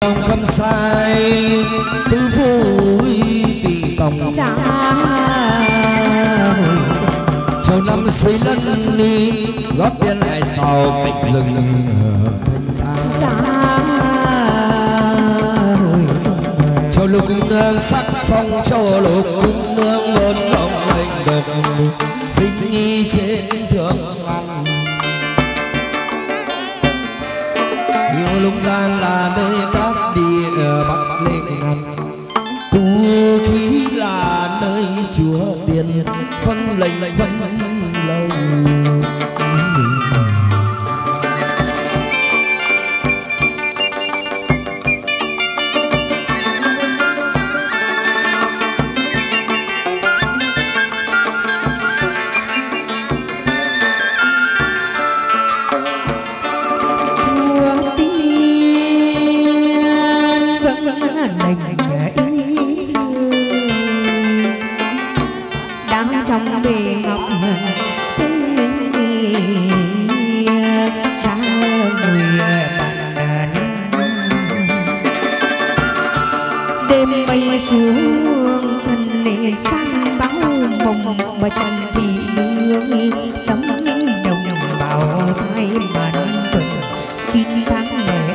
đồng khâm sai tứ vui tùy tòng châu năm suy lân đi gót tiên lại sau cạnh rừng châu lục cung nương sắc phong châu lục cung nương hồn lòng lệnh độc sinh nghi trên thượng ngăn yêu lũng giang là nơi các địa bắc lệ ngăn tu khí là nơi chúa tiền phân lệnh phân lâu xuống chân nề sang báo mộng mà chân thì nương tấm đồng bào thái bản tuần 9 tháng lễ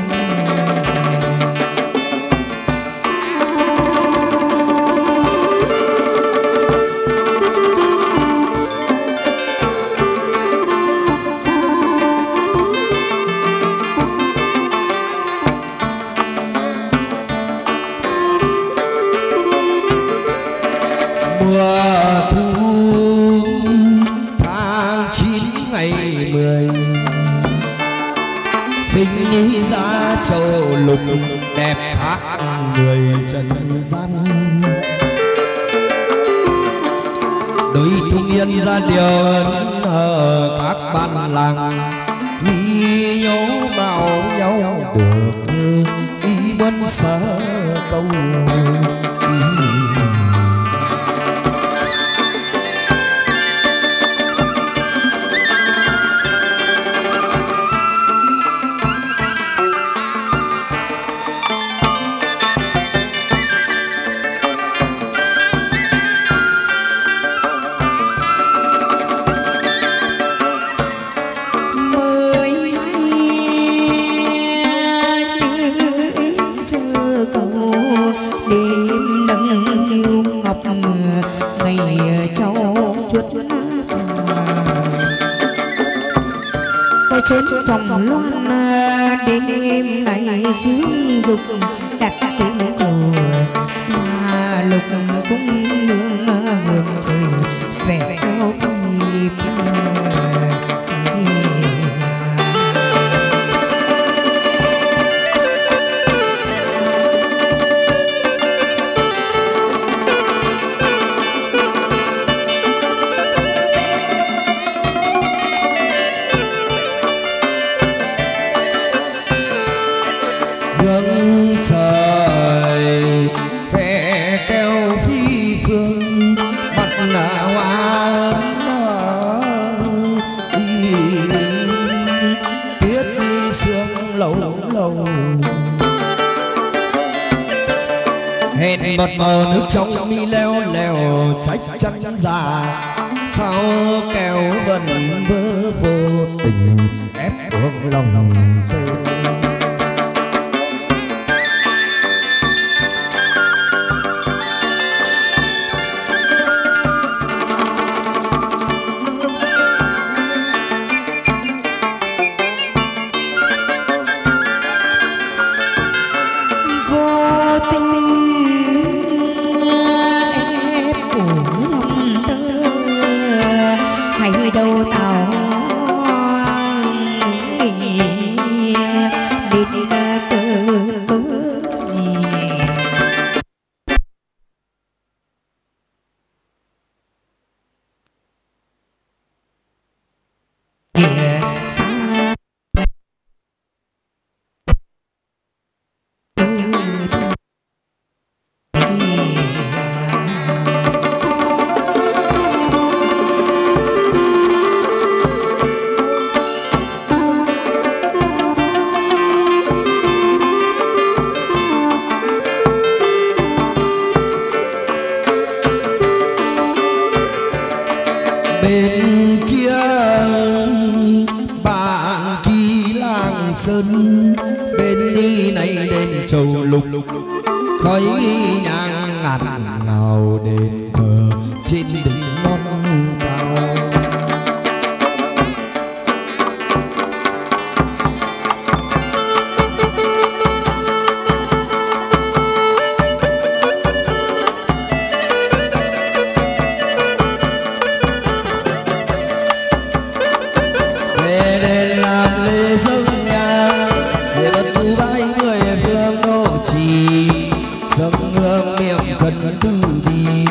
đẹp khác người trần gian đôi thung yên ra điều ở các ban làng ghi nhớ bảo nhau được như ý muốn sở câu trên phòng loan đêm ngày dương dục đặt tiếng chầu mà lục cung nương hưởng trời vẻ cao phi hướng trời vẻ kêu phi phương bắt nở hoa tuyết đi sương lâu lâu hẹn bật màu nước trong mi leo leo trách chắn già sao kêu vần vơ vô tình ép buộc lòng tôi đâu tàu nay đến châu lục khói nhang ngạt ngào đền thờ trên đỉnh non cao. Về đền làm lễ dâng nhang để bất tu bái người phương độ trì, dâng hương miệng khấn từ bi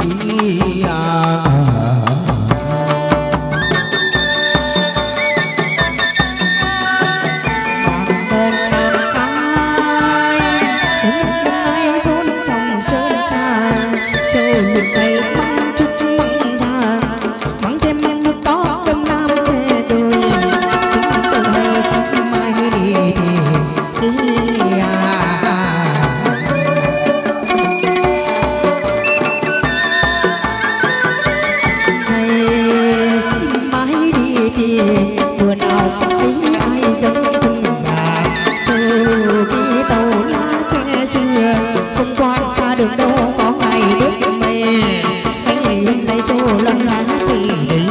không quan xa đường đâu có ngày bước mây anh ngày hôm nay cho lần giá thì đi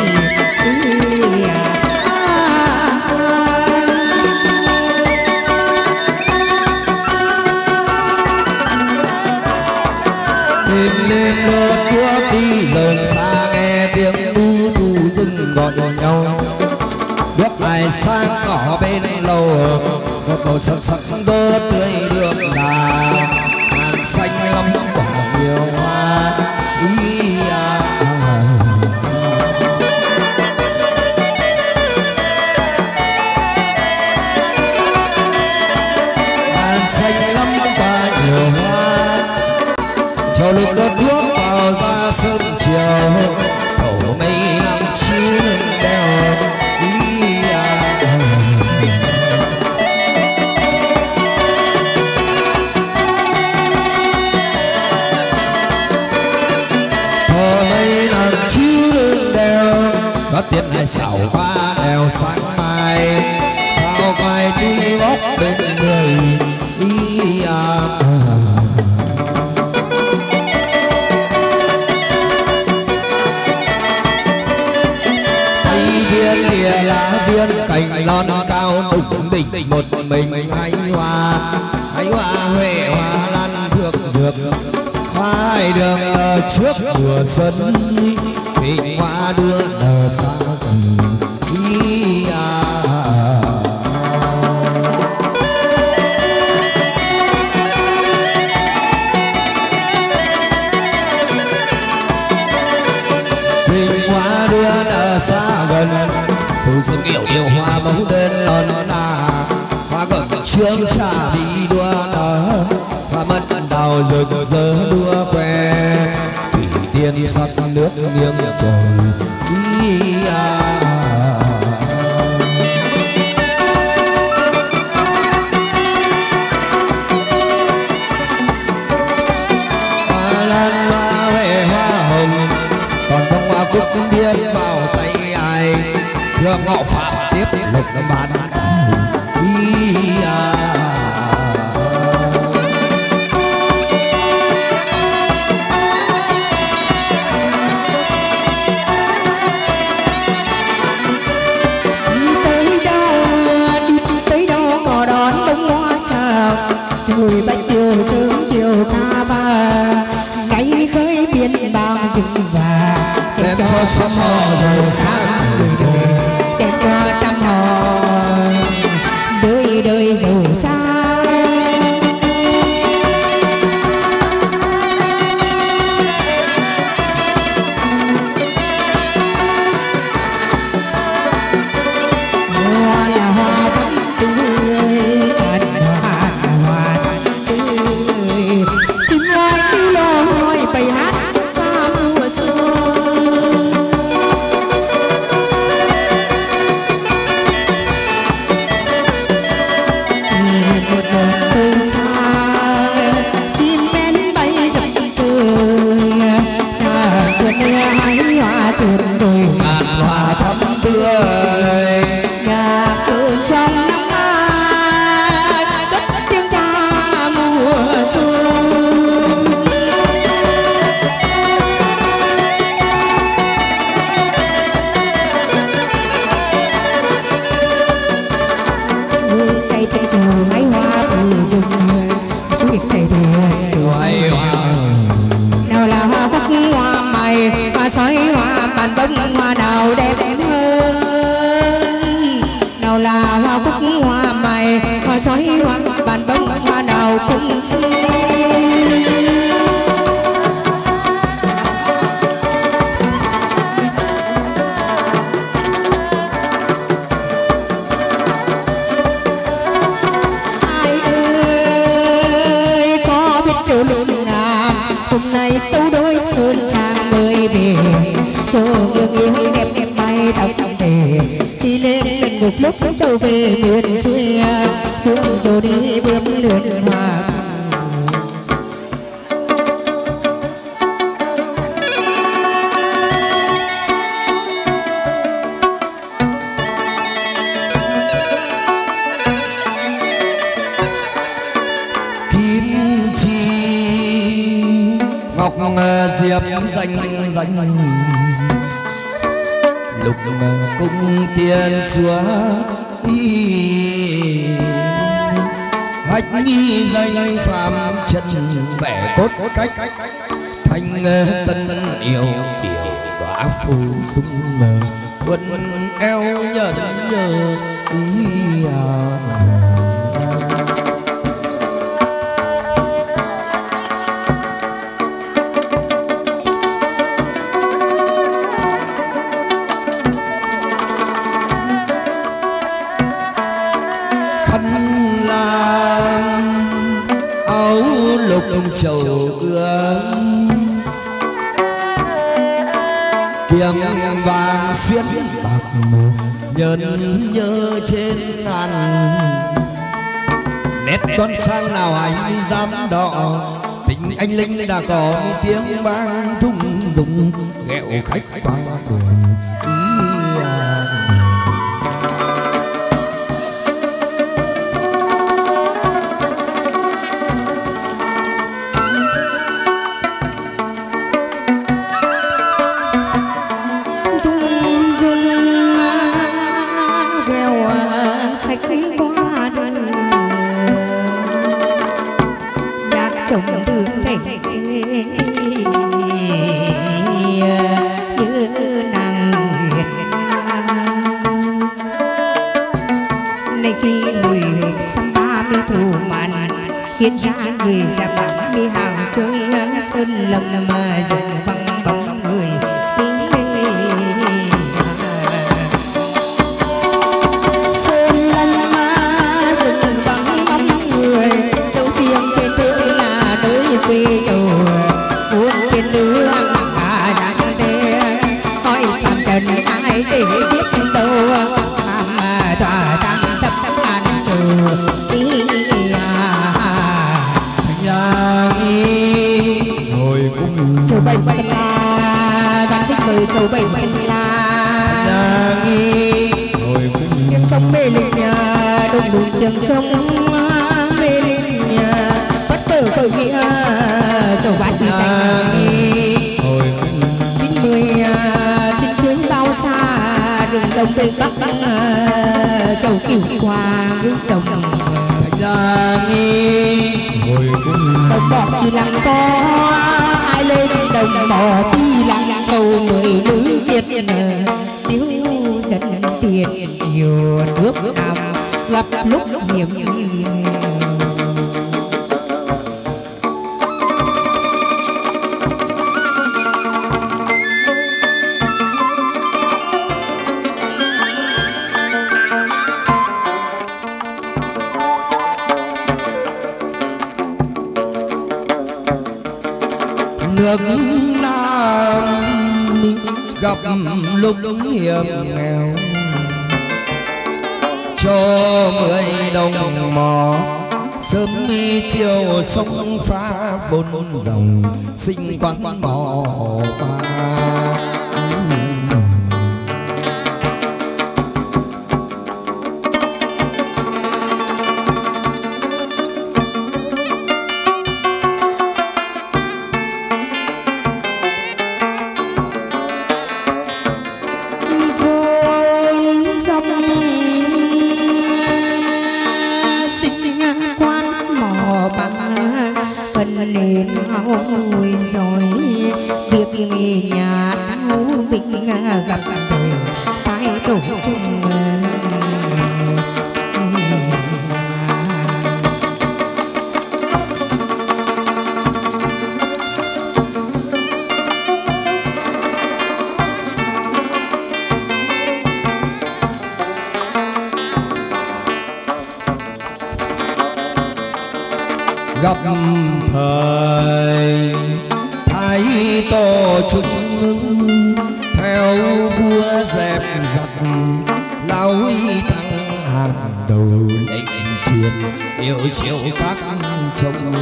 đêm đêm lướt bước đi dần xa nghe tiếng bu thu rừng gọi nhau, bước ai sang cỏ bên lầu một màu sắc sắc vơ tươi đường đà xanh lắm quả nhiều hoa xanh lắm quả nhiều hoa. Cho lúc đốt thuốc vào ra sớm chiều thổ mây nắng chiếu lên đèo có tiếng này xảo qua đèo sáng mai sao quay tuy góc bên người Tây viên lìa lá viên cành lon cao đụng đỉnh một mình hái hoa huệ hoa lan thượng dược hai đường trước mùa xuân bình hoa đưa nở xa gần bình hoa đưa nở xa gần thu dương kiểu điều hoa mẫu đơn lon na hoa gần trương trà đi đua nở hoa mận đào rực rỡ đua que tiên sắc nước nghiêng trời hoa lan hoa huệ hoa hồng còn bông hoa cúc điên vào tay ai thương họ phạm tiếp lục bán trời bạch điều sớm chiều ca ba ngày khơi biên bao rừng và đem cho trăm họ rồi sáng đem cho trăm họ đời đời giàu sang. tay tấu đôi sơn trang mới về chờ nghiêng nghiêng đẹp đẹp bay tóc về khi lên gần một lúc trở về miền xuôi hướng trôi đi bướm lượn hoa diệp danh danh lục cung tiên chúa y hách nghi danh phạm chân vẻ cốt cách thanh tân yêu điều đóa phù dung quân eo nhận nhờ ý chầu ương kiếm vàng xuyến bạc nhân nhớ trên ngàn nét đoan sang nào anh dám đọ tình anh linh đã có tiếng vang thung dùng ghẹo khách qua đường chồng tư thể như nàng Nguyệt này khi mùi xăm ba mươi thù màn khiến ra người ra bảng đi hàng chơi sơn lâm mà dần vắng bóng người sơn lâm mà dần vắng bóng người dấu tiếng trên thương là đối quê chầu muốn tiền đưa cả giang tê hỏi phạm trần ai chỉ biết đâu mà tỏa tăng thấp an trù nhà nghi ngồi cung chầu bảy bảy là đang thích mời chầu bảy bảy là nhà nghi ngồi cung tiếng trong mê linh đông đủ tiếng trong mê linh bắt cờ khởi nghĩa chầu bát thì thành 90 chín chiến bao xa rừng đông tây bắc chầu cửu qua hướng đồng thành ra nghi ngồi cung đồng bỏ chỉ lặng có ai lên đồng bỏ chi lặng chầu người nữ Việt tiêu dẫn tiền chiều nước Nam gặp lúc hiểm nước Nam gặp lúc hiểm nghèo cho người đồng mò sớm mi chiều sông pha vốn dòng sinh quán mò ba nên hao nuôi rồi việc nghề nhà đau bệnh gặp đời tai tổ chung gặp thời thái tổ chúng ngưng theo vua dẹp giặc lao thăng hàng đầu lệnh chiến yêu chiều các chồng.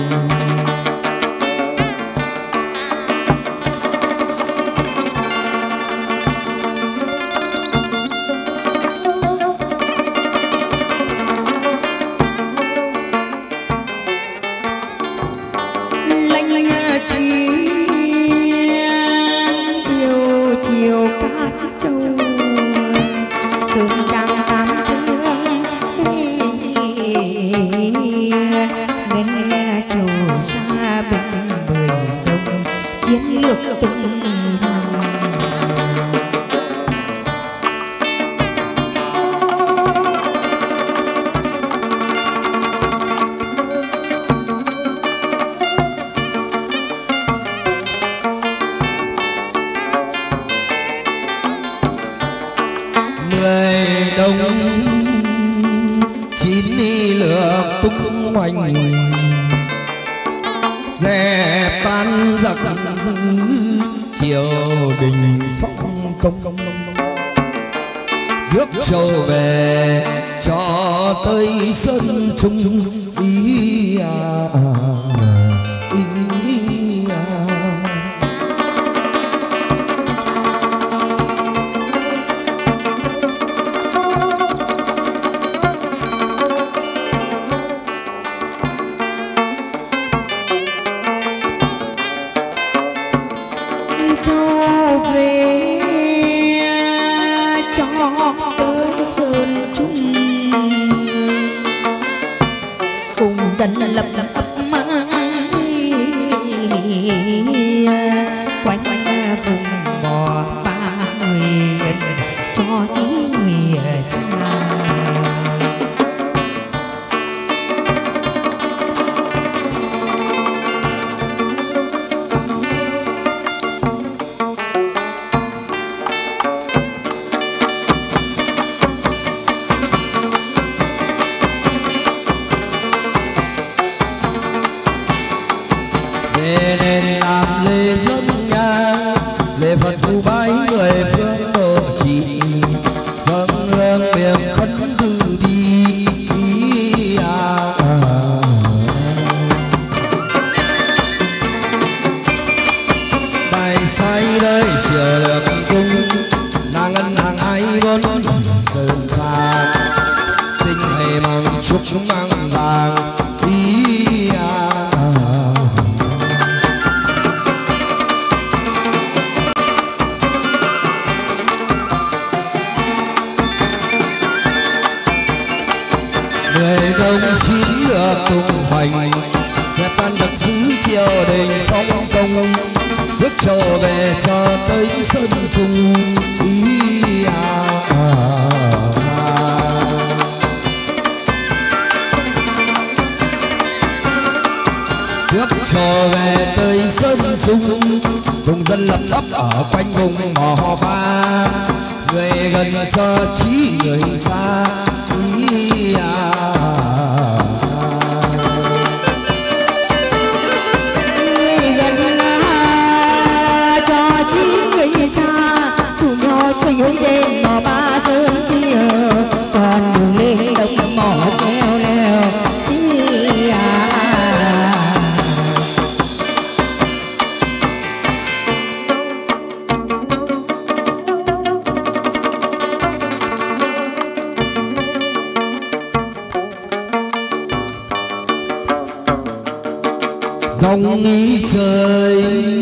dòng nghi trời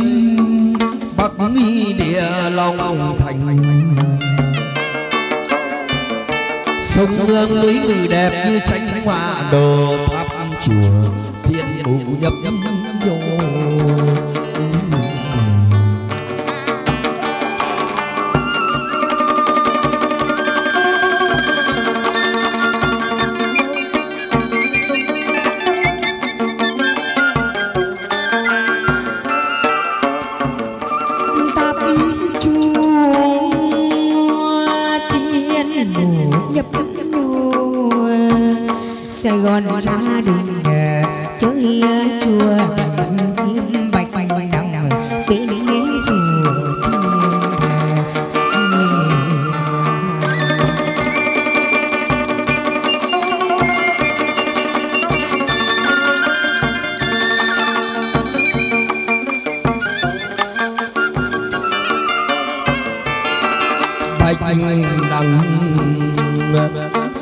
bắc nghi địa long thành sông hương núi ngự đẹp như tranh hoa đồ tháp chùa thiên mụ nhập vô Sài Gòn ra đường chơi chùa kiếm bạch đằng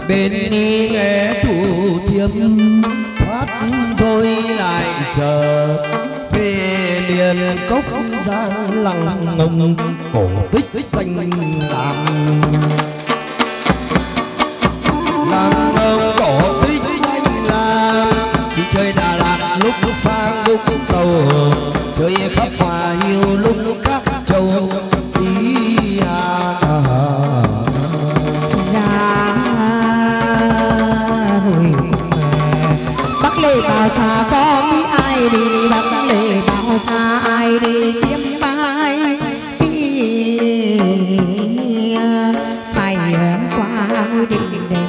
bên đi nghe thủ thiêm thoát thôi lại chờ về miền cốc giang lăng ngông cổ tích danh làm lăng ngông cổ tích danh làm đi chơi Đà Lạt lúc sang lúc tàu chơi khắp Hòa Hiêu lúc các châu ý Bắc Lệ bao xa có biết ai đi Bắc Lệ bao xa ai đi chiếm mai phải qua ngôi đình đền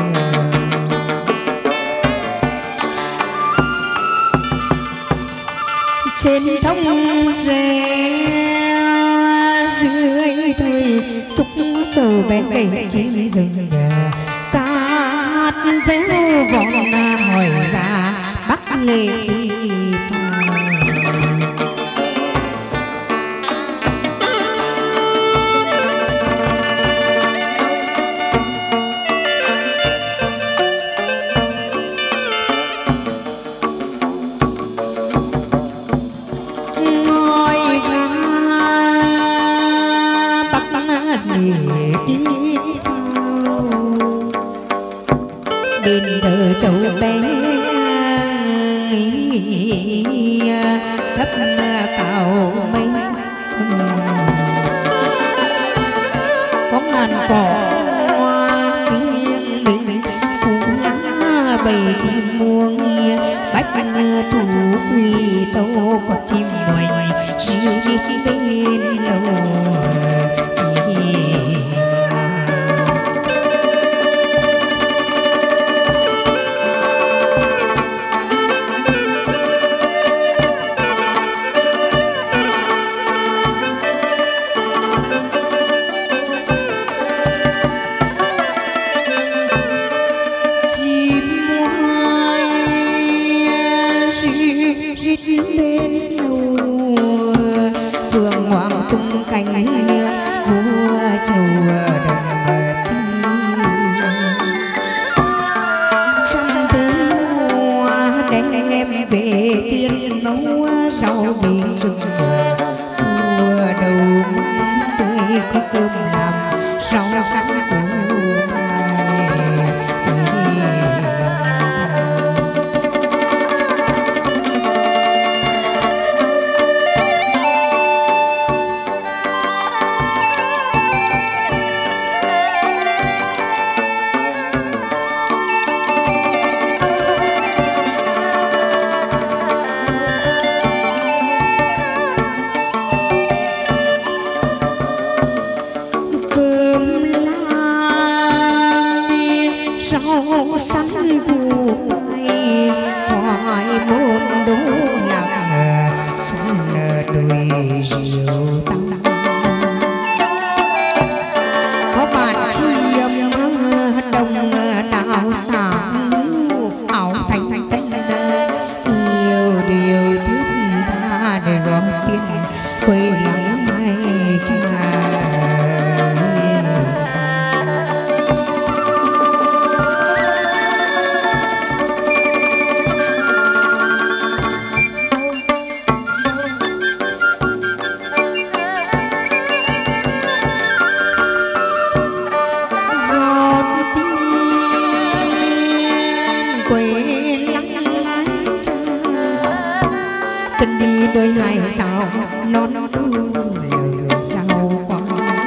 trên thông reo dưới thời trúc chờ bé dậy chim rừng cát véo vòn hỏi gà Bắc Lệ đền thờ châu bé thấp cao mây có ngàn cỏ tiếng bình cùng lá bầy chim muông bách thủ quỳ tâu có chim hoành ríu rít bên lầu lên lâu phượng hoàng tung cánh vua trầu đồng trăm thứ hoa đem về tiên nấu rau bị rừng mùa đầu tươi có cơm làm rau sẵn rau sắn củ bay hỏi môn đố nặng sắn đùi rượu tăng có bạn chiêm đồng đào tạm ảo thành tân nhiều điều thiết tha để gọi tiên quê lắng mai cha chân đi đôi hai sao non tu lời giàu quá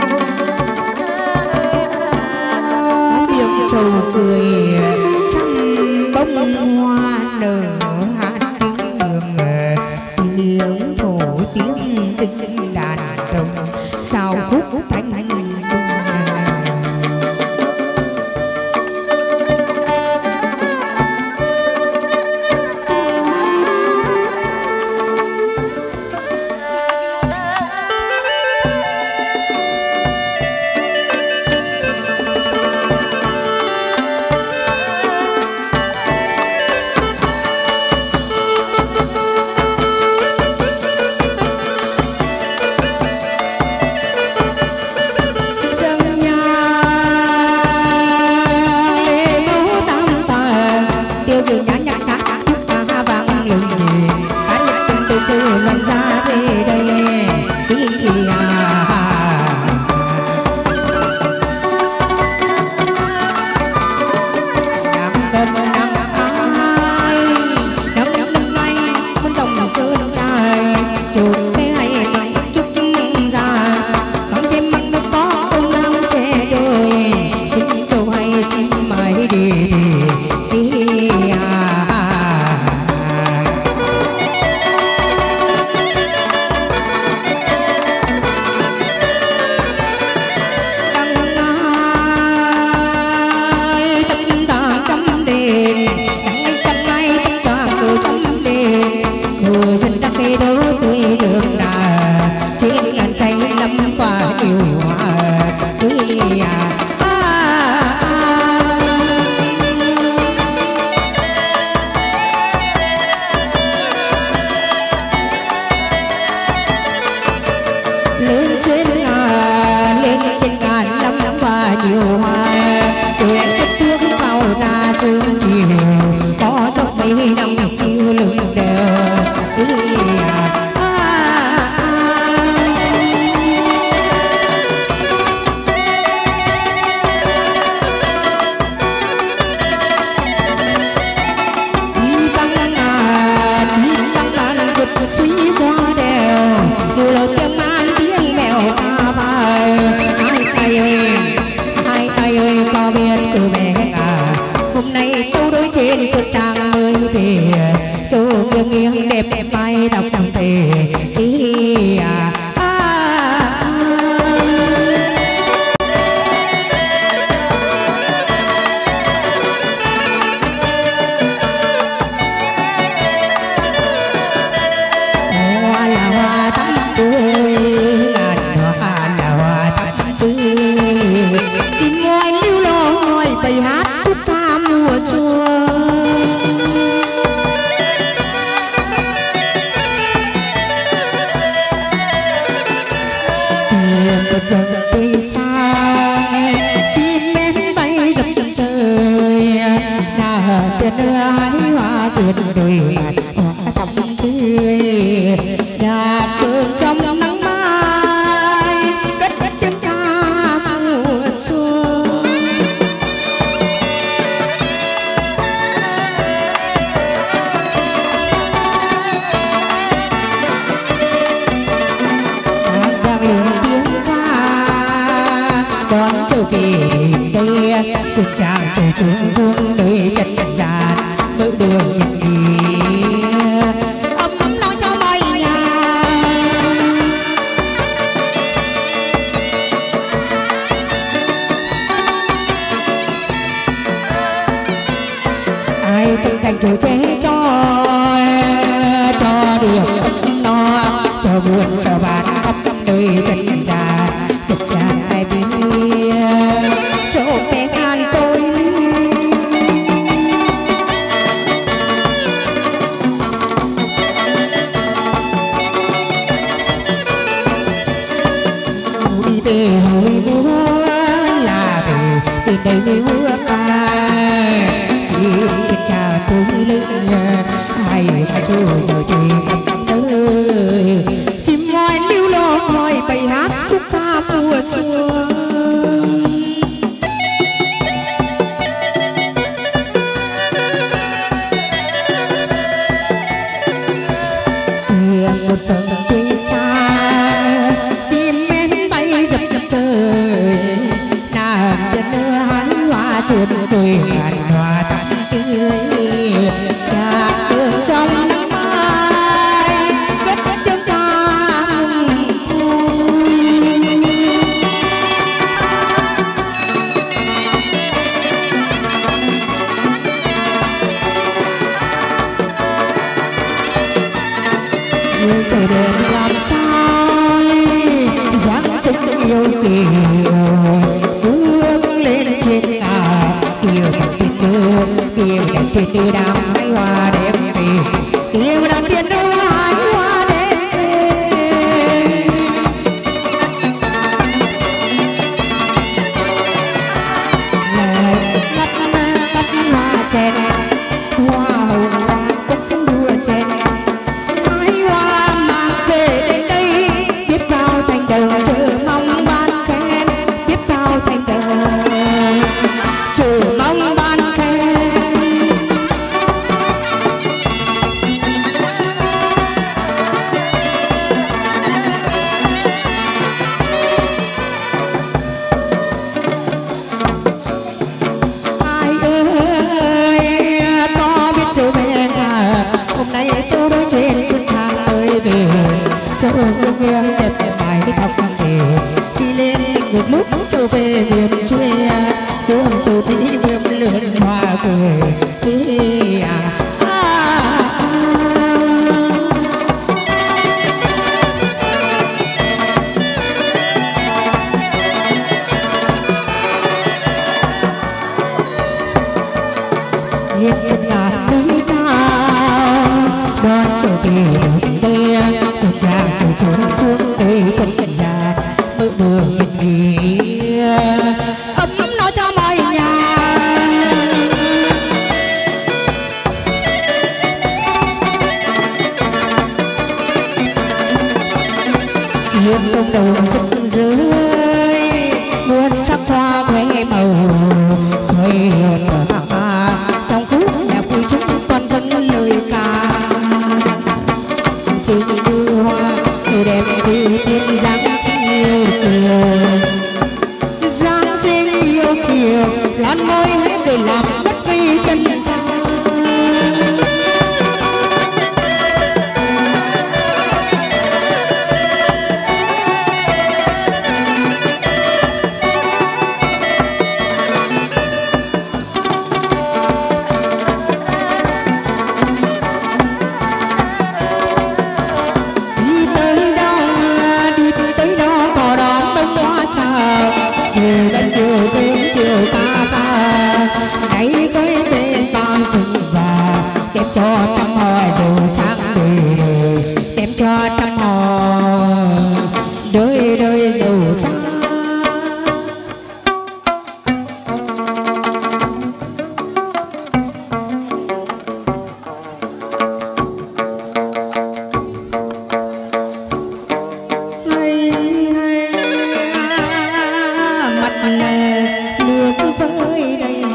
có miệng trầu cười trăm bông hoa nở hát tiếng đường tiếng thổ tiếng tinh đàn đồng sao khúc thanh sơn trai chụp cái hay bằng chúc già bằng trên mặt nước có công lao trẻ đời những châu hay xin mãi đi trên ngàn tranh năm qua yêu hoa lên trên ngàn năm qua nhiều hoa rồi anh cất bước vào ra sương chiều có dốc mấy năm chiều lưng đều suy qua đèo nhiều lời tiếng man tiếng mèo ca vai hai tay ơi có biết từ bé cả hôm nay tôi đối trên suốt trang mới về châu nghiêng nghiêng đẹp đẹp bay đọc đằng thề bài hát khúc ca mùa xuân tươi sang chim én bay dập trời là tiền hái hoa sườn đồi hoa thắm tươi đạt được trong nắng mai cất tiếng ca mùa xuân. Trở về đây rực tràng trời chuông chuông nơi chân gian mở đường nhìn kia ấm nói cho mọi nhà ai từng thành chủ chế cho được ấm no cho buồn cho bạn ấm nơi chân gian ai biết số bé an tôi đi về hồi múa là về đây múa ca chỉ trên trà tôi lưng ai trôi giờ chơi khắp nơi chim ngoài lưu lô ngoài bài hát khúc ca mùa xuân. Một tầng quê xa chim én bay dập trời nàng tiền hái hoa sườn đồi ngàn hoa tàn tươi đạt đường trong nắng mai cất tiếng ca người trời đêm làm sao dáng sức yêu kiều bước lên trên ngà yêu bằng tiền đưa yêu đàn tiền đưa đám hái hoa đẹp về yêu đàn tiền đưa hái hoa đẹp về cắt hoa sen hoa hồng hoa cúc đua trên hái hoa mang về đến đây biết bao thành đồng chờ mong ban khen biết bao thành đồng chờ mong ban khen yêu nghiêng đẹp mái tóc về đi lên ngược lúc trở về miền xuôi đường châu thị viêm lượn hoa cười chiếc chân ngàn núi cao đón trở về đường tây dòng tràng trôi trốn xuống tới chân già mơ đường bên đi ấm nó cho mọi nhà chiếc công đầu rực rơi muôn sắc hoa khoe màu khoe trong khúc nhạc vui chúng con dâng lời ca chiều như hoa người đẹp như tiên dáng xinh yêu kiều dáng xinh yêu kiều làn môi hé cười làm đất vì chân xa cho trăm hoa dù sáng đời đời đem cho trăm hoa đời đời dù sáng mặt nước với đây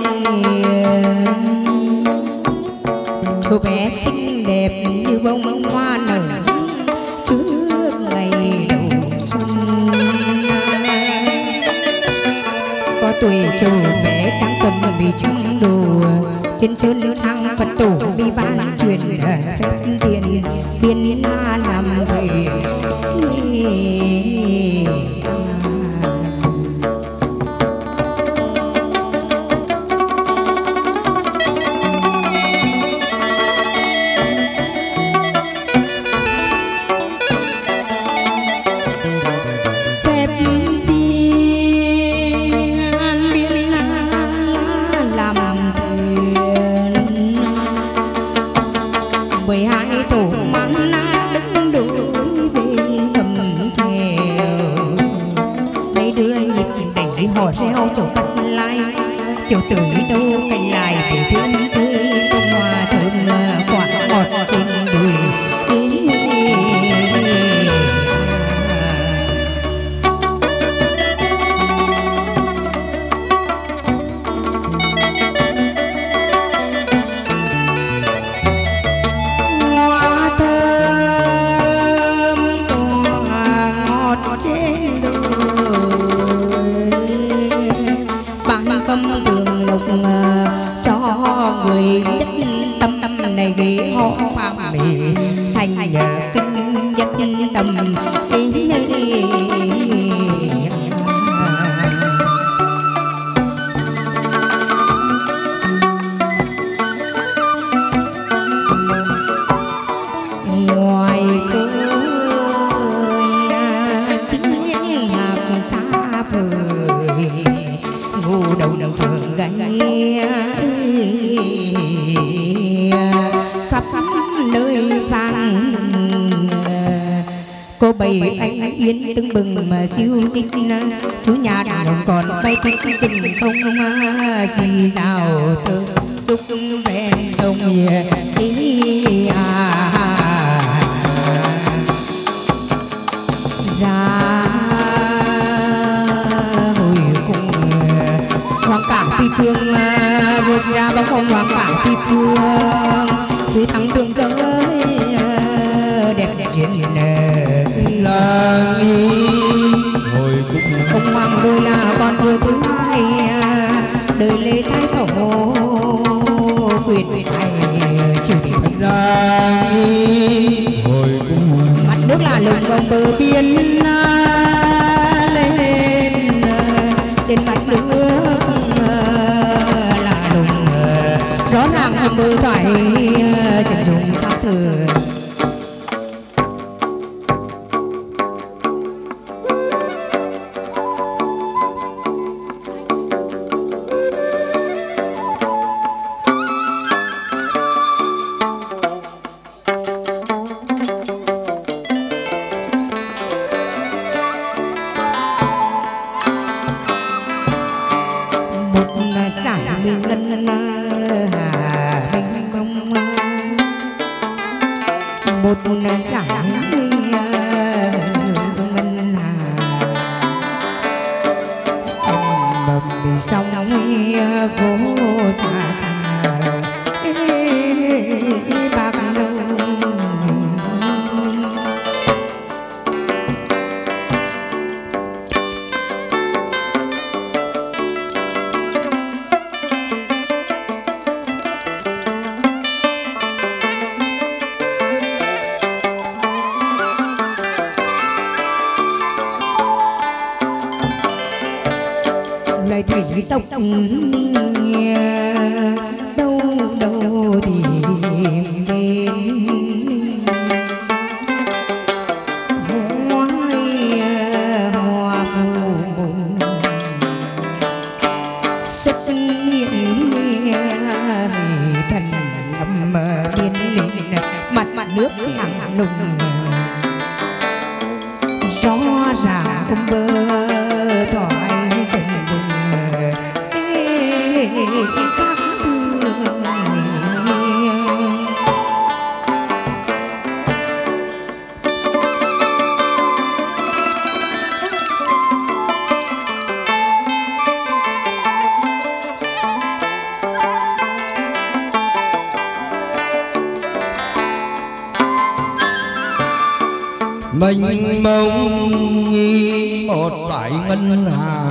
cô bé xinh đẹp như bông hoa nở trước ngày đầu xuân có tuổi trầu bé đang tuần bị trong đồ trên sơn sang phật tổ bị ban truyền phép tiền biên na làm người chiều tới đâu cành lại để thương tươi bông hoa thơm quả ngọt trên đùi hoa thơm quả ngọt trên đùi ban cầm tường lục cho người nhất tâm này ghế họ phạm mỹ thành kinh nhất tâm ngoài khơi tiếng nhạc xa vời ngô đồng phượng gay khắp nơi vang cô bầy anh yên tưng bừng mà siêu dịch chú nhà đồng còn bay thích rừng không gì rào thơ chúc ven sông ra hồi cùng hoàng cả phi phương vừa ra bóng ông hoàng cả phi phương phi thắng tương dâng ơi đẹp chuyện là nghi hồi cùng ông hoàng đôi là con vừa thứ hai đời lê thái tổ quyền ai chịu ra nghi hồi cùng mắt nước là lùng gồng bờ biên lên trên mặt nước là lùng rõ ràng hầm bờ thoại chân dung khác thường. Thủy tộc đâu đâu tìm đến hoa phù môn xuất hiện thần âm biên lên mặt nước lặng lùng rõ ràng ông bơ thoại chân dung khác thường. mênh mông một dải ngân hà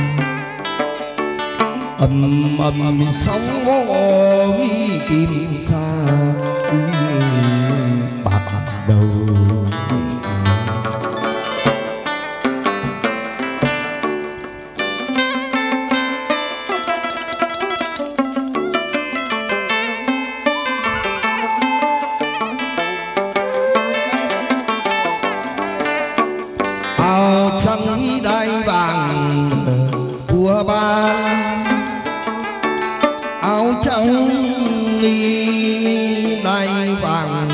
ầm sóng vỗ kim sa bạc đầu. Áo trắng đai vàng vua ban, áo trắng đai vàng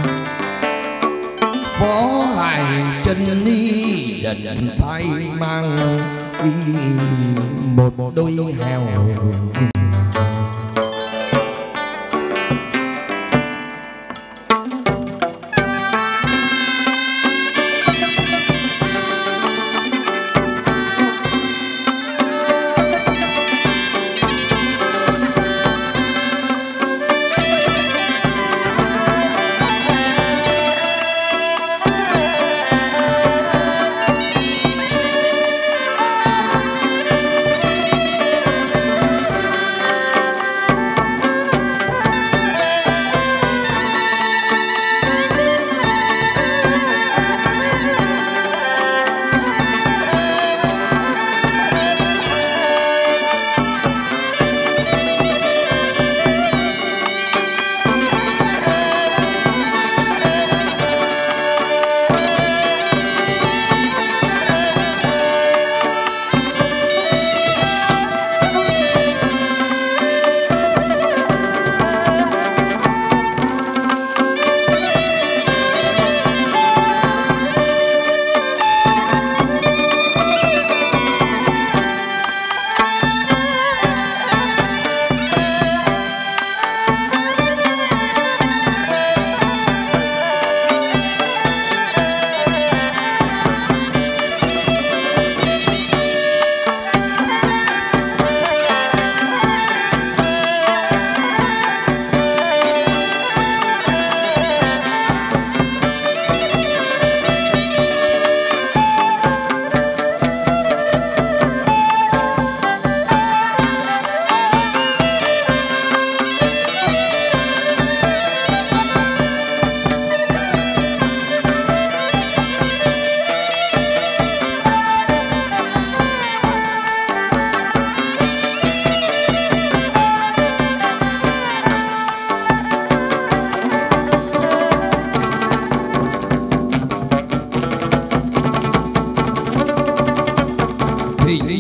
phó hải chân dần thay mang một đôi heo.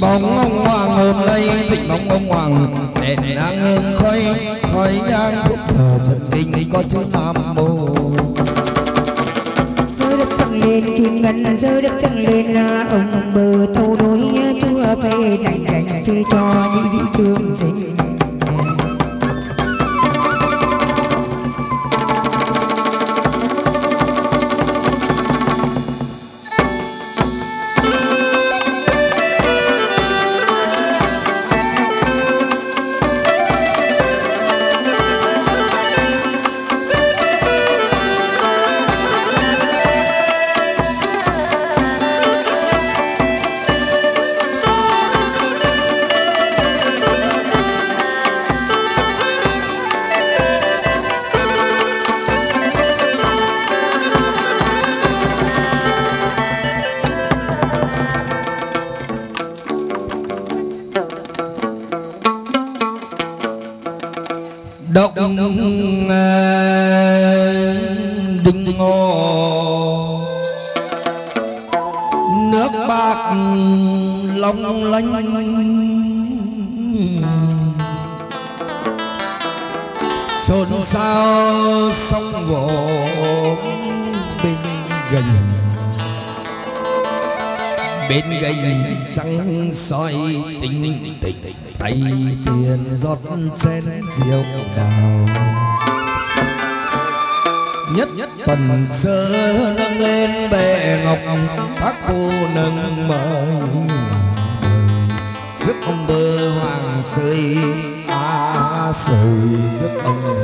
mong ông hoàng hôm nay thịnh mong ông hoàng đèn ngang hương khói khói nhang phúc thờ trần kinh có chữ nam mô. Rơi đất dâng lên kim ngân, rơi đất dâng lên ông bờ tàu nối chúa phê đành đành phê cho nhị vị trường sinh. Đinh ngô nước bạc long lanh xôn xao sông vỗ bên gành trắng soi tình tình tay tiền rót chén rượu đào nhất tuần sơ nâng lên bệ ngọc các cô nâng mời rước ông bơ hoàng sơi sơi rước ông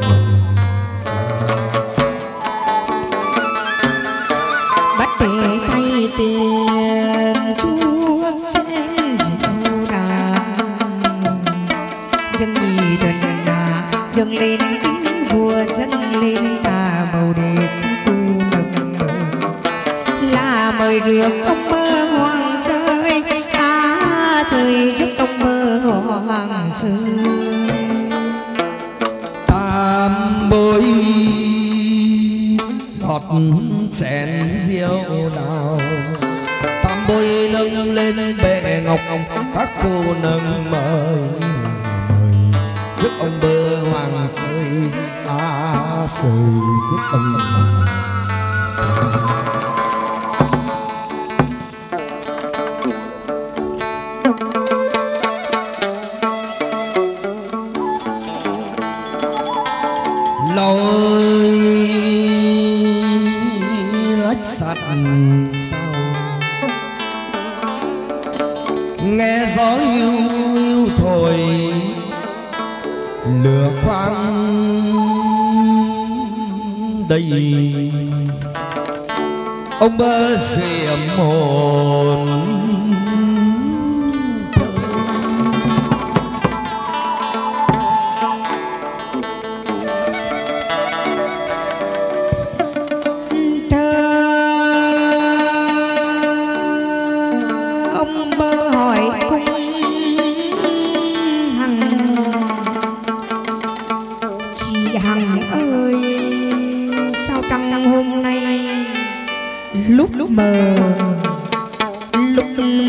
bắt tề thay tiền chuốc chén rượu đào dâng nhì tuần dâng lên kính vua dâng lên ta màu đẹp cô nâng là mời rước ông mơ hoàng rơi rơi rước ông mơ hoàng rơi tam bối giọt chén rượu đào tam bối nâng lên bệ ngọc các cô nâng mời rước ông bơ hoàng sơi sơi rước ông hoàng sơi. Lối lách sắt sao nghe gió hiu thổi lửa khoáng đầy ông bơ diệm hồn lúc mờ lúc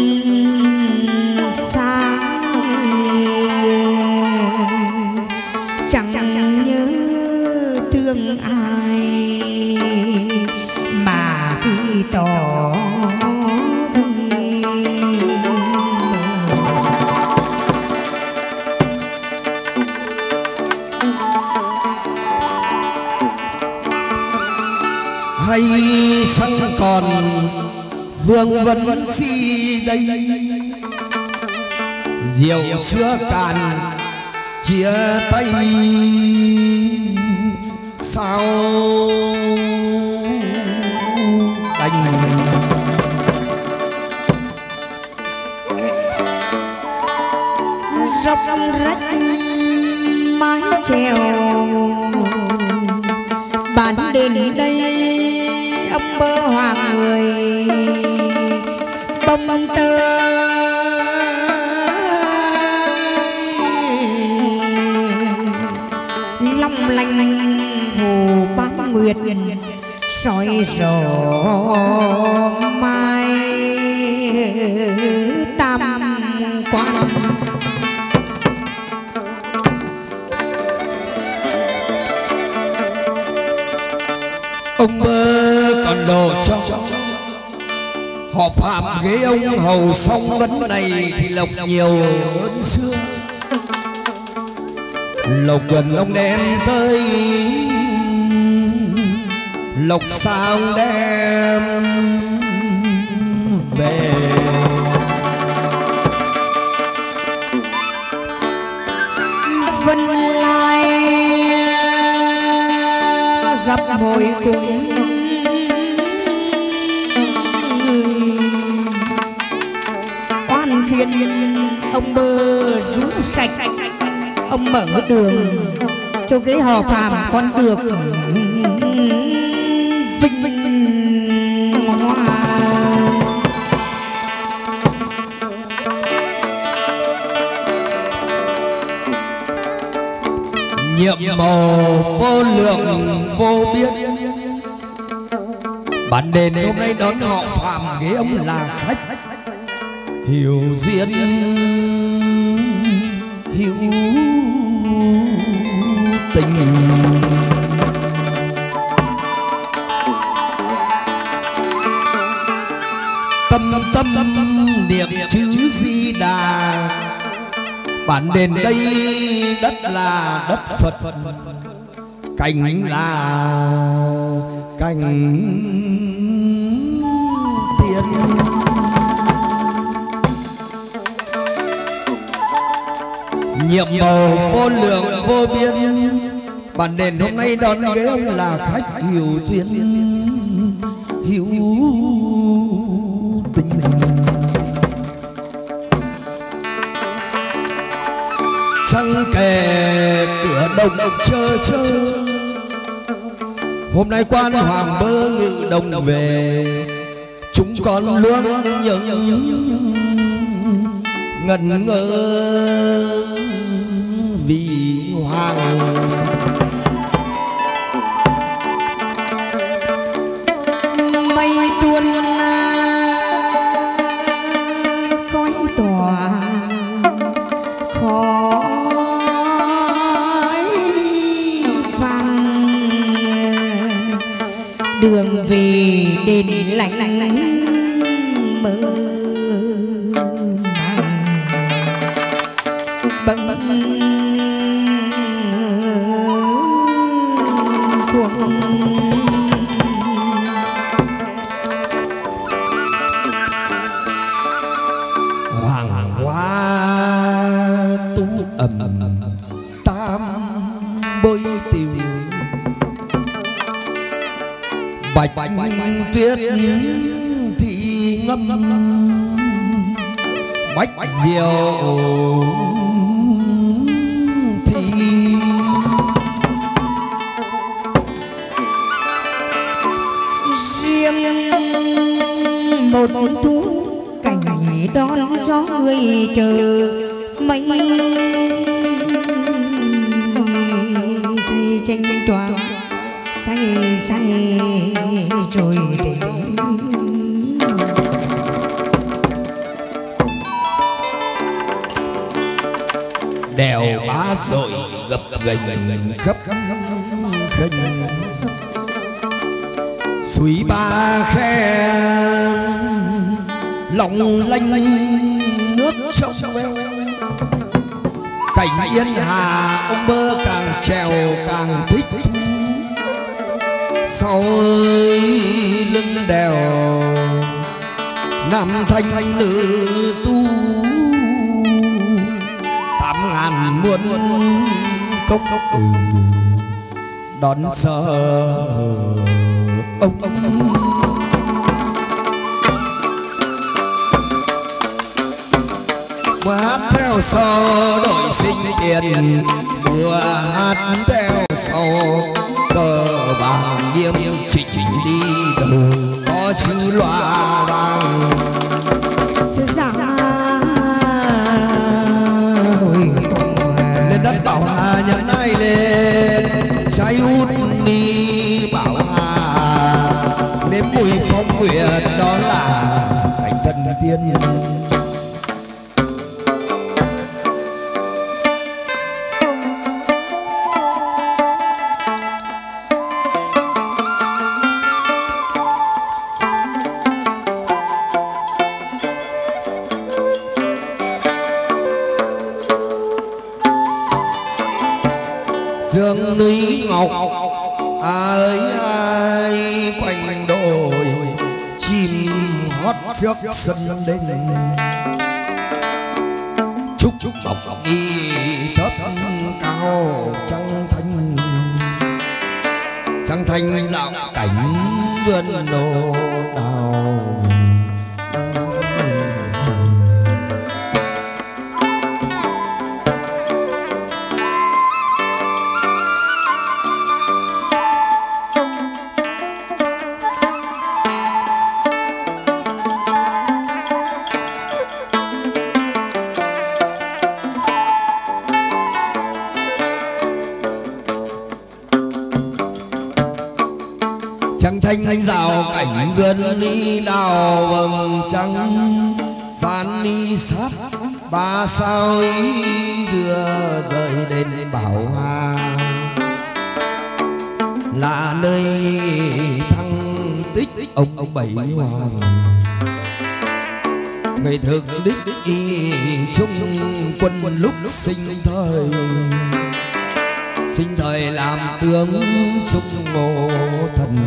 sáng chẳng nhớ thương ai mà khi tỏ hay sẵn còn vương vấn gì đây rượu chưa cạn chia tay sao đành dốc rách mái chèo bán đến đây ông bơ hoàng người bông tơ long lanh hồ bát nguyệt soi rổ mai tam còn đồ cho họ phạm ghế ông hầu xong vấn này thì lộc nhiều hơn xưa. Lộc gần ông đem tới lộc sao đem về. Vân Lai gặp hội cùng người oan khiên ông bơ rú sạch, ông mở đường cho cái hò phàm con được vinh hoa. Nhiệm màu vô lượng vô biên, bản đền hôm nay đón họ phạm ghế ông là khách hiểu duyên hữu tình. Tâm tâm niệm chữ Di Đà, bản đền đây đất là đất Phật, cảnh là cảnh tiên. Nhiệm màu vô lượng vô biên, bản đền hôm nay đón ghế ông là khách hiểu duyên hữu tình. Trăng kề cửa đồng chơ chơ, hôm nay quan hoàng bơ ngự đồng về, chúng con luôn nhớ ngẩn ngơ vì hoàng. Mây tuôn khói tỏa khói vàng, đường về đền lạnh mơ màng bâng cuồng. Hoàng hoa tú ầm tam bôi tiều, bạch tuyết thì ngâm bách diệu thì riêng một thú cảnh đón gió người chờ mây say tranh choáng say say rồi tỉnh. đèo Bá Dội gập ghềnh khắp khênh, suối Ba Khe long lanh nước trong veo, cảnh yên hà ông bơ càng trèo càng thích thú. Sau lưng đèo nam thanh nữ tu, 8.000 muôn cốc đón chờ ông. Mùa hát theo sau đội sinh tiền, mùa hát theo sau cờ bạc nghiêm chỉnh đi đầu, có chữ loa vang lên đất Bảo Hà. Nhắn ai lên trái út đi Bảo Hà, nếm mùi phong nguyệt đó là cảnh thần tiên. ngọc ơi ai quanh đồi chim hót trước sân đền chúc bọc đi thấp cao trăng thanh dạo cảnh vườn nô đào. Trăng thanh rào cảnh vườn đi đào vầng trăng san đi sát ba sao ý dừa rời đền Bảo Hà là nơi thăng tích ông Bảy Hoàng người thực đích y trung quân lúc sinh thời làm tướng trung ngô thần.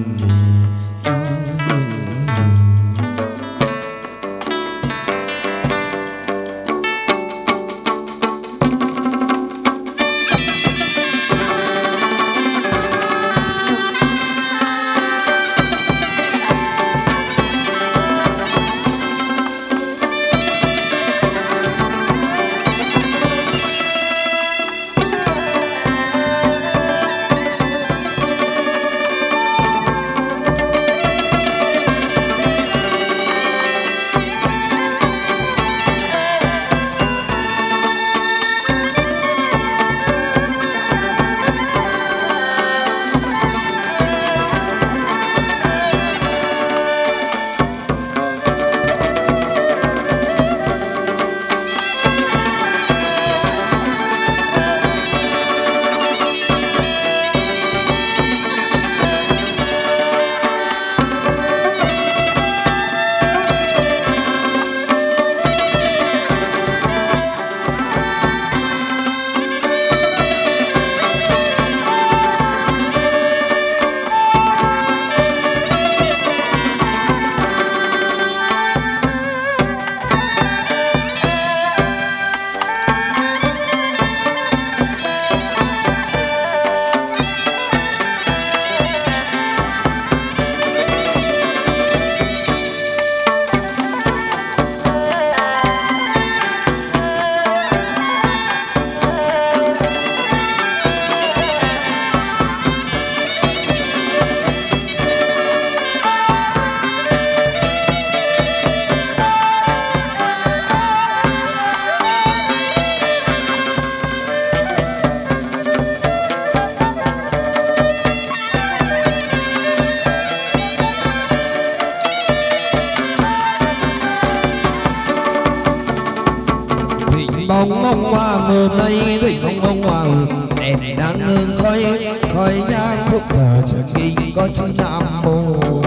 Ông hoàng ở đây thỉnh ông hoàng đèn đang ngưng khói nhang thuốc thờ trần kinh có chữ Nam Mô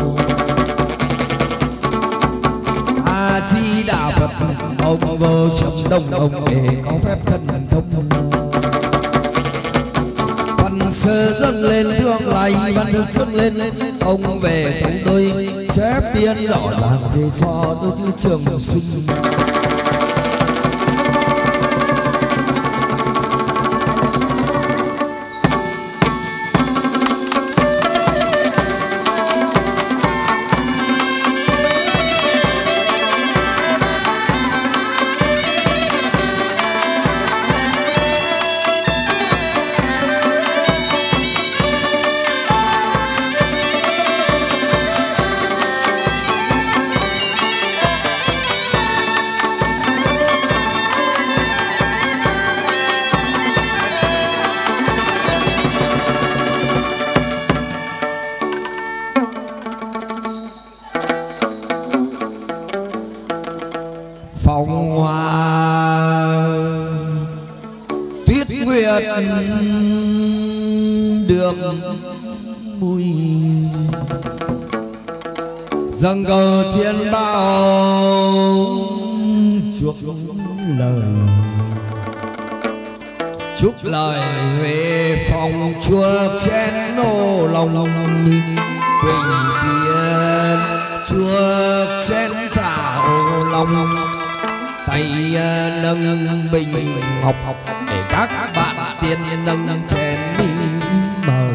A Di Đà Phật. Ông vô trầm đông ông để có phép thần thông văn sơ dâng lên thương lành văn thơ dâng lên ông về thống đôi chép biên rõ ràng về cho đôi chữ trường sinh. Phong hoa tuyết nguyệt đường mùi dâng cờ thiên bao chuộc lời chúc lời huệ phòng chúa chén nô lòng bình yên chúa chén chào lòng tay nâng bình ngọc để các bạn tiên nâng chén đi mời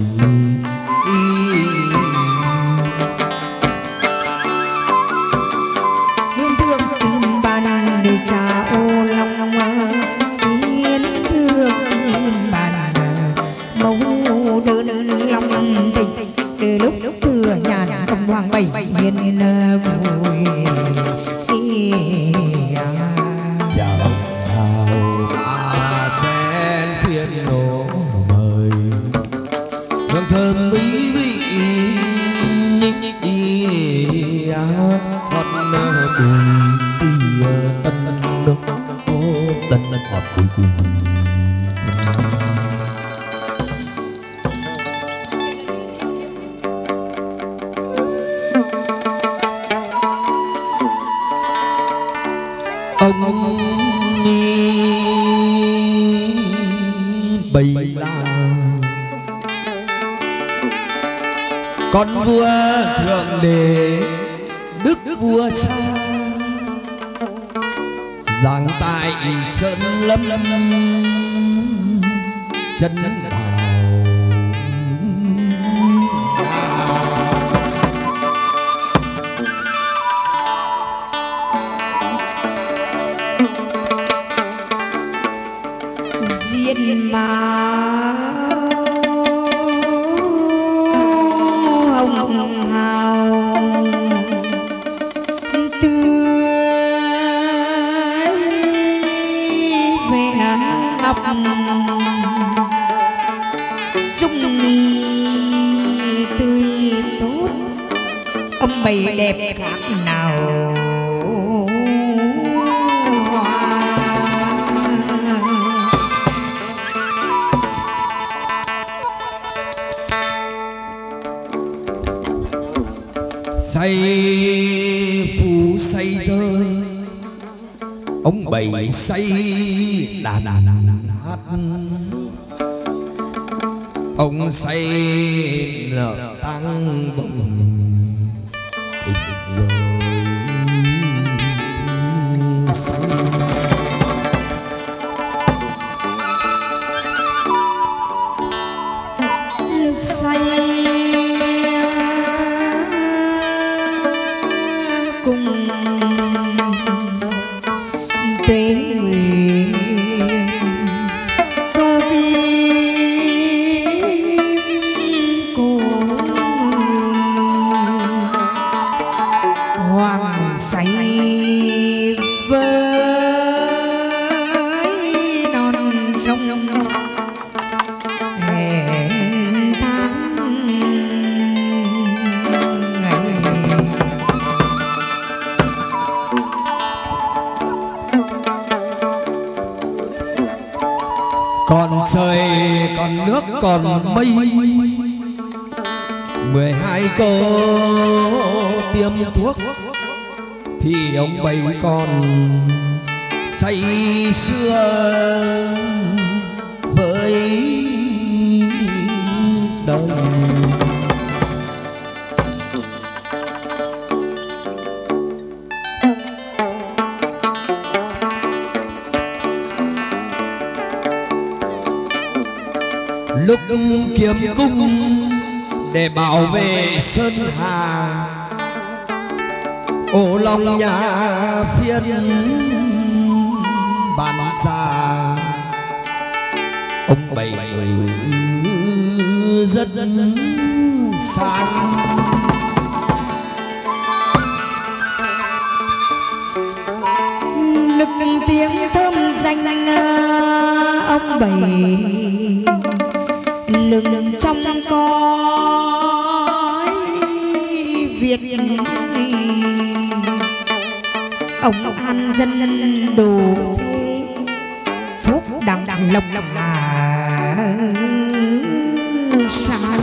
hiến thượng kim bàn để cha ô long hiến thượng kim bàn mẫu đơn long tình từ lúc thừa nhàn ông hoàng bảy hiền vui chào bà chén khuyên nô mời hương thơm mỹ vị ngọt bùi tân ô tân ngọt bùi ông bày la con vua thượng đế đức vua cha giáng tại sơn lâm chân đào diện mạo hồng hào tươi vẻ ngọc dung nghi tươi tốt ông bày đẹp khác nào say phù say thơ ông bày say đàn hát ông say nở tăng bồng tình rồi say say cùng tuế nguyện cô kim cô hoàng say với non sông hẹn tháng ngày còn trời còn nước còn mây 12 cô tiêm thuốc thì ông bày còn say sưa với đời. Lúc kiếm cung để bảo vệ sơn hà, ô long nhà phiên bàn già, ông bày người rất sáng. Nức tiếng thơm danh ông bày lừng trong cõi Việt. Ông an dân đồ thế phúc đặng lộc hà sai.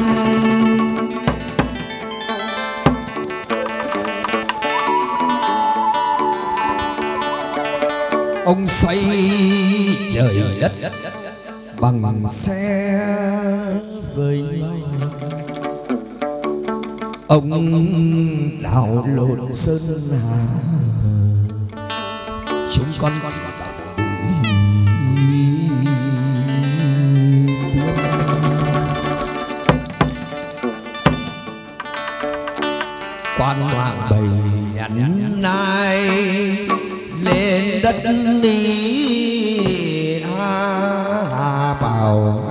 Ông xoay trời đất bằng xe với nhau. Ông đào lộn sơn hà, chúng con chỉ quan hoàng bày nhắn nai lên đất đi hà bảo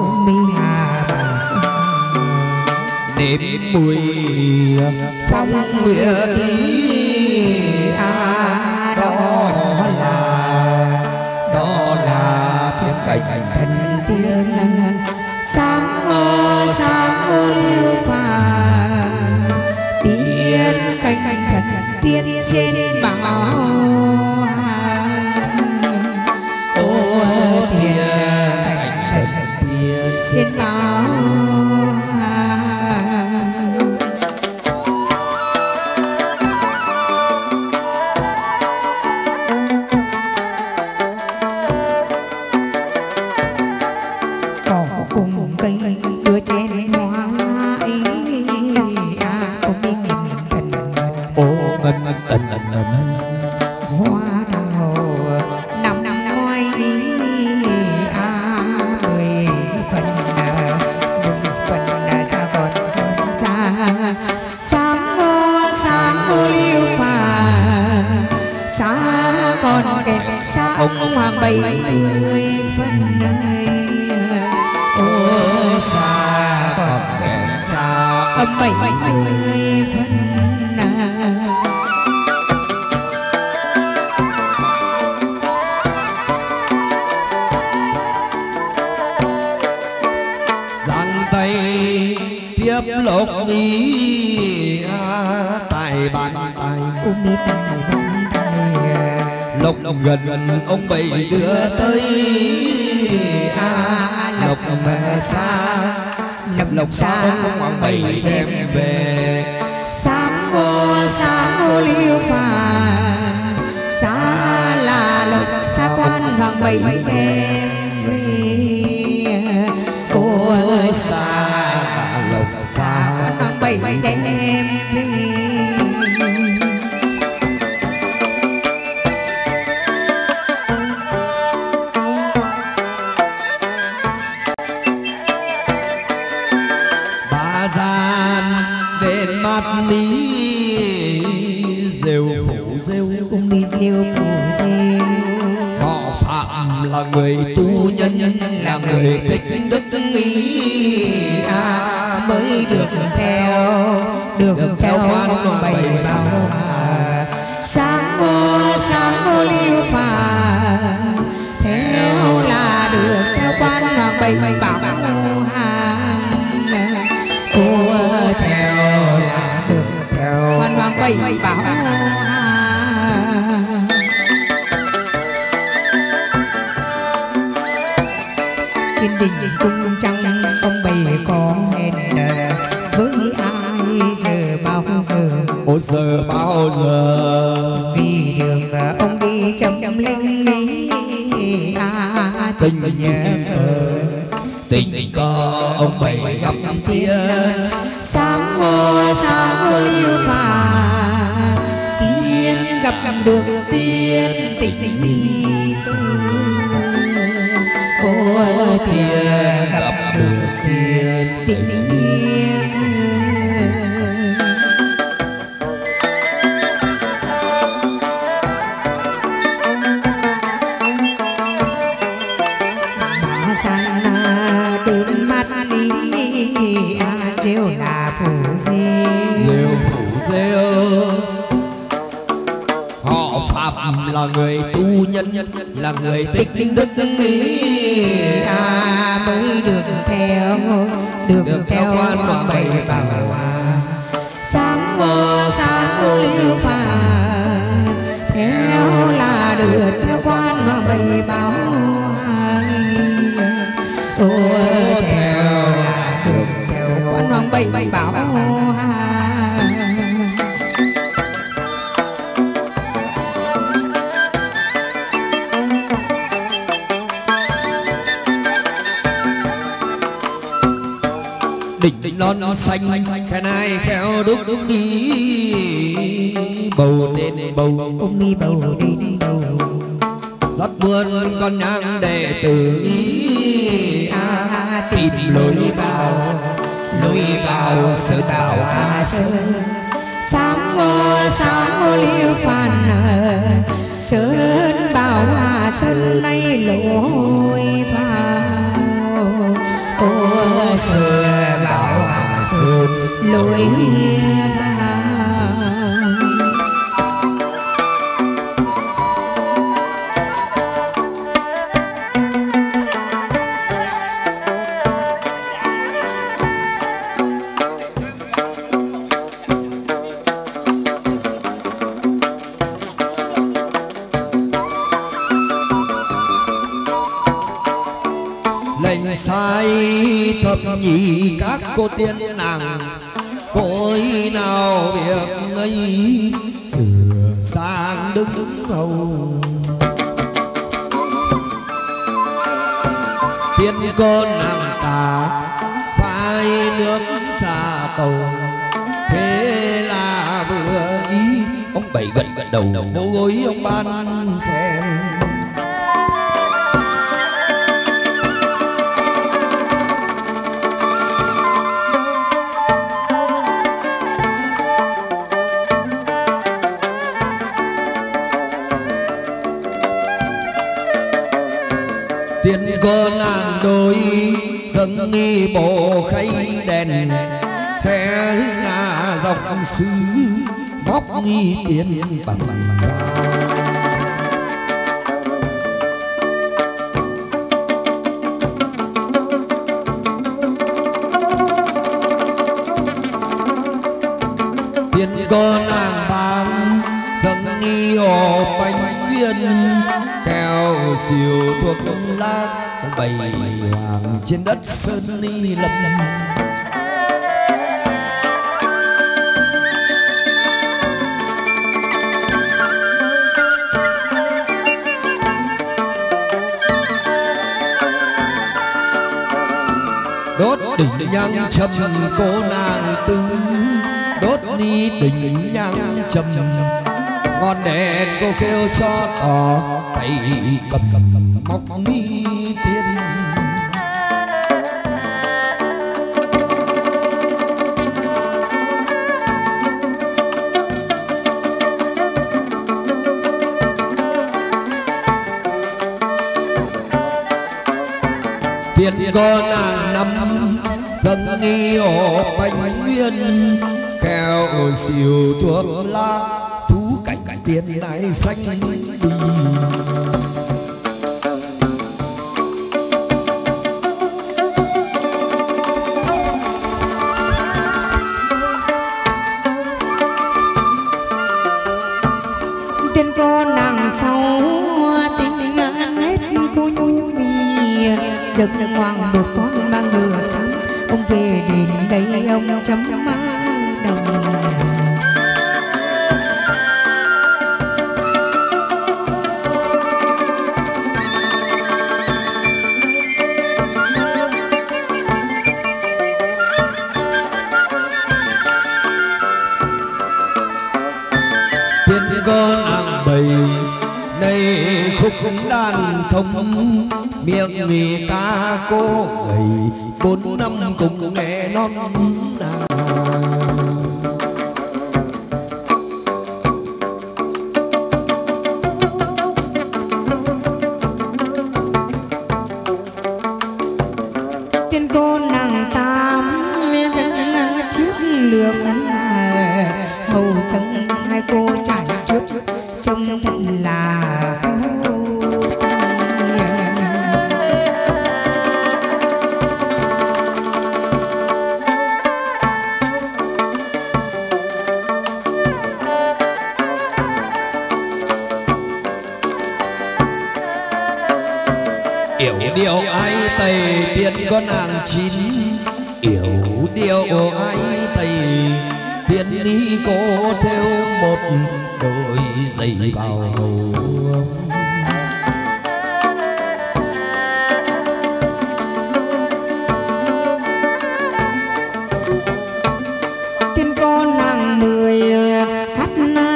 nếm mùi phong nguyệt ý đó là tiếng cảnh thần tiên sáng ô liêu phà tiên cảnh thần tiên trên bảo ô tiên cảnh thần tiên trên bảo. Ông hoàng 70 phân ô xa còn đèn xa âm 70 phân giang tay tiếp lộc ý tài bàn tay umi tài bàn tay lộc gần ông bảy đưa tới lộc mà xa lộc xa ông hoàng bảy đem về sáng ô liêu phà xa là lộc xa quan hoàng bảy đem về ôi xa là lộc xa quan hoàng bảy đem về. rêu phủ rêu umi rêu phủ rêu họ phạm là người tu nhân là người thích đức ý mới được theo quan bảy bảo sáng ô liêu phà theo là được theo quan hoàng bảy bảo theo là được theo quan hoàng bảy bảo trên đình cung trăng ông bảy có hẹn với ai giờ bao giờ ôi giờ bao giờ vì đường ông đi chậm linh lý tình cờ ông bảy gặp tiên sáng ô liêu phà tiên gặp được tiên tình đi ôi tiên gặp được tiên tình đi rêu là phủ rêu họ phạm là người tu nhân là người tích đức ý mới được theo quan hoàng bảy bảo sáng ô liêu phà theo là được theo quan hoàng bảy bảo theo là được theo quan hoàng bảy bảo non xanh khe nai khéo đúc đi bầu đến bầu mi bầu đến bầu rất buồn con nhang đệ tử ý tìm lối vào sơn bảo Hà Sơn sáng ơi phan sơn bảo Hà Sơn nay lối vào sơn bảo Hà Sơn lối vào. sai thập nhị các cô tiên nàng cối nào việc ấy sửa sang đứng hầu tiên con nàng ta phai nước trà tàu thế là vừa ý ông bảy gật đầu vô gối ông ban khen tiên con nàng đôi dâng nghi bộ khay đèn xe ngà dọc xứ móc nghi tiền bằng tiên con nàng bán dâng nghi ổ bánh viên keo diều thuốc lá bày hoàng trên đất sơn ni lâm đốt đỉnh nhang trầm cô nàng tư đốt ni đỉnh nhang trầm ngọn đèn cô kêu cho tỏ tay cầm móc mi tiên tiền con nàng năm dâng nghi ổ bánh nguyên keo diều thuốc lá thú cảnh tiền này xanh đi tiên con nàng sau tình hết cô nhu mì giật hoàng một con mang ngựa sáng ông về đến đây ông chấm đồng tiên con nàng bầy nay khúc đàn thông miệng mì ca cô gầy 4 năm cùng nghe non nàng tiên con nàng tám dẫn chiếc lược hầu sân hai cô trải trước trông thật là yểu điệu ai tây tiên con nàng chín yểu điệu ai tây tiên ni cô theo một đôi giày vào hầu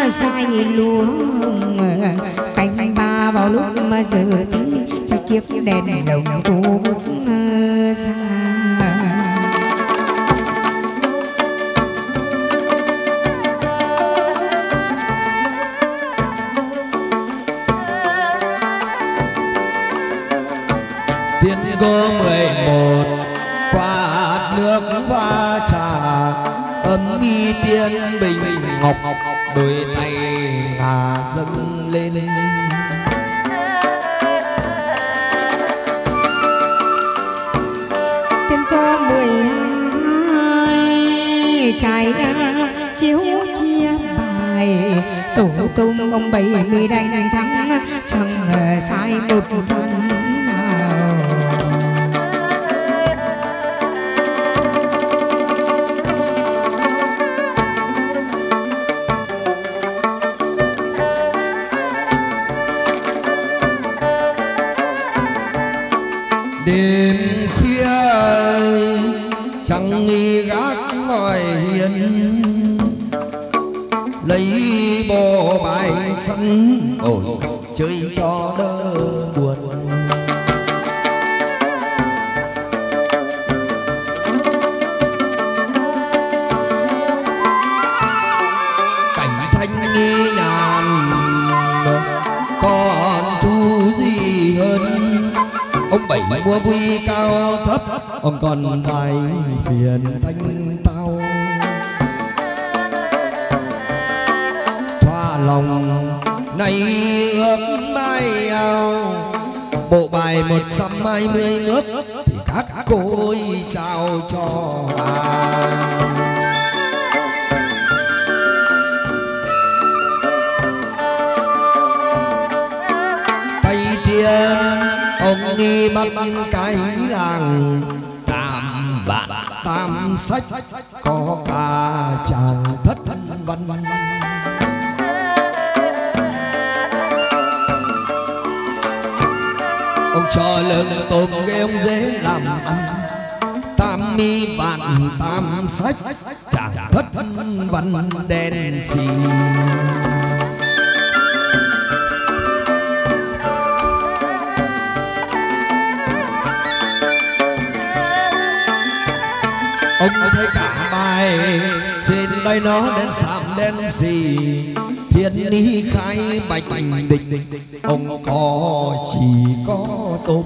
sai lúa cánh ba vào lúc mà giờ tí sao chiếc đèn đồng thu bước xa. Tiên cô 11 qua nước pha trà ấm mi tiên bình ngọc đôi tay ngà dâng lên. Tiên cô 12 trái chiếu chia bài tổ tung ông 70 đánh thắng chẳng sai một phần nào. Đêm khuya chẳng nghi gác ngồi hiền lấy bộ bài sân ôi chơi cho đỡ buồn. Cảnh thanh nghi nhàn còn thu gì hơn ông bảy mua vui cao thấp ông còn phải phiền thanh tao. Thoa lòng này ước mai ao bộ bài 120 nước thì các cô ơi chào cho tay tiên ông đi bắt cái làng tam vạn tam sách có cả chàng thất văn. Ông cho lợn tôm ghê ông dễ làm ăn tam mi vạn tam sách chàng thất văn đen xì. Ông thấy cả bài trên tay nó đen sạm đen xì thiên ni khai bạch địch ông có chỉ có tôm.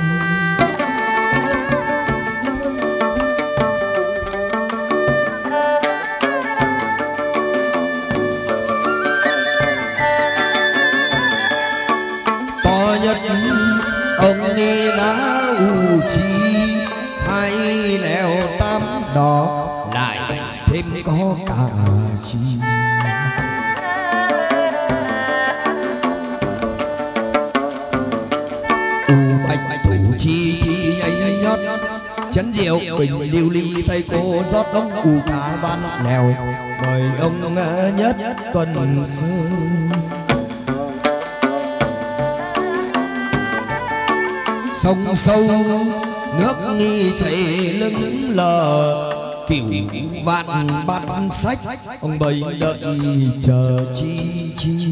To nhất ông đi đá u chi hai lèo tam đó lại thêm có cả chi. U bạch thủ chi chi nhảy nhót chấn diệu bình lưu ly thầy cô rót đông u cả ban lèo mời ông nhất tuần sương. Sông sâu nước nghi chảy lưng lờ kiểu vạn bát sách ông bầy đợi chờ chi chi.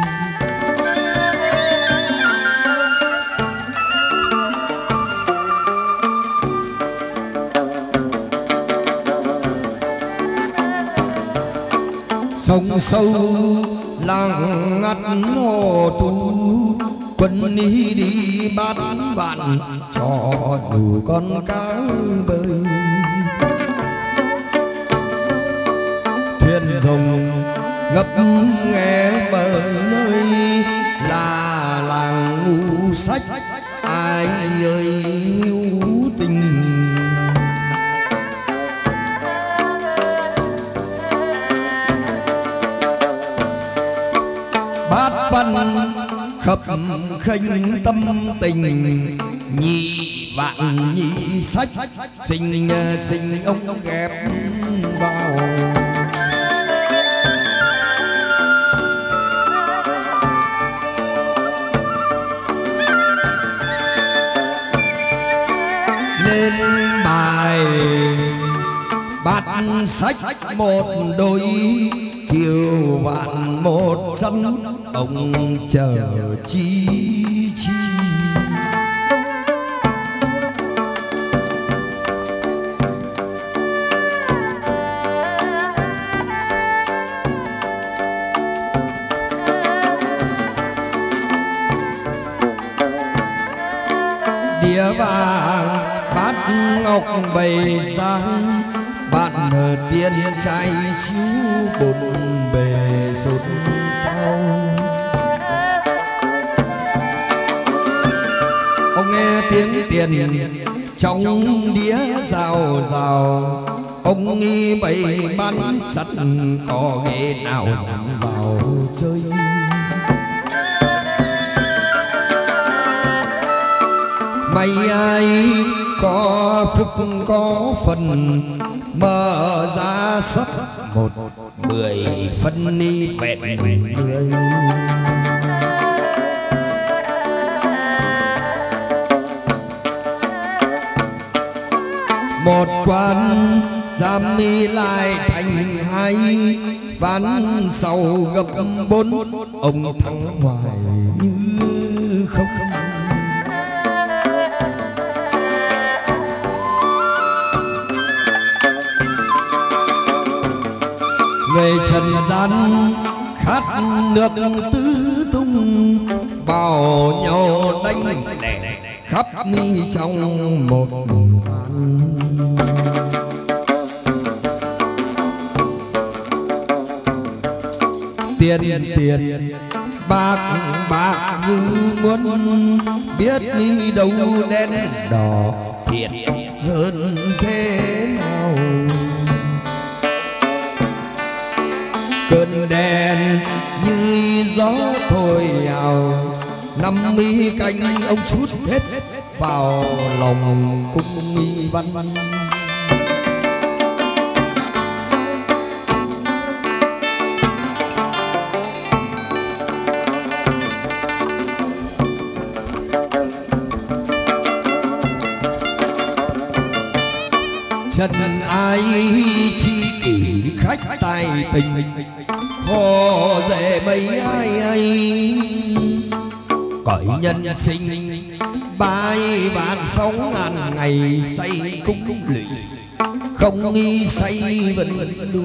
Sông sâu làng ngắt hồ thu quân đi bát vạn cho dù con cá bơi. Thuyền rồng ngập nghe bờ nơi là làng ngu sách ai ơi yêu tình. Bát văn khập khênh tâm tình nhị vạn nhị sách sinh sinh ông ghép vào. Lên bài bát sách một đôi kiều vạn một dân ông chờ chi chi. Đĩa vàng bát ngọc bày sang, bạn tiền trai chiếu bồn bề sốt sao. Ông nghe tiếng tiền trong đĩa rào rào, ông nghi bày bắn chặt có ghế nào nhắm vào chơi. May ai có phúc có phần, mở ra sắp 10 phân ni vẹn 10. Một quan giam mi lại thành 2, ván sau gấp 4, ông thắng hoài như không. Người trần gian khát nước tứ tung, bảo nhau đánh khắp mi trong một bàn. Tiền bạc dư muốn, biết mi đâu đen đỏ thiệt hơn thế nào. Cơn đèn như gió thổi ào, 50 canh ông chút hết vào lòng cung mi văn. Chân ai chi kỷ khách tài tình, hồ dễ mấy ai cõi nhân sinh 3.000 ngày say cung lụy, không nghi say vẫn đu.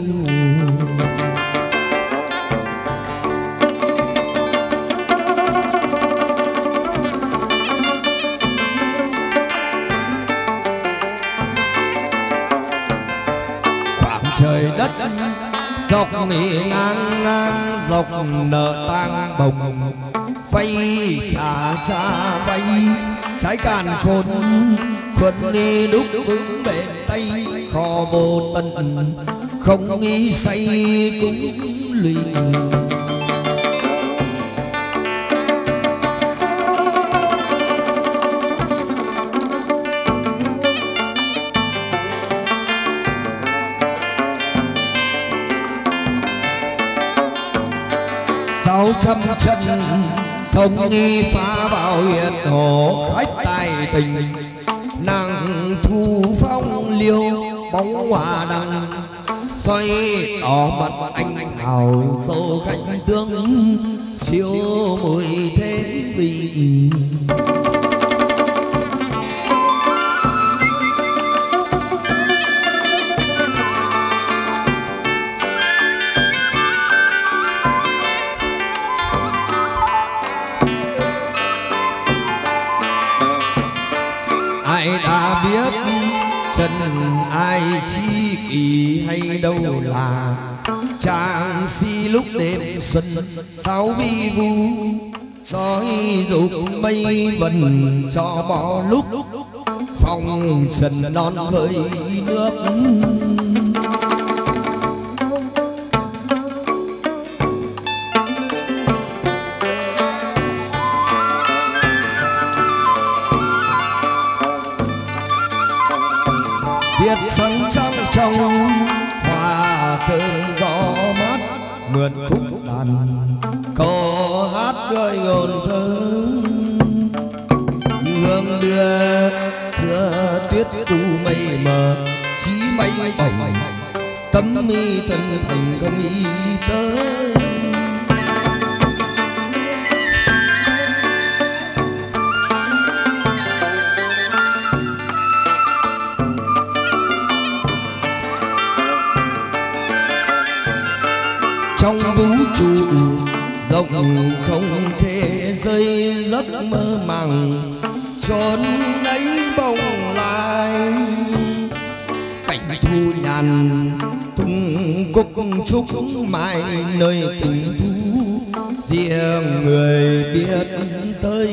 Trời đất dọc ngang ngang dọc nợ tang bồng, phay trả vay trái càn khôn khuất đi đúc vững bền tay, kho vô tận không nghi say cũng lụy. Sáu trăm chân sông nghi phá vào hiền hồ, khách tài tình nàng thu phong liêu bóng hoa đăng, xoay đỏ mặt anh hào dâu khách tướng siêu mùi thế vị. Ai đã biết chân ai chi kỳ hay đâu là chàng si lúc đêm xuân sao vi vu, soi dục mây vần cho bỏ lúc phong trần non với nước. Tiết xuân trăng trong hoa thơm gió mát, mượn khúc đàn câu hát gợi hồn thơ. Như hương đưa xưa tuyết tu mây mờ, chí mây bồng tâm mi thân thành không ý tới. Trong vũ trụ rộng không thể rơi giấc mơ màng, chốn ấy bồng lai cảnh thu nhàn tung cúc trúc mai nơi tình thú riêng người biết tới.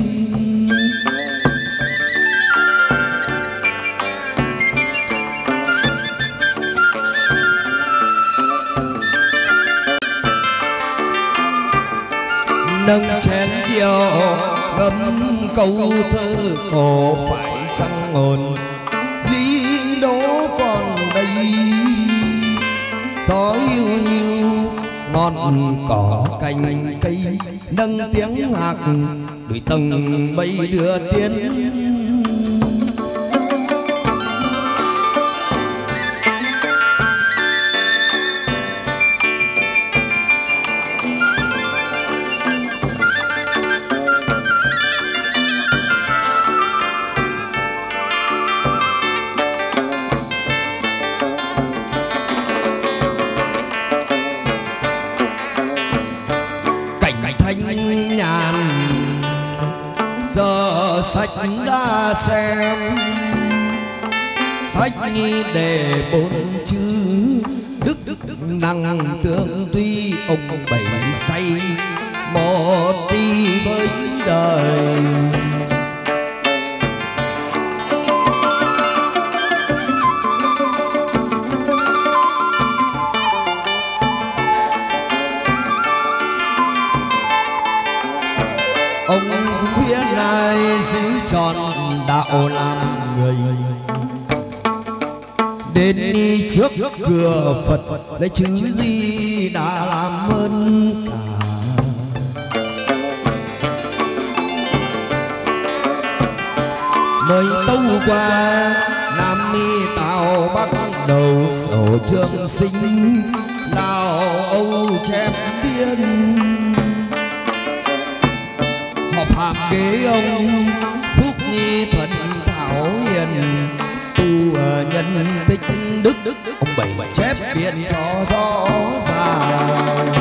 Nâng chén rượu ngâm câu thơ có phải chăng hồn ly đố còn đây. Gió hiu hiu ngọn cỏ cành cây nâng tiếng hạc đuổi tầng mây đưa tiến. Giờ sách ra xem sách để bốn chữ đức năng tương tuy ông bảy say một tí với đời. Ông khuyên ai giữ trọn đạo làm người, đến đi trước cửa Phật lấy chữ gì đã làm ơn cả. Mời tâu qua Nam Mi Tào bắt đầu sổ trường sinh Lào Âu chém biên. Họ phạm kế ông Phúc Nhi Thuận Thảo Hiền tu nhân tích đức. Ông bảy chép biên cho rõ ràng.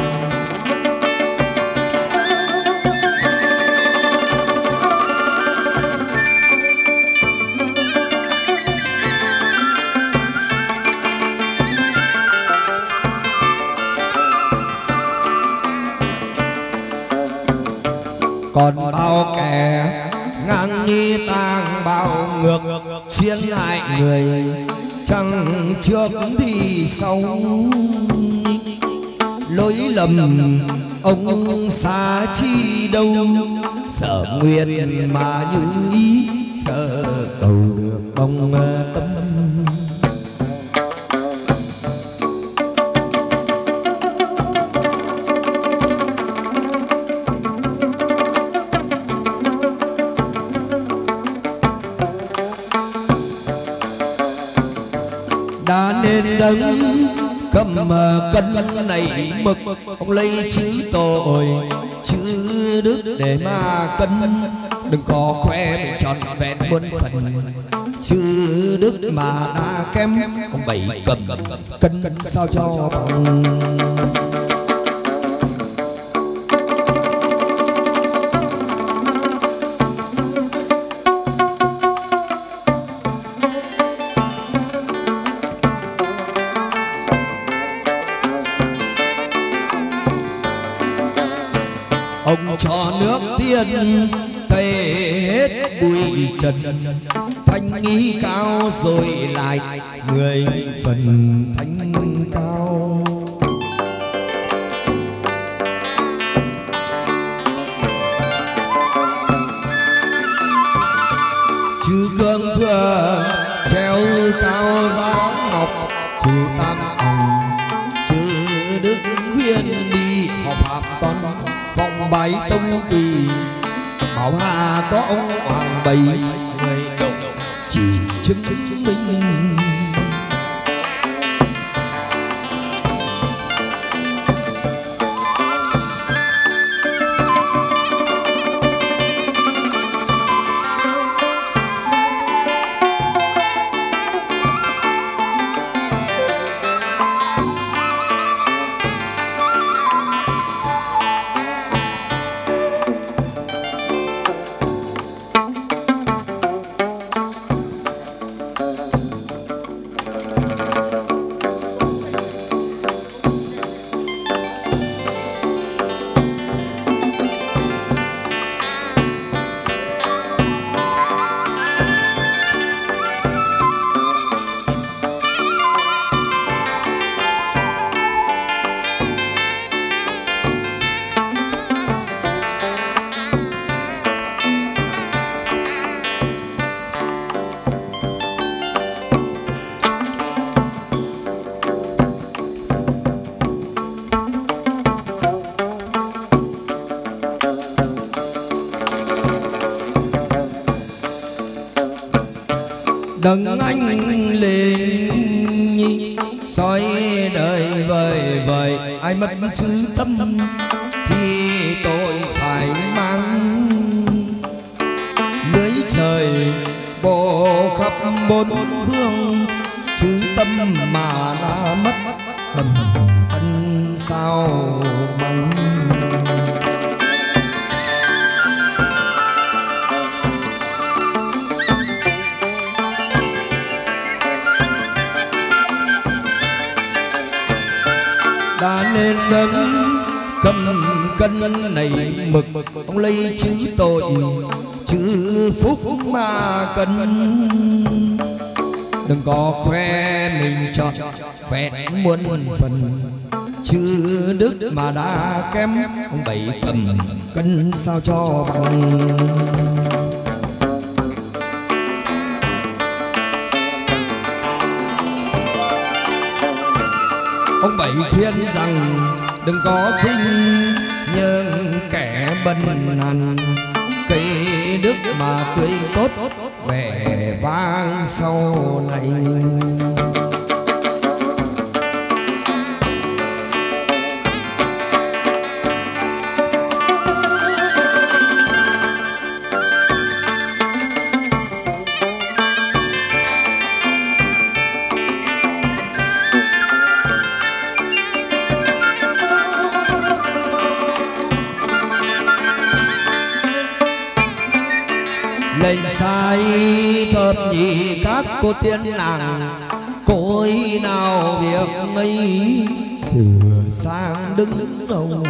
Còn bao kẻ ngang nghi tang bao ngược chiến hại người, chẳng trước thì sau lối lầm ông xa chi đâu. Sợ nguyện mà như ý, sợ cầu được bông tâm. Đã nên đấng cầm cân này mực, ông lấy chữ tội chữ đức để mà cân. Đừng có khoe mình tròn vẹn muôn phần, chữ đức mà đã kém. Ông bảy cầm cân sao cho bằng. Ông cho nước tiên tẩy hết bụi trần, thanh ý cao rồi lại người phần thanh cao. Chư cương thừa treo cao giá ngọc, chư tam ông chư đức khuyên đi. Họ phạm con phong bái tông kỳ, bảo hà có ông hoàng bày người đầu chỉ chứng minh. đấng anh linh soi đời vời vời, ai mất chữ tâm thì tội phải mang lưới trời bộ khắp bốn phương, chữ tâm mà đã mất cầm ân sao bằng. Đã nên đấng cầm cân này mực, ông lấy chữ tội chữ phúc mà cân. Đừng có khoe mình chọn vẹn muôn phần, chữ đức mà đã kém, ông bảy cầm cân sao cho bằng. Ông bảy khuyên rằng đừng có khinh nhưng kẻ bần hàn, cây đức mà tươi tốt vẻ vang sau này. Lệnh sai thập nhị các cô tiên nàng, cối nào việc ấy sửa sang đứng đầu.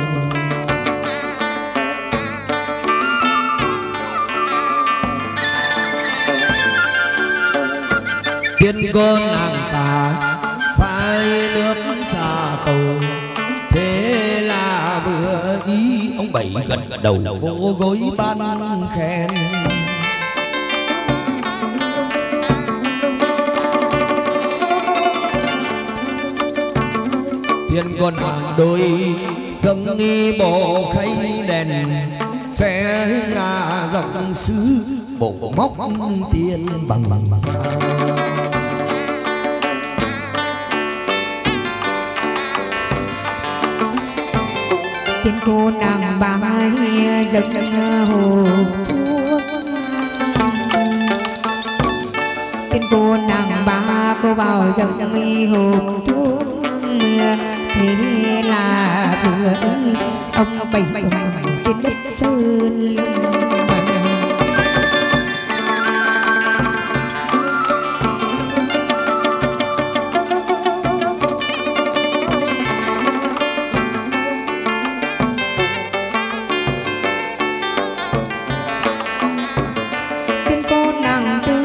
Tiên con nàng ta phải nước trà cầu, thế là vừa ý. Ông bảy gật đầu vỗ gối ban khen. Thiên con hàng đôi dâng nghi bộ khay đèn, sẽ ngả rộng sứ bộ móc tiên bằng bằng. Tiên cô nàng bái dâng hồ thuốc, tiên cô nàng ba cô vào dâng nghi hộp thuốc. Thế là vừa ấy ông bảy hoàng trên đất sơn lâm. Tiên cô nàng tư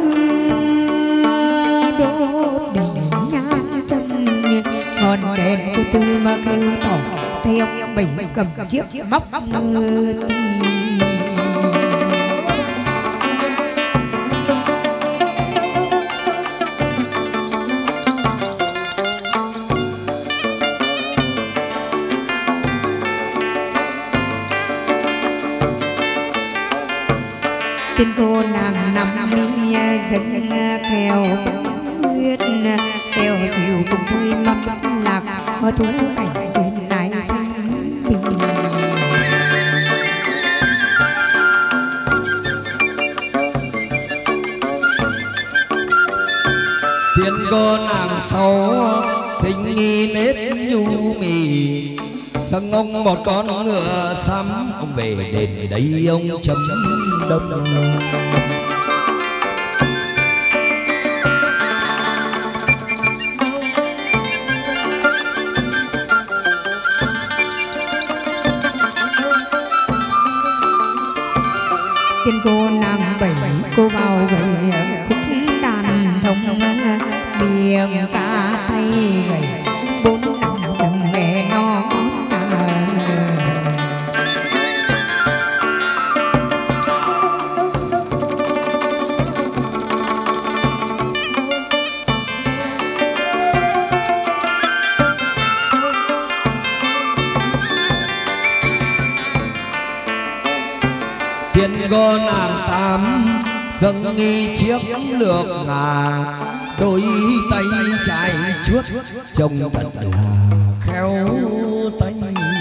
đốt đèn nhang trăm, còn đèn cô tư mà kêu tỏ, thấy ông bảy cầm chiếc móc tì. Tiên cô nàng nằm mi dâng kèo bóng huyết, kèo xìu cùng thôi mâm lạc thú cảnh tiên này xanh bì. Tiên cô nàng sau thính nghi nết nhu mì, dâng ông một con ngựa xăm, ông về đền đấy ông chấm đông. Tiên cô nàng bảy cô vào gầy khúc đàn thông, miệng cá tay gầy bốn năm cùng nghe nó. Tiên cô nàng tám dâng nghi chiếc lược ngà, đôi tay trái chuốt trông thật là khéo tay.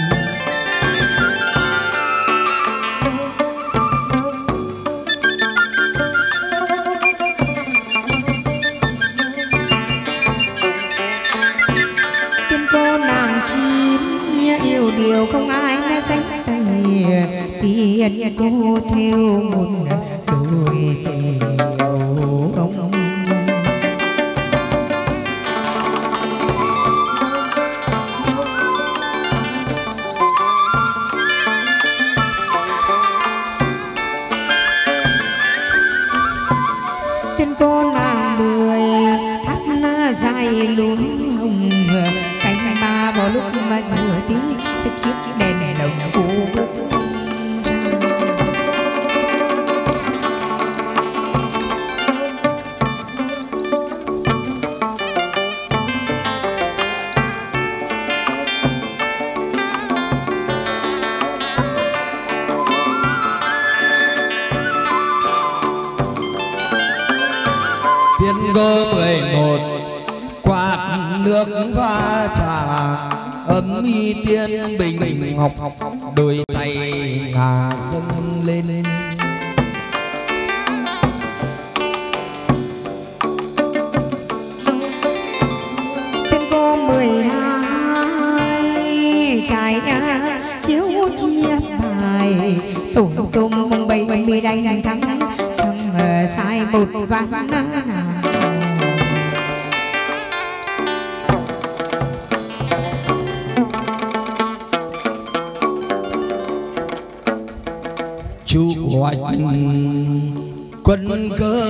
Tiên cô nàng chín yêu điều không ai mê sánh tay, tiên cô theo một đôi diều ông. Tiên cô nàng mười thắt dài luống hồng, cánh ba vào lúc mà giờ tí xếp chiếc đèn lồng cô bước Tiên cô 11 quạt nước pha trà, ấm y tiên bình ngọc, đôi tay ngà dâng lên. Tiên cô 12 trái chiếu chia bài, tổ tôm bông bầy mi đánh thắng trong sai một ván nào. Chu hoạch quân cơ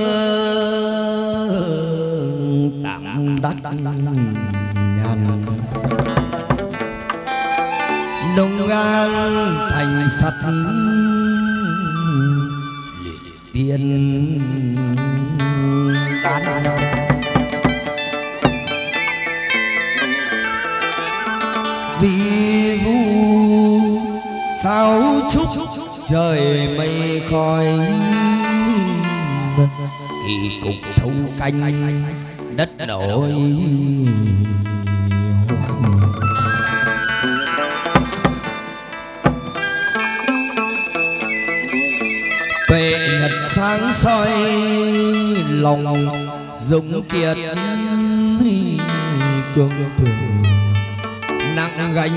tặng đắt nhàn, nông an thành sắt tiền đan. Vì vu sao chúc trời mây khói, kỳ cục thâu canh đất nổi hoang. Tuệ nhật sáng soi lòng dũng kiệt, cương thường nặng gánh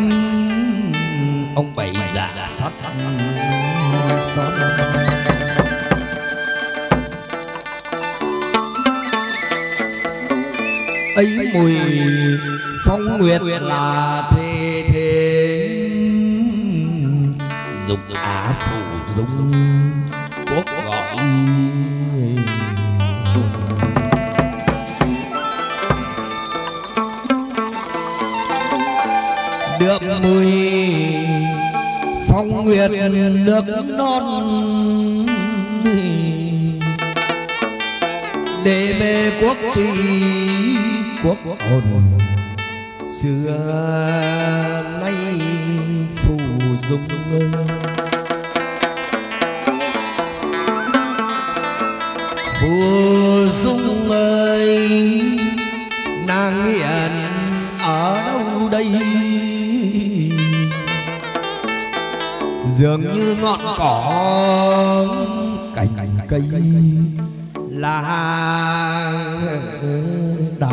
ông bảy dạ sắt son. Ấy mùi phong nguyệt là thề thế, dục á phủ dung quốc gọi. Được mùi phong nguyệt nước non, để mê quốc kỳ quốc hồn xưa nay phù dung. Phù dung ơi, nàng hiện ở đâu đây? Dường như ngọn cỏ cành cây là đào,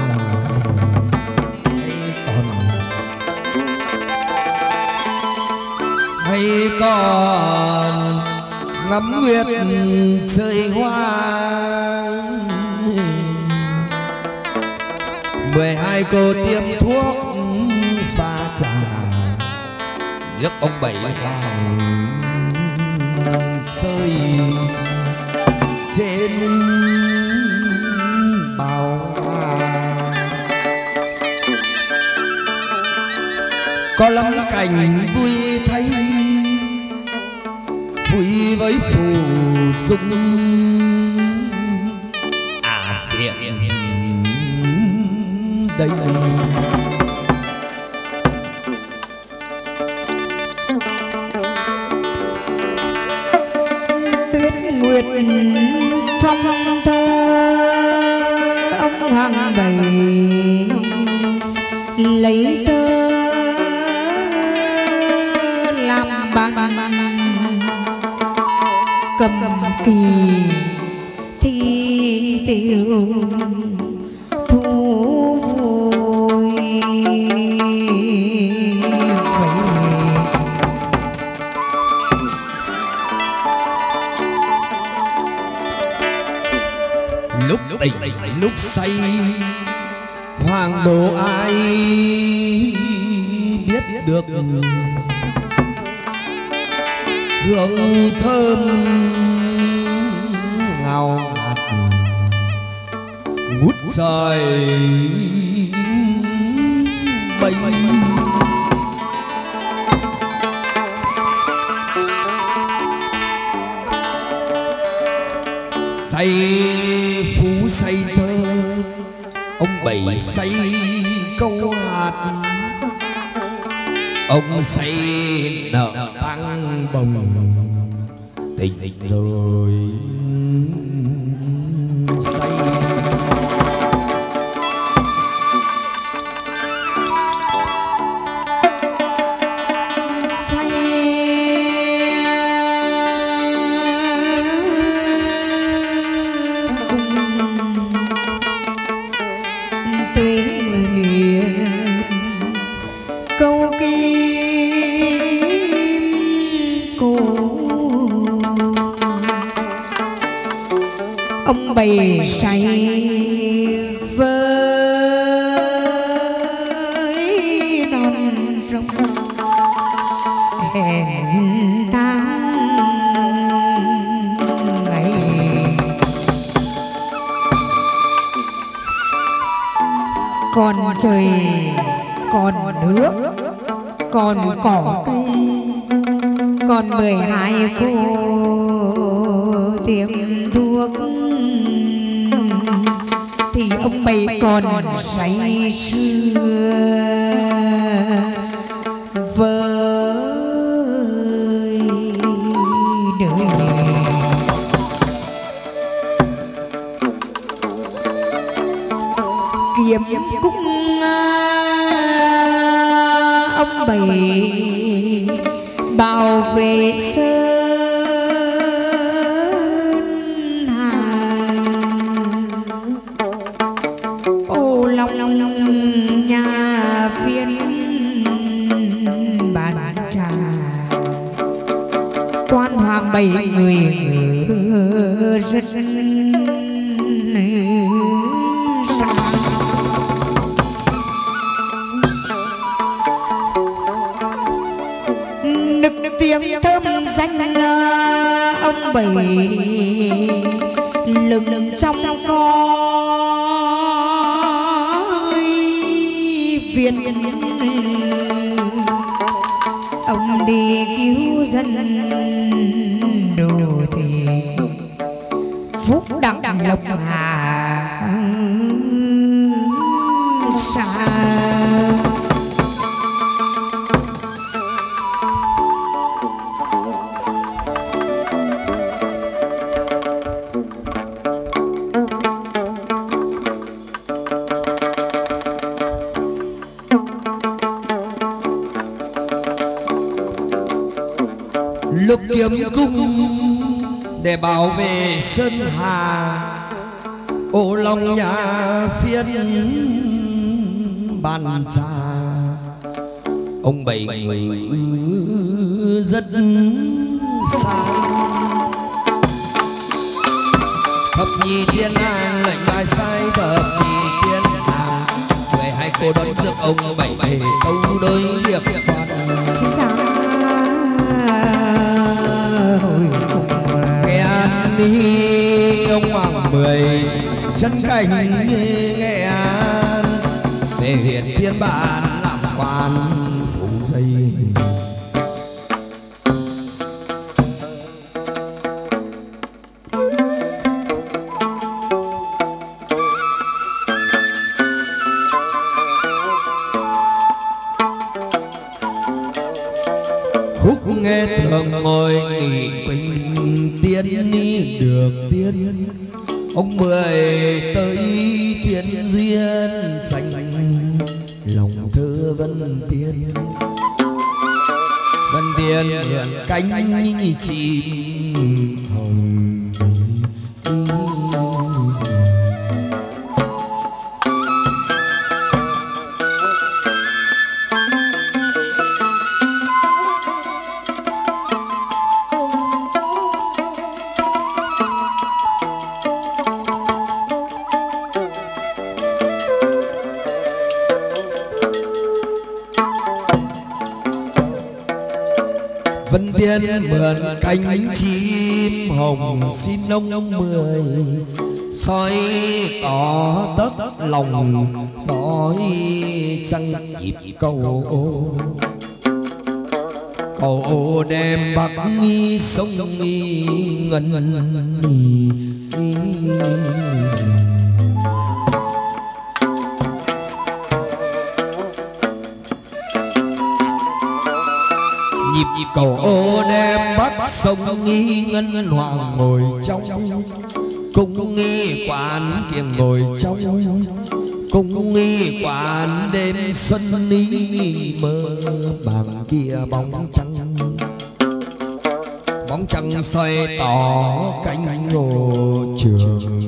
hay còn ngắm nguyệt chơi hoa. 12 cô tiêm thuốc pha trà, giấc ông bảy hoàng sơi trên bào hoa. Có lắm cảnh vui thấy, vui với phù dung phiền đây. Tuyết nguyệt phong thơ ông hoàng bày lấy thơ làm bằng cầm kỳ thi tiểu thu vui vậy. Lúc tỉnh lúc say hoàng đồ ai biết được, hương thơm ngào ngạt ngút trời bay. Say phú say thơ ông bảy say câu hạt, ông say nợ tăng bồng tình rồi say. bày say với non rồng hẹn tháng ngày còn trời còn nước còn cỏ cây còn 12 cô tiệm thuốc thì ông bày còn say sưa với đời. Kiếm cũng ông bày bảo vệ sơn hà ô long nhà viên bàn trà quan hoàng 7 người rất nức tiếng thơm danh ông bảy lừng trong cõi viên ông đi cứu dân đồ thì phúc đặng lộc hà xa. Lục kiếm cung để bảo vệ sơn hà ô long nhà phiên bàn trà ông 7 người rất sáng thập nhị tiên an lệnh bài sai thập nhị tiên an 12 cô đón rước ông 7 về câu đôi hiệp quan đi ông hoàng 10 chân cảnh Nghệ An để hiện thiên bản làm quan phủ dây. Khúc nghe thường ngồi nghỉ quỳnh tiên đi được tiên ông Mười tới thiên duyên dành lòng thơ Vân Tiên. Vân Tiên hiện cánh chim hồng. Vân Tiên mượn cánh chim hồng xin ông Mười soi tỏ tất lòng soi trăng nhịp cầu ô. Cầu ô đem bắc sông ngân. Nhịp cầu ô đem bắc sông ngân. Hoàng ngồi trong cung quán kia ngồi trong cung quán đêm xuân mơ bằng kia bóng trăng xoay tỏ cánh hồ trường.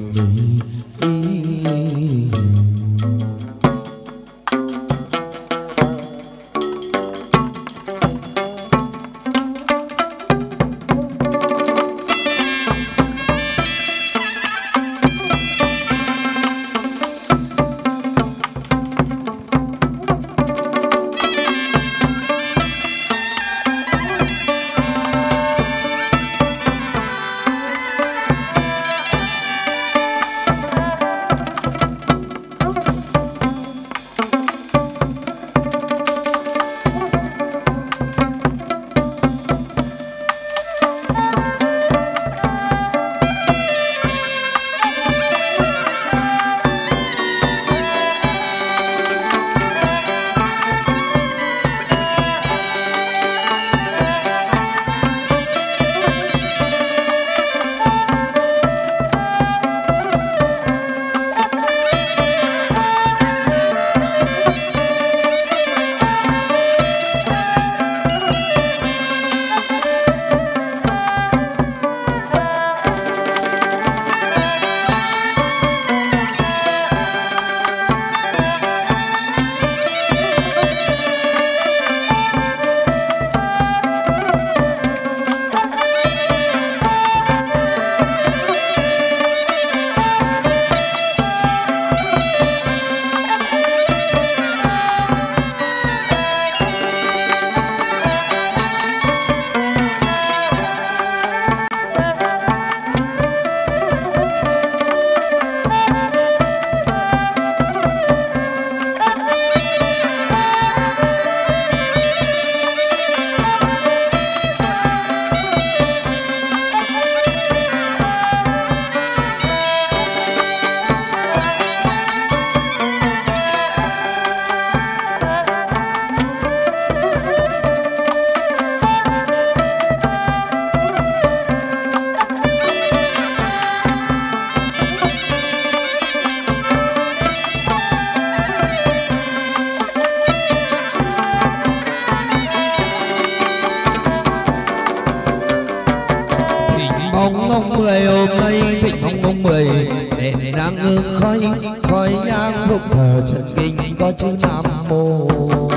ông Mười hôm nay thịnh ông Mười đèn đang hương khói nhang phục thờ trần kinh có chữ Nam Mô.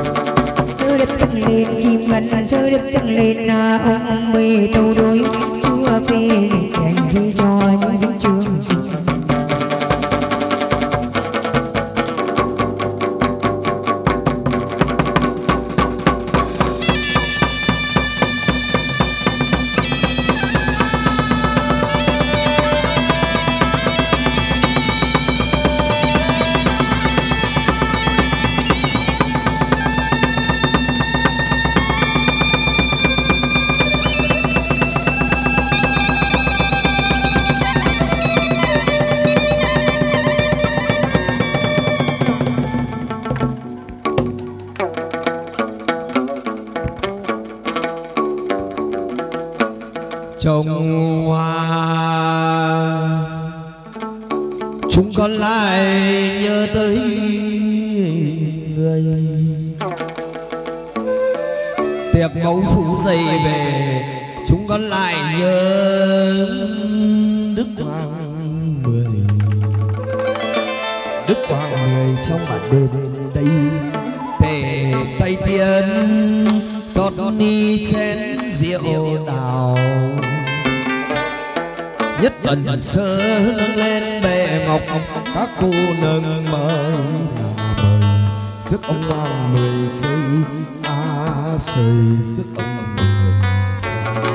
Sư đất dâng lên kim ngân, sư đất dâng lên ông Mười tâu đối chúa phê dịch thành phi cho những vị chương trình. Trồng hoa chúng con lại nhớ tới người. Tiệc mẫu phủ dày về, chúng con lại nhớ Đức Hoàng Mười. Đức Hoàng Mười trong bản đêm đây, tề tay tiên rót ni chén rượu đào. Nhất tần sơ nâng lên bệ ngọc, các cô nâng mời là mời rước ông Hoàng Mười xây xây rước ông Mười xây.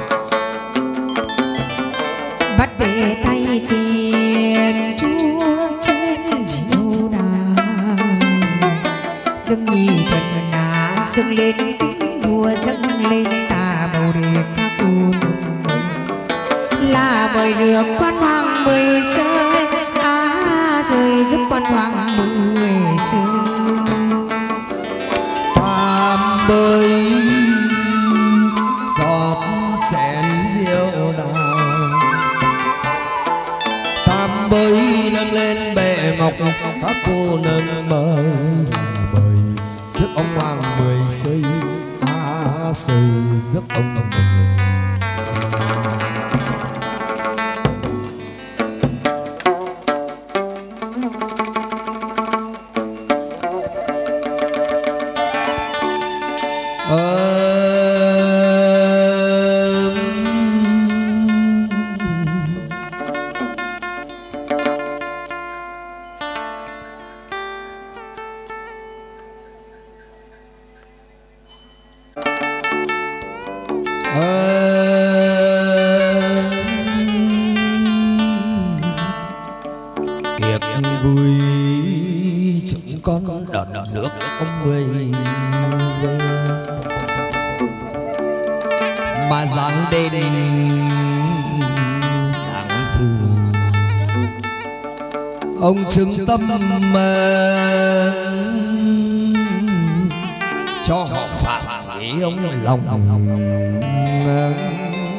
Bắt để tay tiền chuông trên rượu đào, dâng nhì thần là dâng lên kính vua, dâng lên tà bầu để các cô nâng là mời rước quan Hoàng Mười xây rơi giúp quan Hoàng Mười xây. Tam bơi giọt chén rượu đào, tam bơi nâng lên bệ ngọc, các cô nâng mời là mời rước ông Hoàng Mười xây xây rước ông Mười xây. Tiệc vui chúng con đón rước ông Mười về, mà dáng đền dáng phù ông chứng tâm cho họ phạm ý ông lòng thành.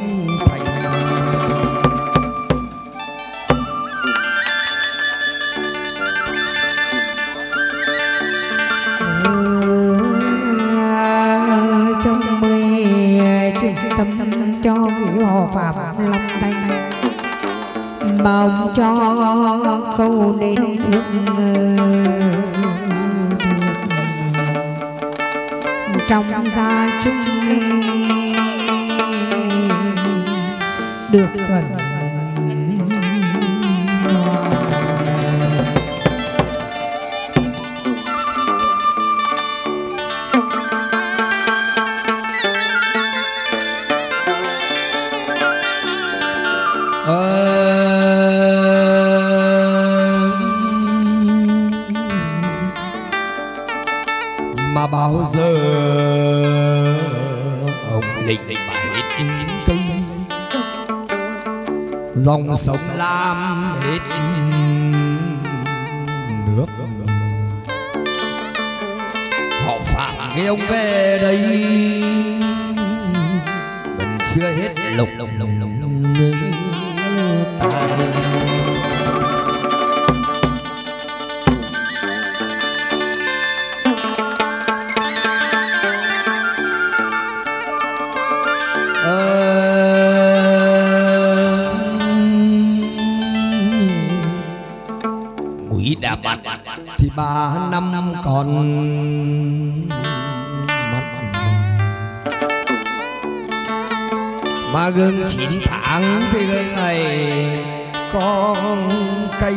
Trong mười trung tâm cho người họ phạm long thanh, mong cho câu nên ước trong gia chung được thuận. Mà bao giờ ông lịch mà hết cây, dòng sông Lam hết nước, họ phạm cái ông về đây vẫn chưa hết lục tài. Ngụy đã bắt thì 3 năm còn mắt, mà gần 9 tháng thì gần này con cây.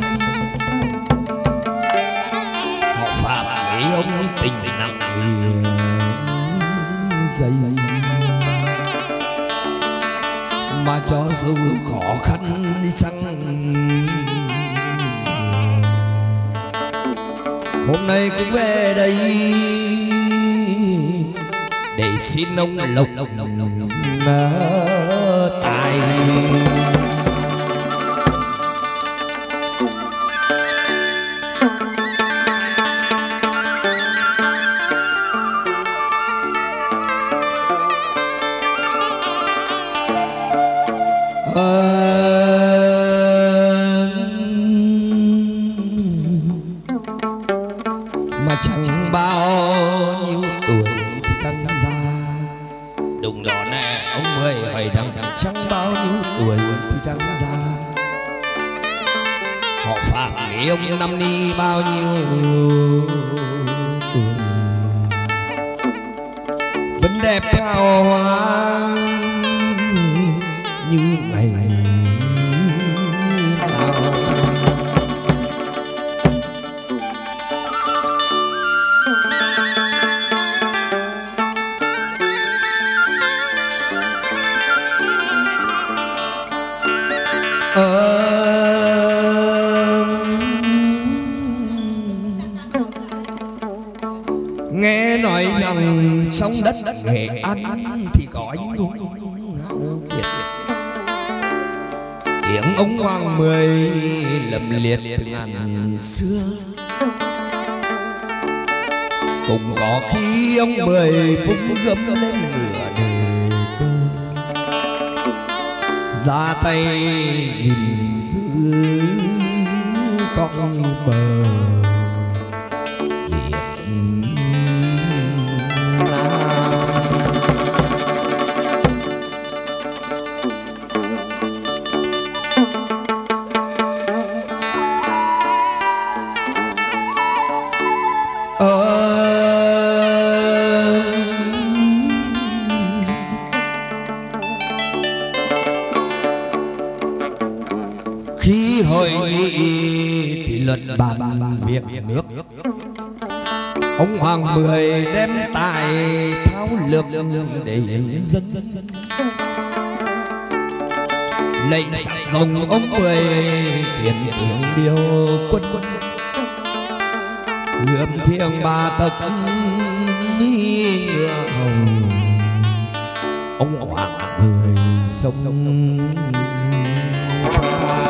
Họ phạm với ông tình nặng nghĩa dày, mà cho dù khó khăn đi sang hôm nay cũng về đây để xin ông lộc tài. đó nè ông mười hỏi rằng chẳng bao nhiêu tuổi thì chẳng già, họ phạt nghĩ ông năm ni bao nhiêu tuổi vẫn đẹp hào hoa như ngày nào. Nghe nói rằng trong đất Nghệ An thì có anh hùng hào kiệt, tiếng ông Hoàng Mười lầm liệt từ ngàn xưa. Cũng có khi ông Mười vung gấm lên ngựa đề cơ, ra tay gìn giữ cõi bờ Việt Nam. Khi hội nghị thì luận bàn việc nước, ông Hoàng Mười đem tài thao lược để dân, lệnh sắc dòng ông Mười tiền tướng điều quân, gươm thiêng ba tấc mi ngựa hồng, ông Hoàng Mười sông pha.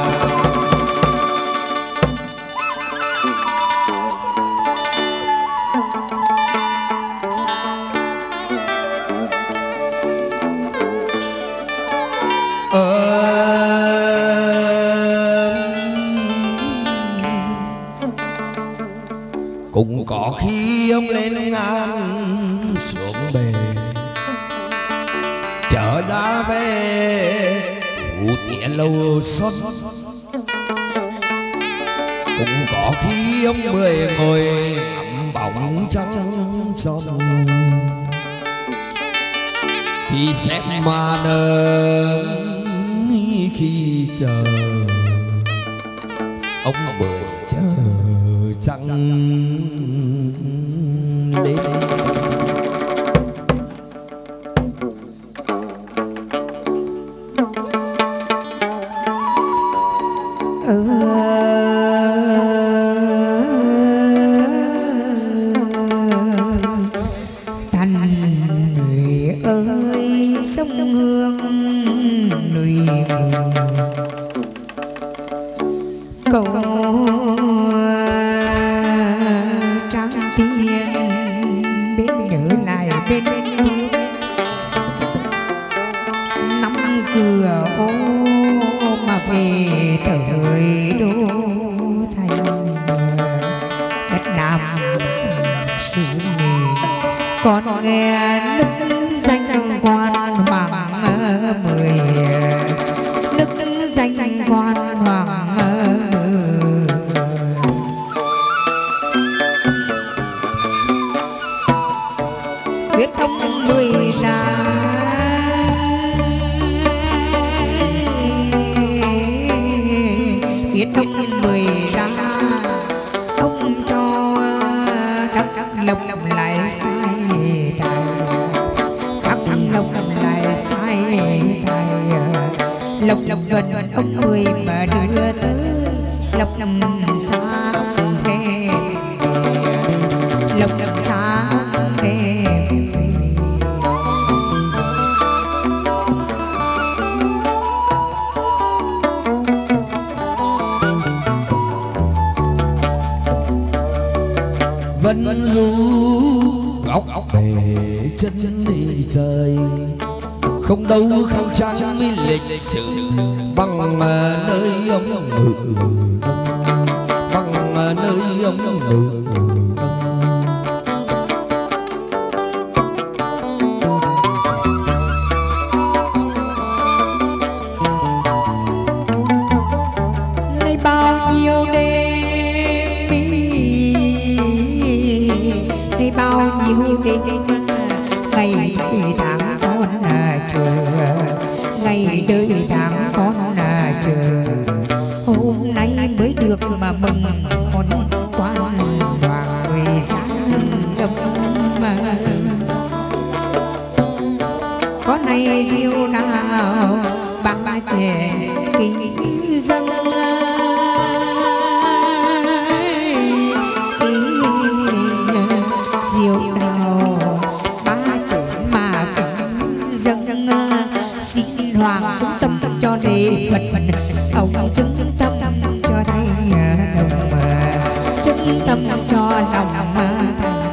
Cũng có khi ông lên ngang xuống bề, trở ra về phủ tía lâu xuân. Cũng có khi ông Mười ngồi ngắm bóng trăng tròn, khi xem mà nở khi chờ ông Mười chờ trăng lên. Thành Nụy ơi sông Hương Nụy cầu Trăng Tiên bên nhớ lại bên thương năm cửa ô mà về tới đô thành đất Nam xứ nghề. Còn nghe đức danh quan Hoàng Mười, đức danh quan Hoàng biết ông Mười ra biết ông Mười ra, ông cho đắc lộc lại sai thầy, đắc lộc lại sai thầy, lộc gần ông Mười mà đưa tới lộc xa đẹp, lộc xa đẹp. Vân du góc bể chân đi trời, không đâu khang trang mi lịch sử bằng nơi ông ngự đông, bằng nơi ông ngự đông. nhiều đêm ngày đời tháng con chờ, ngày đời tháng con chờ. Hôm nay mới được mà mừng hôn quan hoàng người sáng lâm. Có này diêu nào ba trẻ kính dâng, diêu nào ba trẻ mà kính dâng. Xin hoàng chứng tâm cho đề Phật, ông chứng tâm cho thầy đồng, chứng tâm cho lòng thành.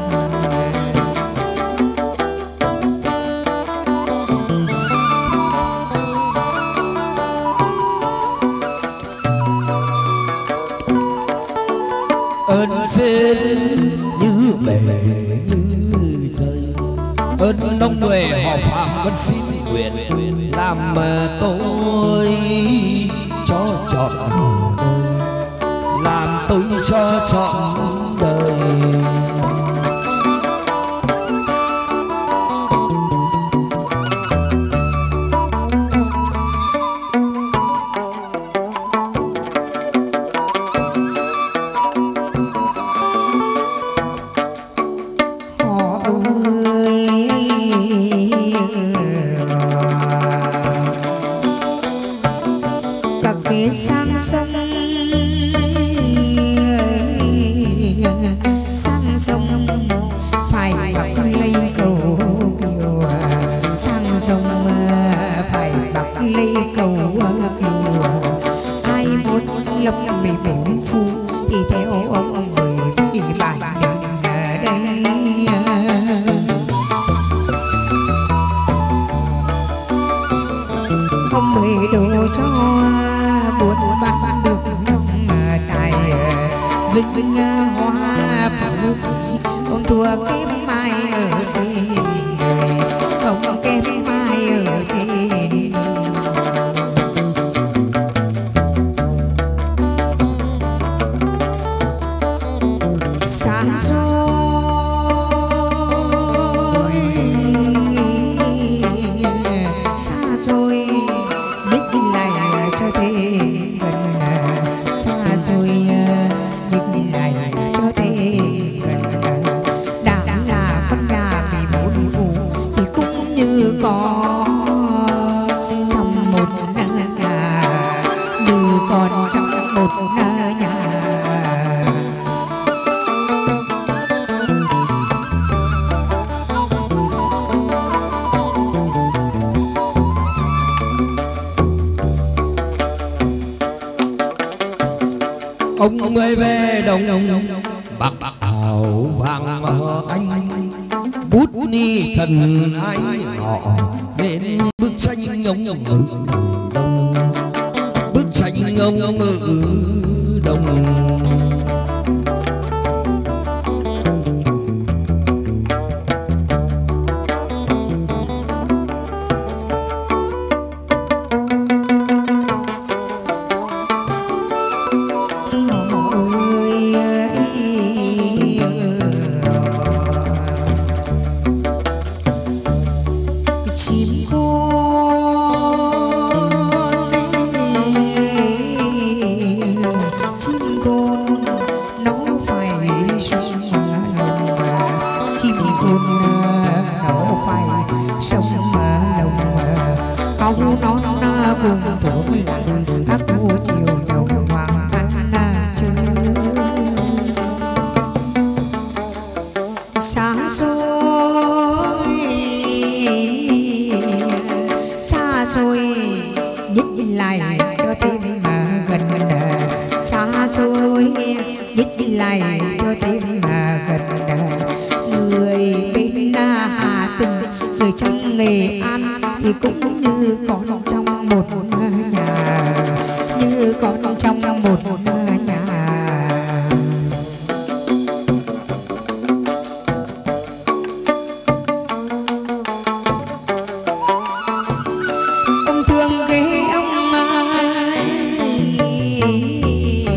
Ơn phên như bể như trời, ơn đông người họ phạm vẫn xin nguyện làm mà tôi cho trọn đời, làm tôi cho trọn đời. Ông mới về đồng mặc áo vàng anh, bút ni thần ái ngọ nên bức tranh ông ngự đồng, bức tranh ông ngự đồng.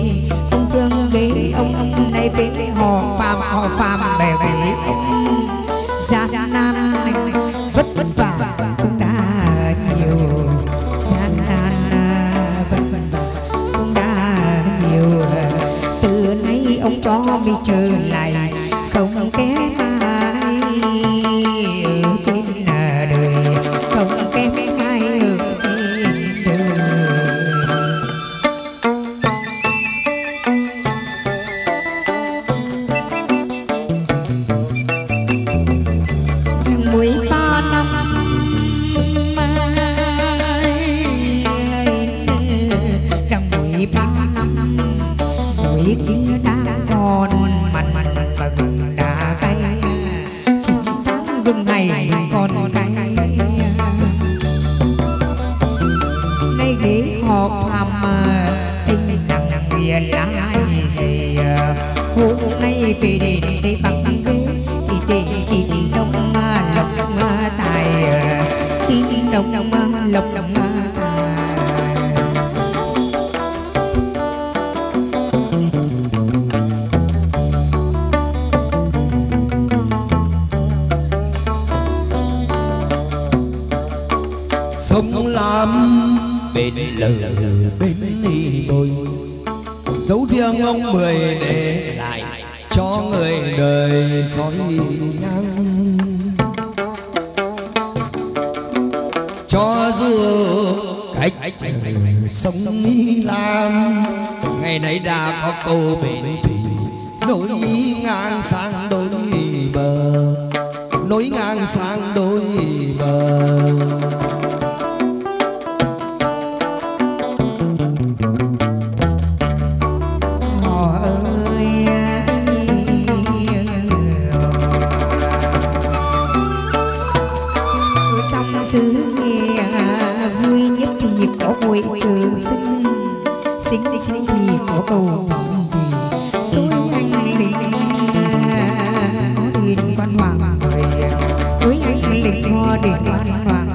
Ông này với họ phàm bè với ông gian nan vất vả cũng đã nhiều, gian nan vất vả cũng đã nhiều. Từ nay ông cho mi trở lại không kém ai ở trên đời, không kém ai ở trên đời. Rằng 13 năm rằng 13 năm tuổi kia đang còn mặn mà gừng đã cay, chỉ tháng gừng ngày còn cay. Nay ghế họp phàm tinh đằng quyền lại gì, hôm nay về đến đây bằng ghế thì để xin đông lộc tài, xin đông lộc tài. Sông Lam bên lờ bên đi bồi, dấu thiêng ông 10 để lại cho người đời khói nhang. Cho dù cách sông Lam ngày nay đã có câu bến thủy nối ngang sang đôi bờ, nối ngang sang đôi bờ. Xứ nghe vui nhất thì có buổi trừ sinh thì có cầu thì tôi anh lính có đền quan hoàng người, tôi anh lính có đền quan hoàng.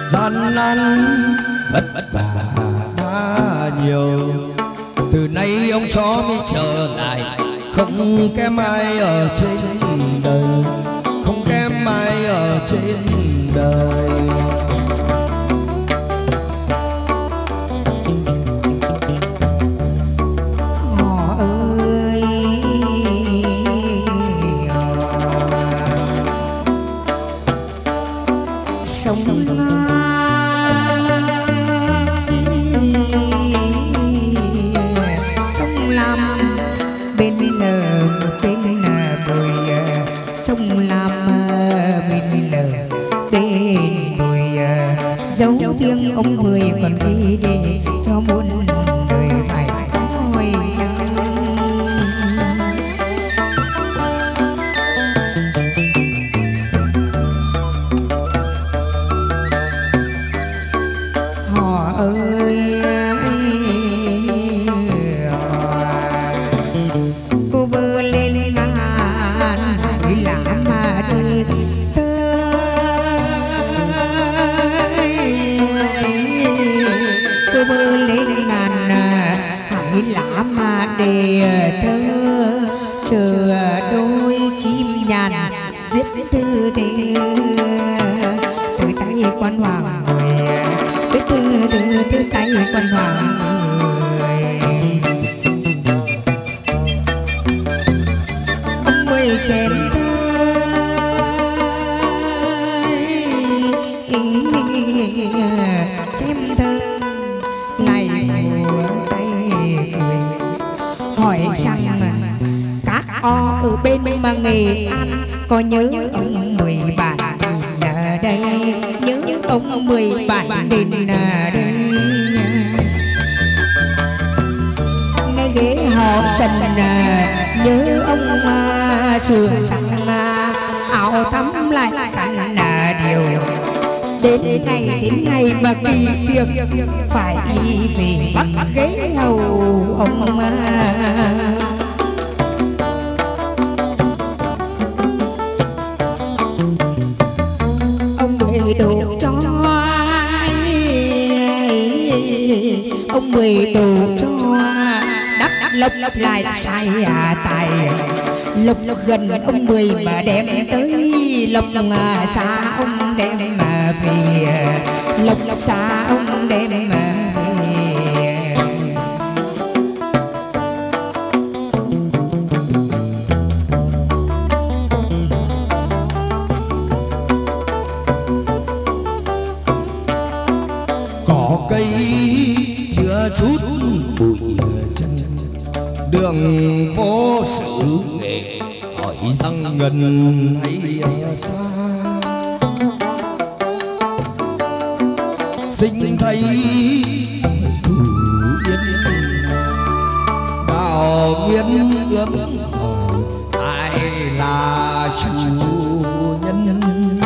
gian nan vất vả đã nhiều. Từ nay ông chó mới trở lại, không kém ai ở trên đời, không kém ai ở trên đời. Họ ơi sông Lam bên lờ một bên bồi, sông Lam bên lờ bên bồi, dấu thiêng ông Mười còn ghi để cho muôn đời phải hỏi họ ơi. Cô bơ lên ngàn hãy làm mà đi cô bơ lên ngàn hãy làm mà để thơ chờ đôi chim nhàn viết thư tình từ tay quan hoàng người, viết thư từ tay quan hoàng người. Ông Mười xem thơ lại vùa tay cười hỏi rằng các o ở bên mà Nghệ An có nhớ ông Mười bản đền ở đây, nhớ ông Mười bản đền ở đây. Nay ghế họ Trần nhớ ông sửa sang áo thắm lại khăn điều. Đến ngày mà kỳ tiệc phải về bắt ghế hầu ông. Ông Mười đồ cho ông Mười đồ cho đắc lộc lại sai tài lộc gần ông Mười mà đem tới lộc xa ông đem mà về, lộc xa ông đem mà về. Cỏ cây chưa chút bụi chân, đường vô sự nghệ hỏi rằng gần hay xa. Sinh thấy thủ yên đào nguyên ướm hồng, ai là chủ nhân.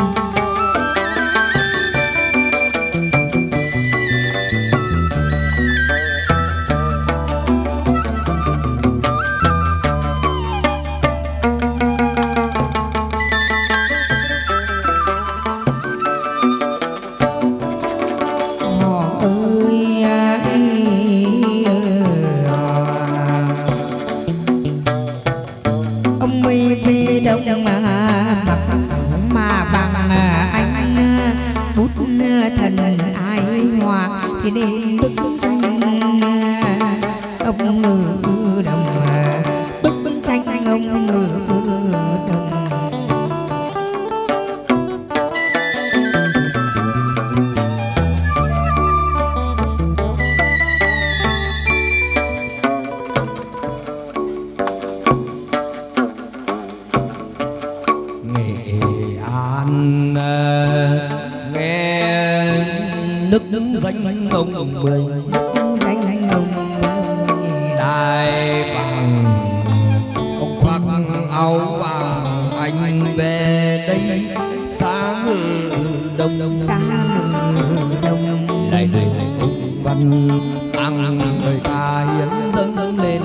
Đông mặc mà bằng anh bút thần ai hòa thì nên bức tranh ông ngự đồng, bức tranh ông ngự đồng. Danh ông Mười, danh ông đại bằng ông khoác áo vàng anh về đây xa ngự đông, xa ngự đông lại đời ông văn tăng người ta hiến dâng lên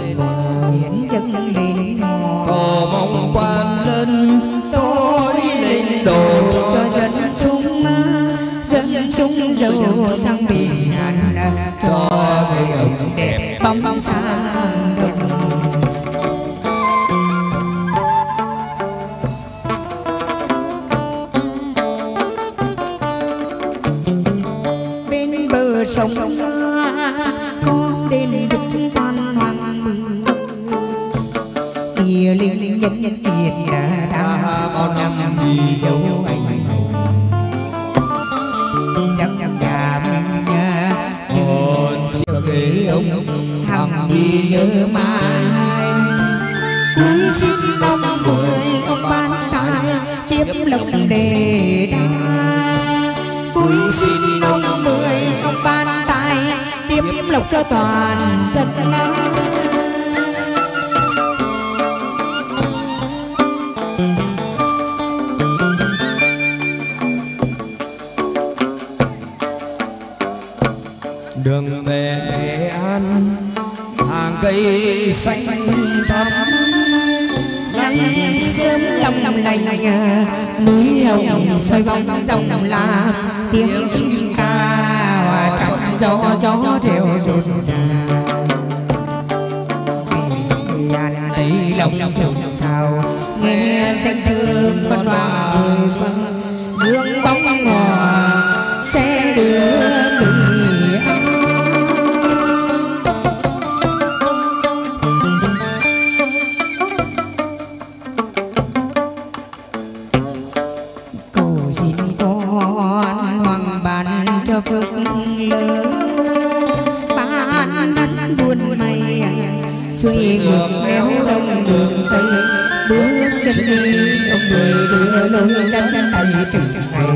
cầu mong quan lên tối lên đồ cho dân chúng dân dân súng dầu sang biển cho người ông đẹp bóng sang đồng. Bên bờ sông có đền đức quan hoàng mừng địa linh nhân kiệt đã bao năm đi dấu anh giấc nhà mình hồn xưa ghế ông hằng đi nhớ mai quý xin ông mười ông ban tài tiếp lộc đề đa quý xin ông mười ông ban tài tiếp lộc cho toàn dân đường về Nghệ An hàng cây xanh thắm nắng sớm lòng lành núi hồng soi bóng dòng là tiếng chim ca hòa trong gió reo rộn ràng thấy lòng sầu sao nghe danh thương con hoa đường bóng hòa sẽ đưa mình phước lớn ban đất buôn mây xuôi ngược néo đông đường tây bước chân đi ông mười đưa lối dân đầy từng ngày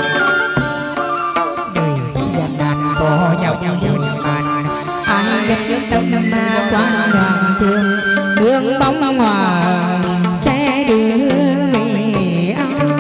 đời gian nan có nhau buồn màn ai nhất tâm ma quan hoàng thương đường bóng hòa sẽ đưa về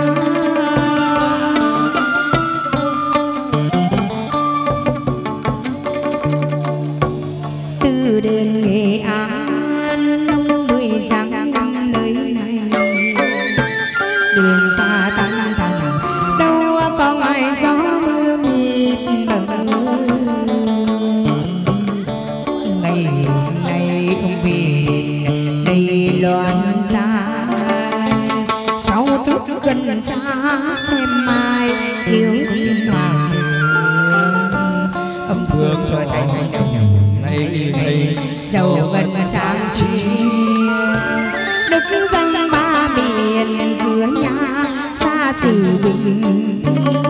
đến Nghệ An năm 10 tháng năm nơi này đường xa tăng thẳm đâu có ai gió mưa mịt mờ ngày hôm nay ông về đây loan ra sau thước gần xa xem mai thiếu duyên hoàng ông thương cho thành ngày giàu ngân sáng chi đức danh ba miền cửa nhà xa xứ bình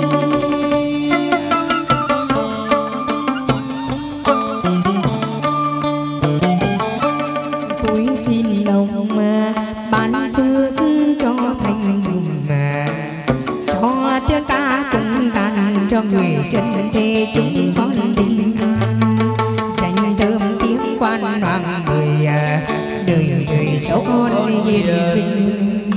túi xin ông ban phước cho thành hùng cho tiếng ca cùng đàn cho người chân thế chúng con bình an dành thơm tiếng quan hoàng người đời đời cháu con hiền vinh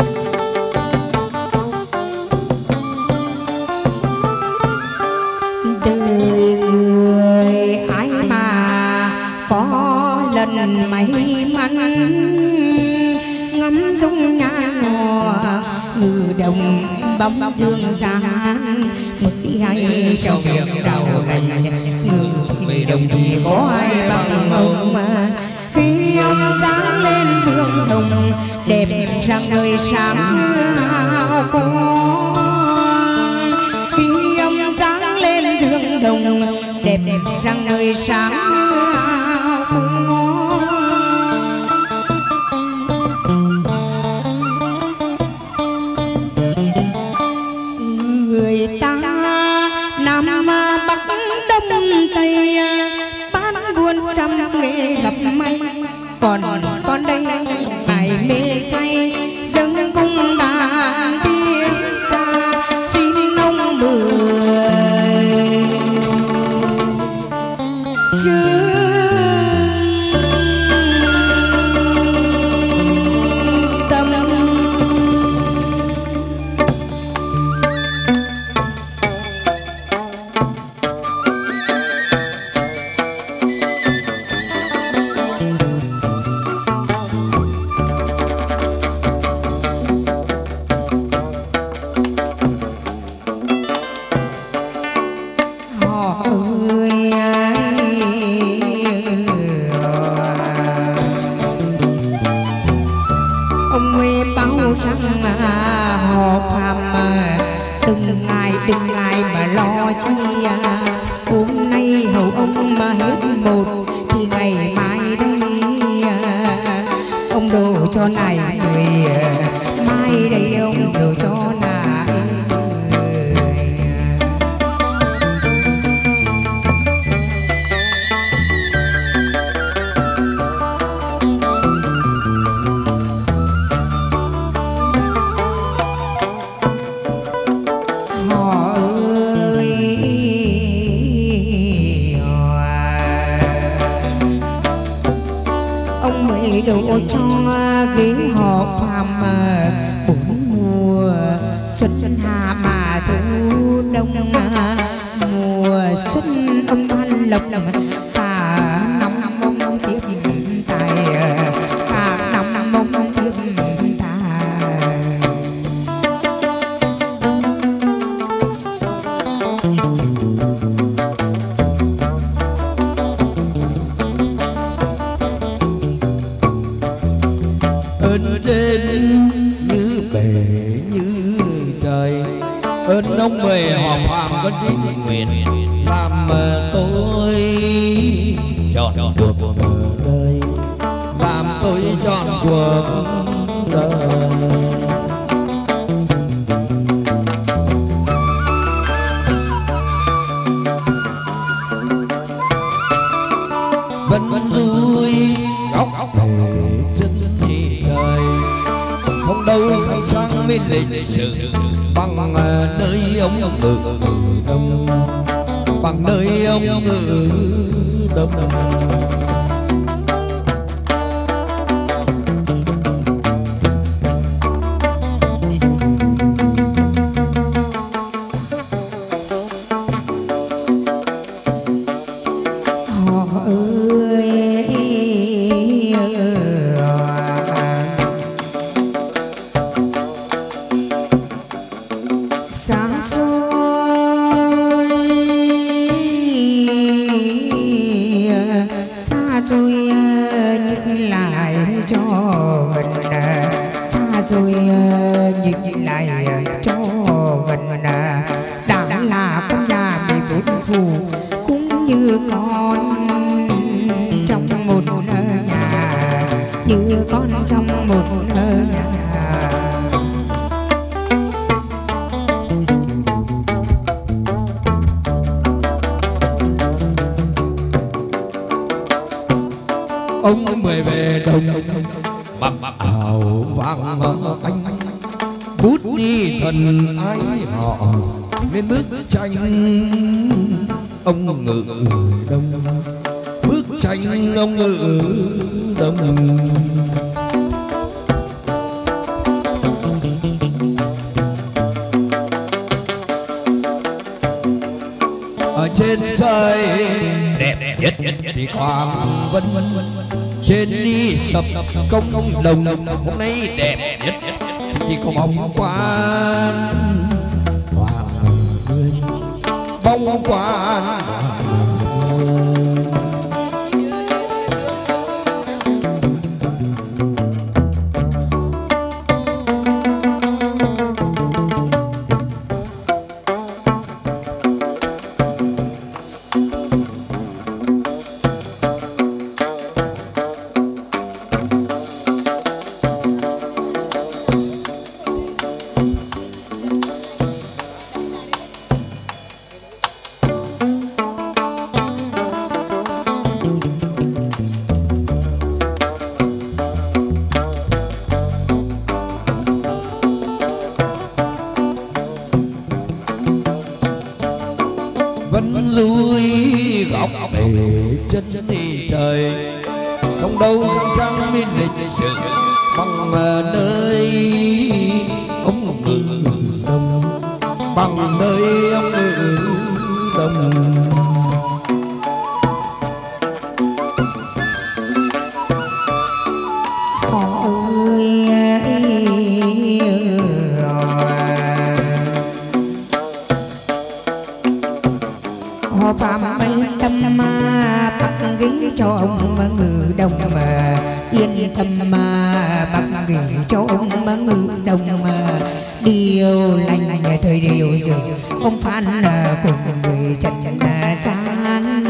đời người ai mà có lần may mắn ngắm dung nhan hoa ngự đồng bóng dương gian mới hay trong việc đau lành ngự về đồng thì có ai bằng ông mà khi ông dáng lên dương đồng đẹp rạng ngời sáng hào quang khi ông dáng lên dương đồng đẹp rạng ngời sáng hào quang người ta Nam Bắc Đông Tây bán buôn trăm nghề gặp may còn con đây mải mê say dâng cung đàn tiếng ca xin ông mười tâm hôm nay hầu ông mà hết một thì ngày mai đây ông đồ cho này người, mai đây ông đồ cho này. Đổ cho ghế họ phàm bốn mùa xuân hạ mà thu đông, mùa xuân ông ban lộc cả năm ông tiếp tài, cả năm ông tiếp tài. Ơn trên như bể như trời, ơn ông mời họ phàm có chính nguyện làm tôi chọn cuộc đời, làm tôi chọn cuộc đời. Vẫn vui góc bể chân trời, không đâu khang sang mới lịch sự bằng nơi ông ngự đông, bằng nơi ông ngự đông. Rồi nhìn lại cho gần, đã là con nhà 14 phù cũng như con trong một nhà, như con trong một nhà. Ông mời về đồng bằng ảo vang anh, bút đi thần ái họ nên bức tranh ông ngự đông, bức tranh ông ngự đông. Ở trên trời đẹp nhất thì Quang Vân, trên đi sập công đồng, hôm nay đẹp nhất chỉ có bóng quan hoàng người, bóng quan. Vẫn vui góc bể chân đi trời, không đâu khang trang minh lịch sự bằng nơi ông ngự đông, bằng nơi ông ngự đông. Họ ơi họ phạm bên tâm bắt ghế cho ông ngự đông, yên tâm bắt ghế cho ông ngự đông. điều lành thời điều dường ông Phan cùng người trần gian.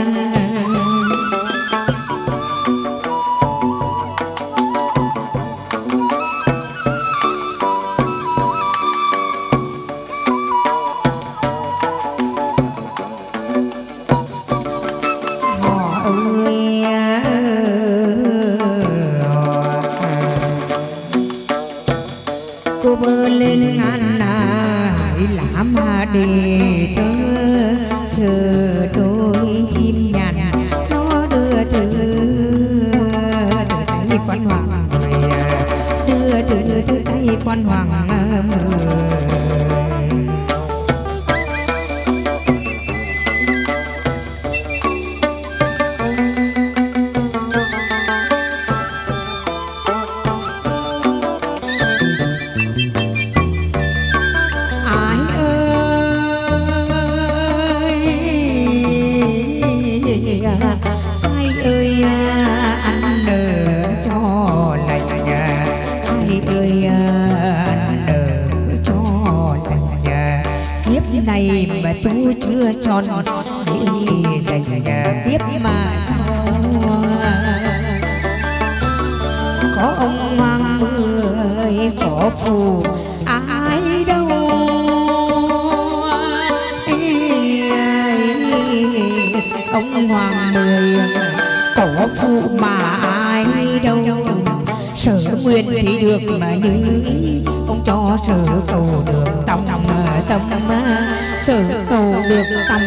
Cô bơ lên ngàn hải lãm để thơ chờ đôi chim nhàn nó đưa từ tay quan hoàng đưa từ tay quan hoàng mà tu chưa tròn để dành kiếp mà sau có ông hoàng mười có phù ai đâu ông hoàng mười có phù mà ai đâu sở nguyện thì được mà như ông cho sở cầu được tâm sở cầu được tâm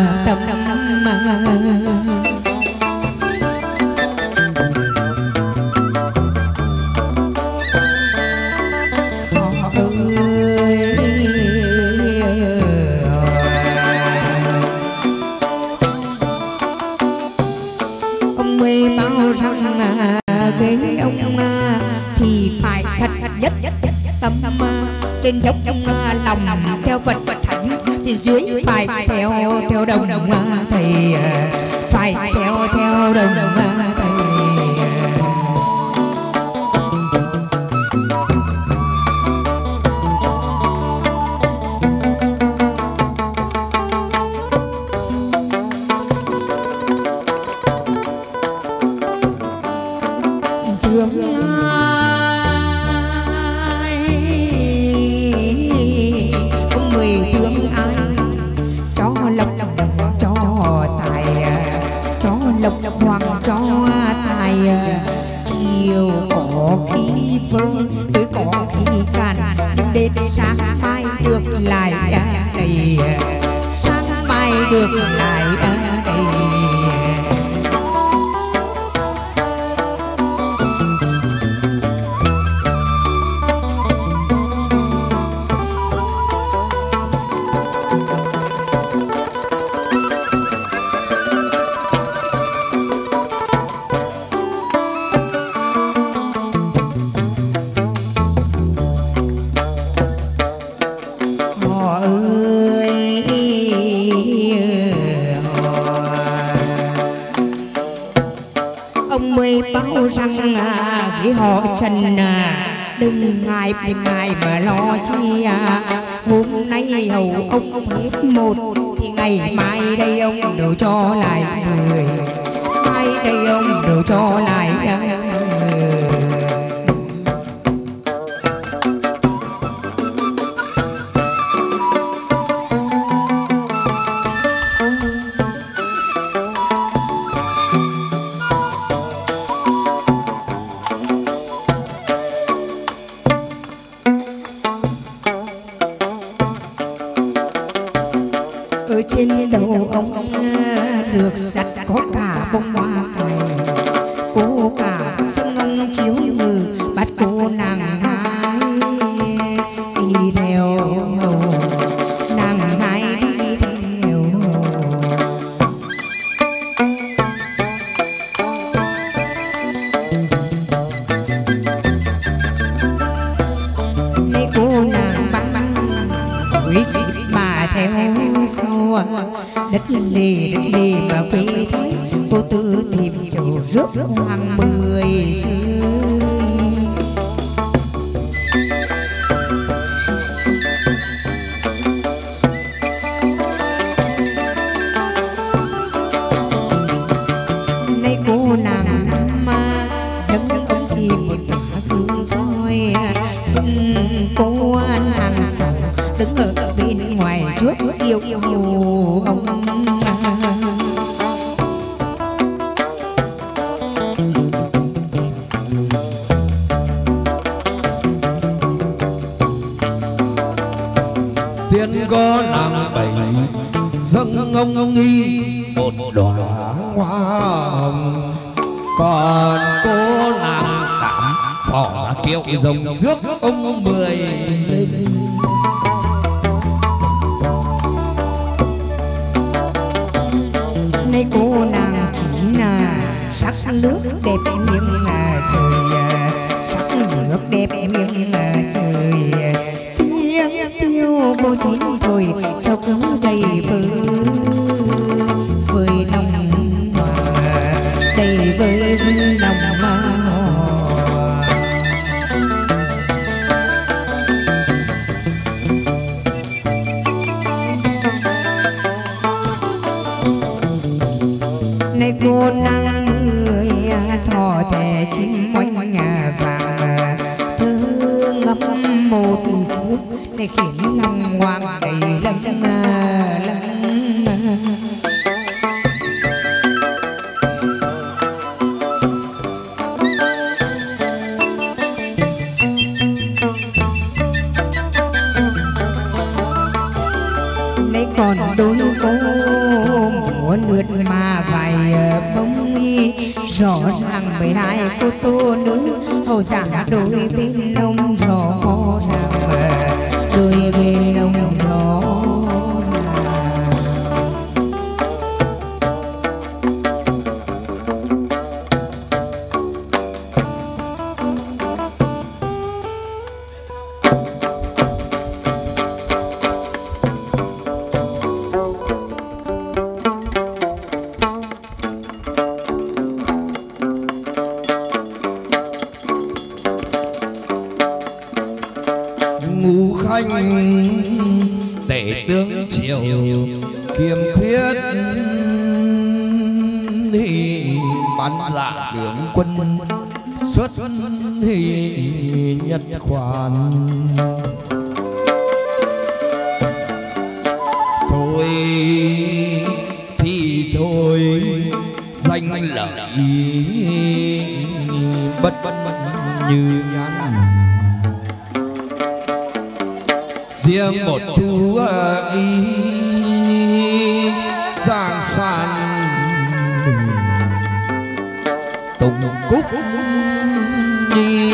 ông mới bao rằng cái ông thì phải thật nhất tâm trên dốc lòng theo Phật thánh thì dưới phải theo đồng thầy phải theo đồng thầy. Hoàng cho tài chiều có khi vơ tới có khi cạn nhưng đến sáng mai được lại đầy sáng mai được lại đầy. Ông mới bảo rằng cái họ Trần đừng ngại mà lo chi hôm nay hầu ông hết một thì ngày mai đây ông đều cho lại 10 mai đây ông đều cho lại 10. Ở trên đầu ông được sắt có cả bông hoa cài cô cả sông ông chiếu ngừ bắt cô nàng hai đi theo nàng hai đi theo. Mấy cô nàng băng quý sĩ mà theo sau đất lì mà quý thấy cô tự tìm chầu rước hoàng 10 xưa. nay cô nàng năm dâng ông thì một quả hương soi cùng cô nàng sầu đứng ở bên ngoài trước siêu hầu ông. Tiên có nàng bảy dâng ông nghi một đóa hoa hồng, còn cô nàng đảm phỏ kiệu rồng rước ông 10 lên. Nay cô nàng chính sắc nước đẹp nghiêng trời, sắc nước đẹp nghiêng trời. Tiếng tiêu cô chín thôi sao cứ đầy với lòng hoàng, đầy với lòng nay cô nàng người thò thẻ chim oanh vàng thơ ngâm một khúc để khiến lòng hoàng đầy lâng lâng. Nay còn đôi cô múa lượt mà vài bông rõ ràng 12 cô tô nữ hầu giảng đôi bên ông rõ ràng, đôi bên ông rõ Ngũ Khanh tể tướng triều kiềm khuyết bắn dạ tướng quân xuất nhật khoản. Thôi thì thôi danh lợi bất như nhắn, riêng một chú ý giang san tùng cúc đi.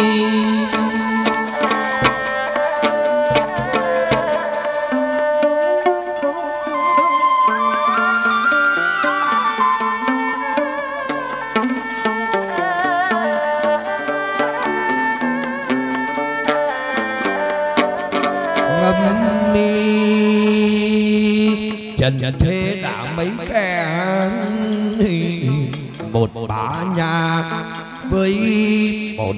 Trần thế đã mấy kẻ một bá nhà với một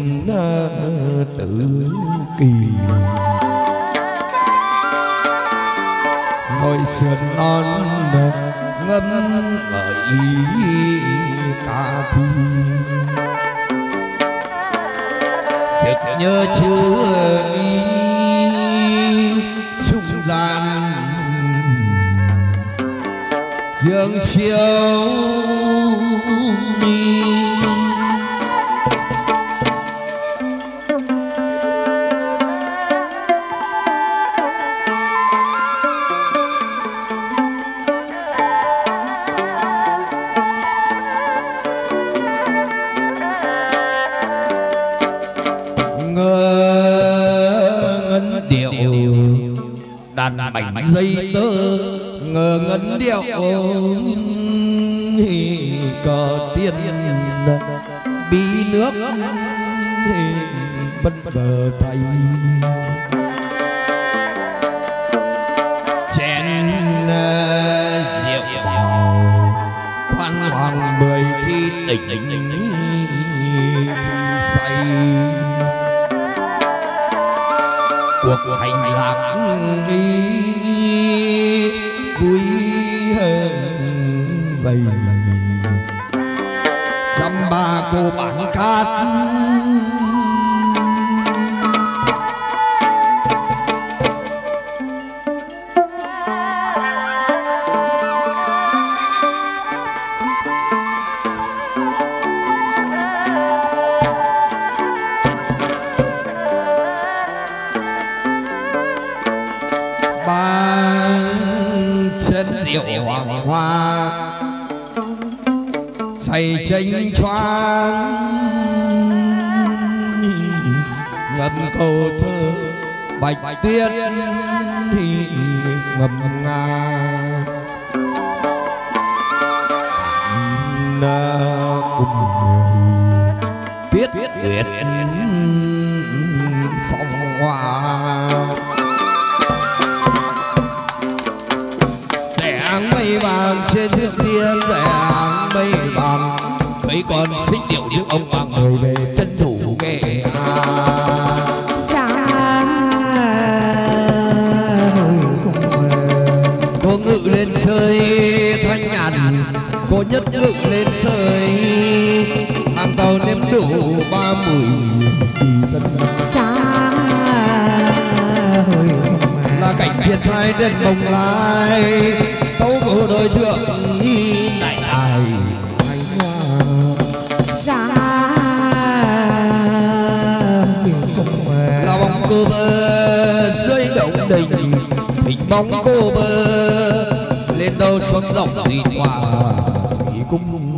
tử kỳ, ngồi sườn non ngâm ngợi ca thi. Việc nhớ chưa ý trung gian dương chiếu đi. Ngân điệu đàn bánh dây tơ, ngờ ngân điệu cờ tiên bí nước bất bờ thành. Chén rượu bào quan hoàng 10 khi tỉnh say, cuộc hành lạc vui hơn dày. dăm ba cô bán cát hoàng hoa say chênh choáng ngâm câu thơ bạch tuyết ngâm nga cùng tuyết tuyết phong hoa mây vàng trên thượng thiên rẽ áng mây vàng thấy con xích điệu nước ông bằng người về chân thủ Nghệ An xa cô ngự lên trời thanh nhàn cô nhất ngự lên trời hàng tàu nếm đủ 30 xa là cảnh thiên thai đến bồng lai tấu cổ đôi thượng đại tài của anh xa là bóng cô bơ dưới động đình hình bóng cô bơ lên đâu xuống dòng đi qua thủy cung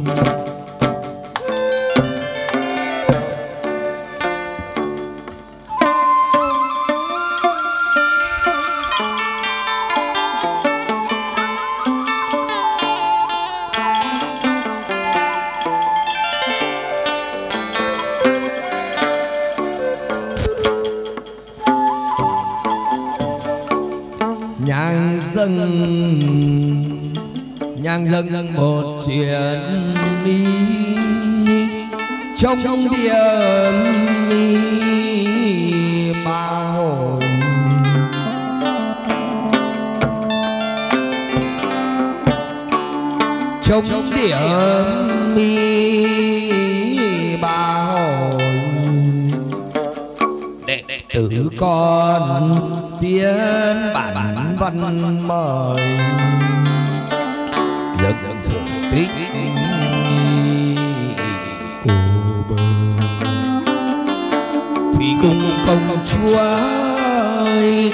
nhang dâng một chuyện đi trong điện ba hồi trong điện ba hồi đệ tử con tiến bản văn mời lần sự tích cô bơ thủy cung công chúa ơi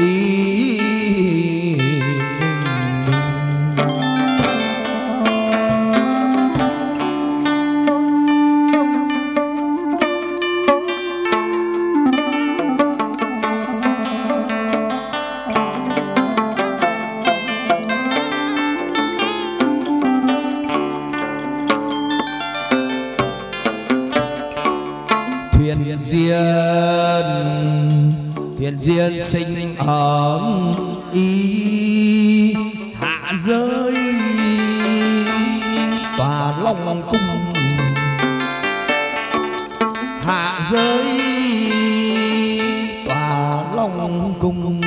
thuyền diên sinh ấm y hạ giới tòa long cung hạ giới tòa long cung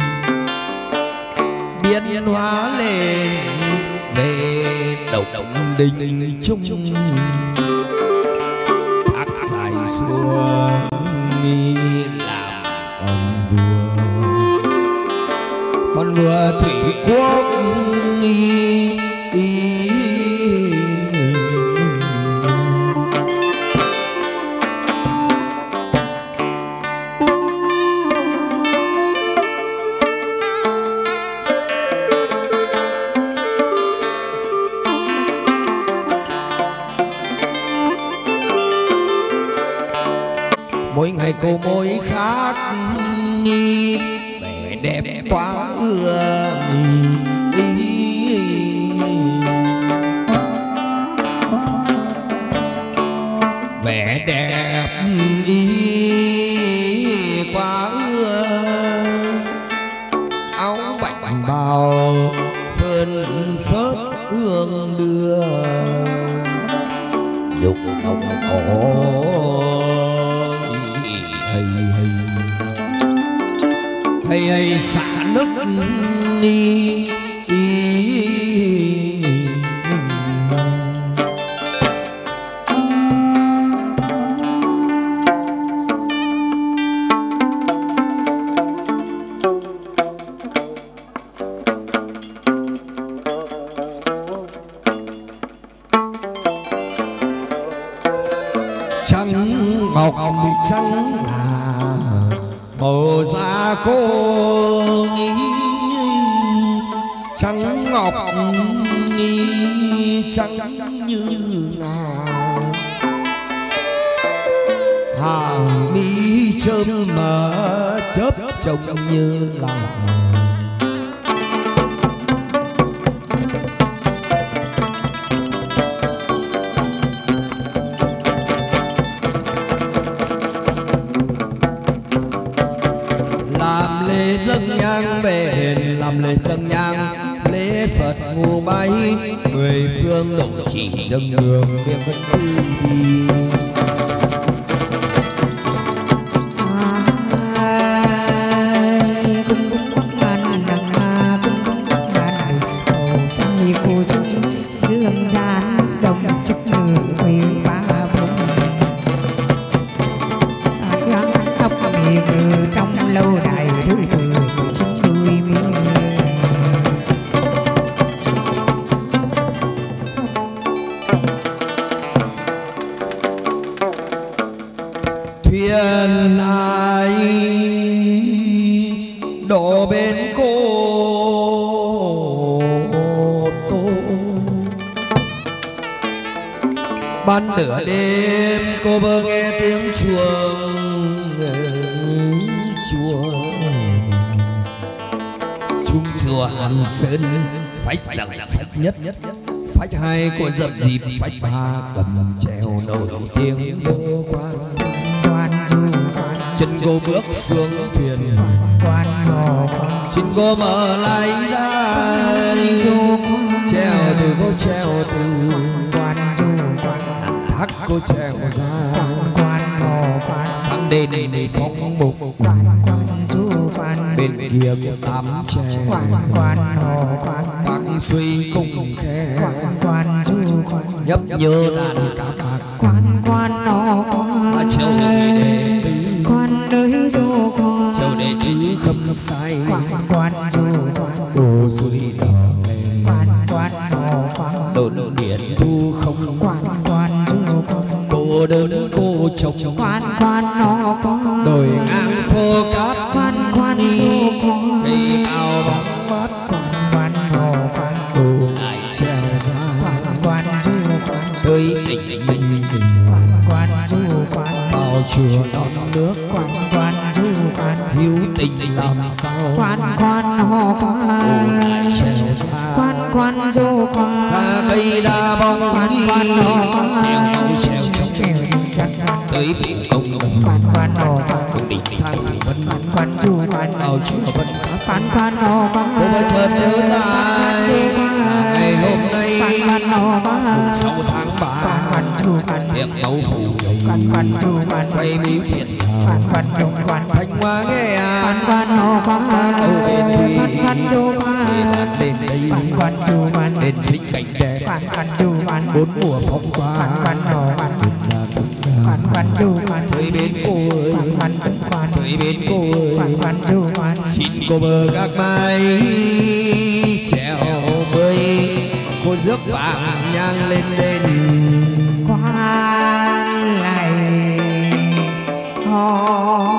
biến hóa lên về đầu động đình trung thác dài xuống làm con vua thủy quốc mỗi ngày cô môi khác vẻ đẹp quá ưa vẻ đẹp quá ưa áo bạch bào phơn phớt hương đưa dục hồng cổ hay xả nước đi ngọc bị trắng là màu da cô nghĩ trắng ngọc nghi trắng như ngà hàng mi chớm mở chớp trông như là làm lễ dâng nhang về làm lễ dâng nhang lễ Phật ngũ bái mười phương độ chỉ dâng đường miệng vẫn cứ đi thuyền ai đổ bên cô tô ban nửa đêm cô bơ nghe tiếng chuông chùa Hàn Sơn phách rằng phách nhất phách hai cô dập dịp phách ba cầm treo nổi tiếng vô quan chân cô bước xuống thuyền xin cô mở lại ra treo từ cô treo từ thác cô treo ra sang đền để phong mục bên kia có tám treo các suy cùng khe nhấp nhớ đàn cá bạc treo để châu đệ tứ khâm sai cô suy đỏ đồn điện thu không cô đơn cô chồng đồi ngang phô cát đi cây cao bóng mát cô lại treo ra tới tỉnh mình vào chùa đón nước hiếu tình làm sao xa cây đa bóng đi treo máu treo trống tới phủ công đồng đỉnh sang phủ vân vào chùa vân cát cô mới chợt nhớ lại ngày hôm nay 6 tháng 3 tiệc mẫu phủ quay miếu thiện thanh hoa nghe ca câu bên thủy đền đây đền sinh cảnh đẹp 4 mùa phong qua tới bên cô ơi tới bên cô ơi xin cô bờ các mai treo bơi cô rước vàng nhang lên đền quan lại họ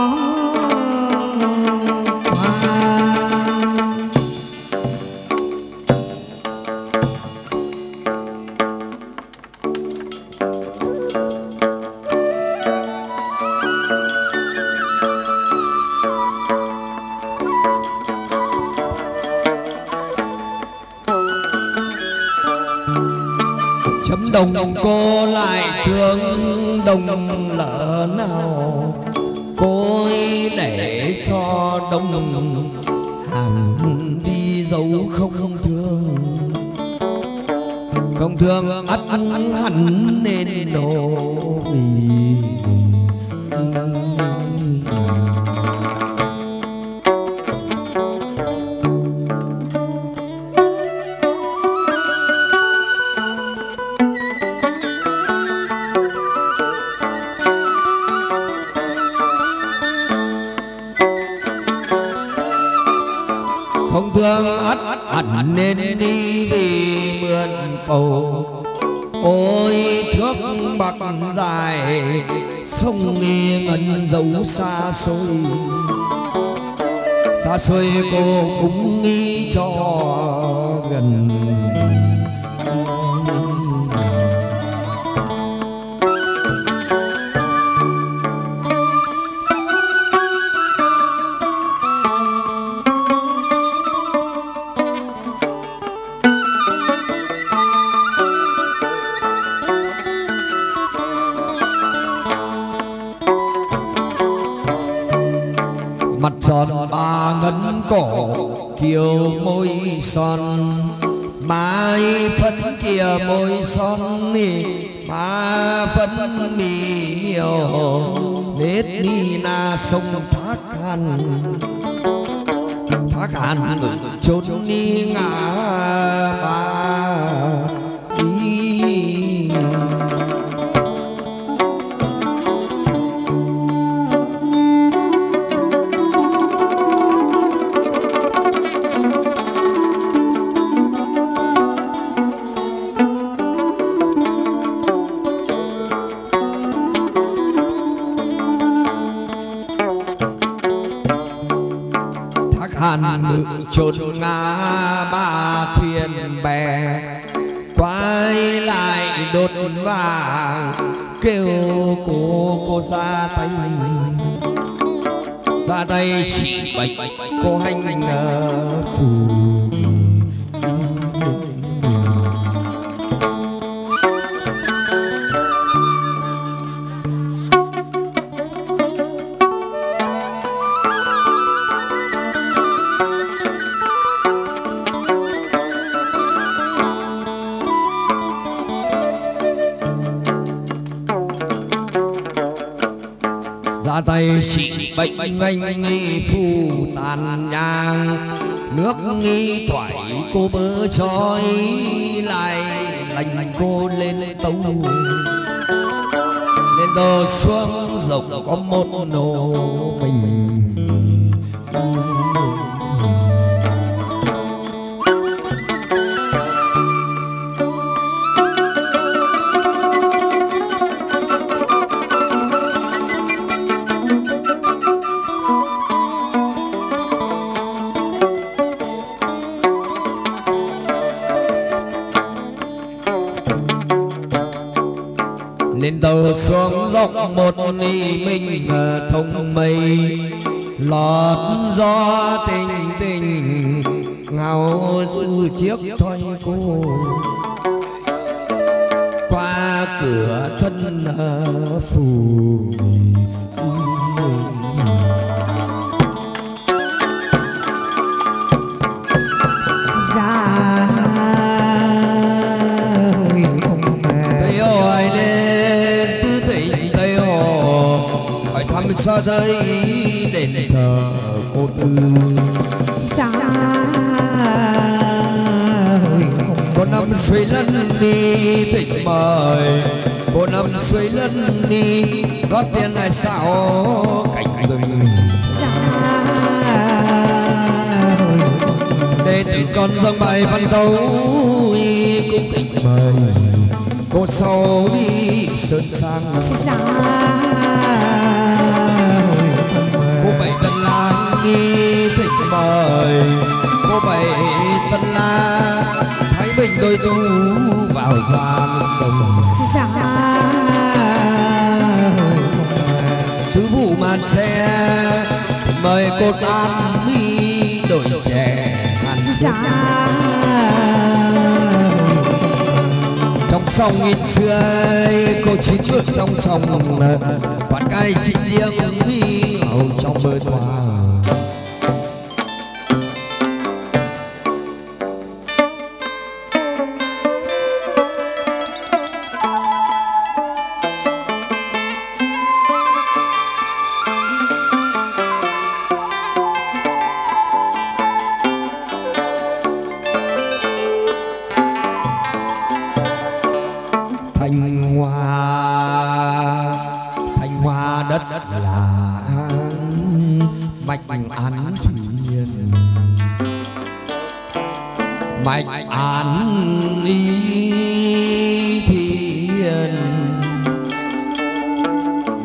đồng cô lại thương đồng lỡ nào cô để cho đông hàng vi dấu không thương ắt hẳn nên nổi không thương ắt hẳn nên đi vì mượn cầu ôi thước bạc dài sông nghi ngân dấu xa xôi cô cũng nghĩ cho gần. Mặt tròn ba ngấn cổ kiều môi son, mai phấn kia môi son ma phấn mì miều nết ni na sông thác hàn chốn ni ngã ba ngự chốn ngã ba thuyền bè, quay lại đột vàng kêu cô ra tay chỉ bạch cô hành phù. Ra tay trị bệnh anh nghi phù tàn nhang, nước nghi thoải cô bơ trói lại lành cô lên tấu xuống rộng có một nổ mình. Lên tàu xuống dốc một mình thông mây, lọt gió tình ngao du chiếc thoi cô qua cửa thân phù. Xa đây đền thờ cô Tư, xa cô năm suối lân đi thịnh mời, cô năm suối lân đi gót tiền này sao cảnh rừng. Đệ tử con dâng bài văn tấu cũng thịnh mời, cô sau sơn sang cô bảy tân la nghi thịnh mời, cô bảy tân la thái bình đôi tu vào giang đồng. Tứ vụ màn xe mời cô tan mi đổi trẻ hàn trong sông nghìn xưa cô chín bước trong sông quán cai chị riêng đi hầu trong bờ tòa. Thanh Hoa đất là mạch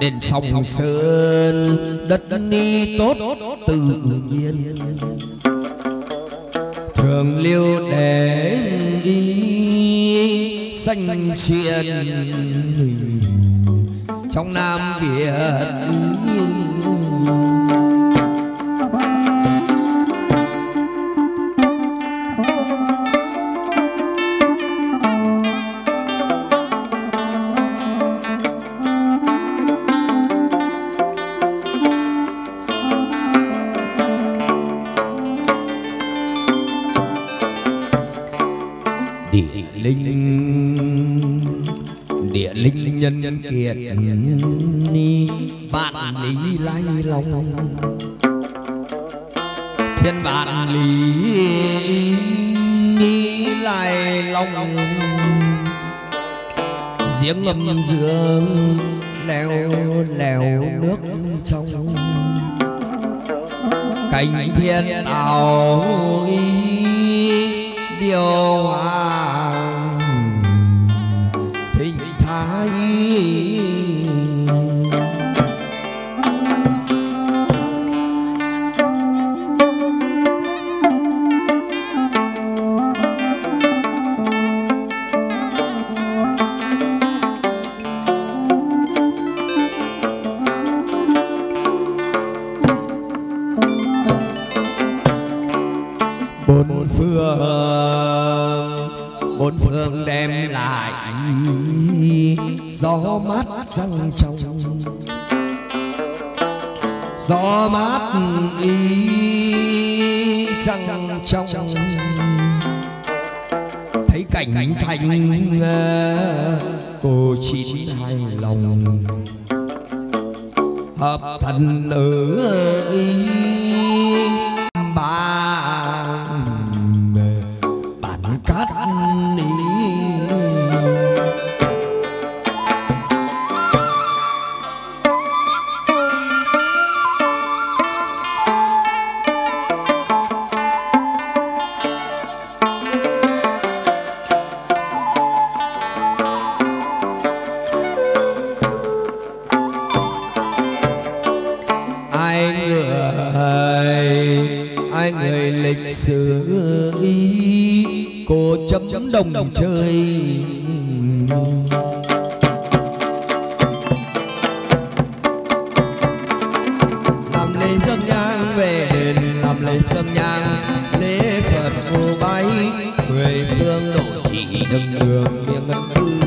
Đến sông sơn đất ni tốt tự nhiên, thường lưu để đi xanh triền trong Nam Việt. Địa linh nhân kiệt ni vạn lý lai long, thiên vạn lý lai long, giếng ngầm dương leo leo nước trong, cánh thiên tảo điều hòa thịnh thái. Bốn phương đem lại gió mát răng trong, gió mát ý trăng trong, thấy cảnh thành cô chín hài lòng, hợp thần ở cát ní. Ai người lịch sử cô chấm đồng chơi, làm lễ dâng nhang về đền, làm lễ dâng nhang lễ Phật ngô bái, mười phương độ trì đừng đường miệng ngân cư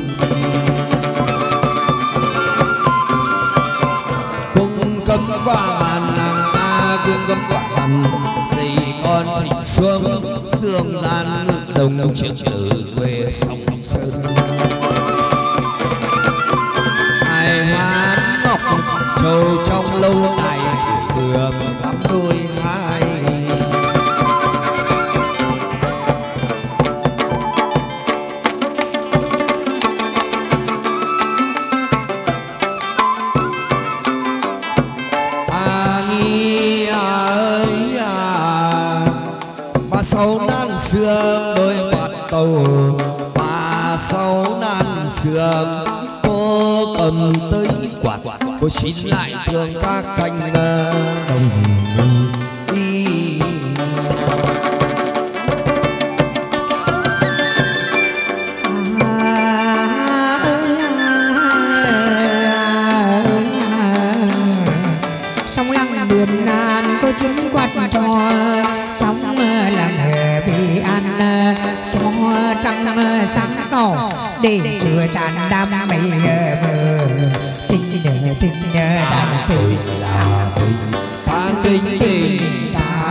cung cấm quả màn nàng ta cung cấm quả màn gì con thịnh xuống sương gian ngự đồng trước lử quê sông sơn. Hai hát ngọc trầu trong lâu đài vừa cắm đôi hai, sau nan sương đôi quạt tàu, bà sau nan sương cô cầm tới quạt, cô xin lại thương các cánh đồng đi. Sông lăng đường nan cô chính quạt trò, sông là nghề bị ăn cho trăng sáng tỏ để xua tan đam mê mơ tình đàn tình là tình tháng tình tình ta.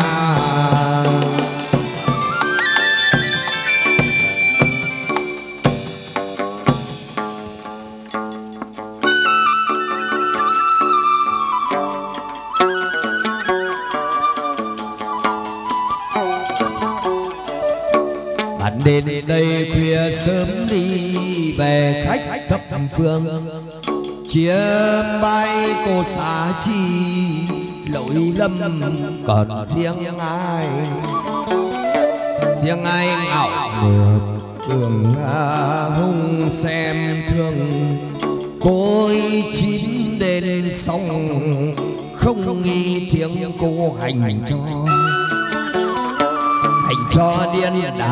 Đến đây khuya sớm đi về khách thập phương, chia bay cô xá chi lỗi lâm còn riêng ai ngạo ngược cường hung xem thương côi chín đền sông không nghi tiếng cô hành cho điên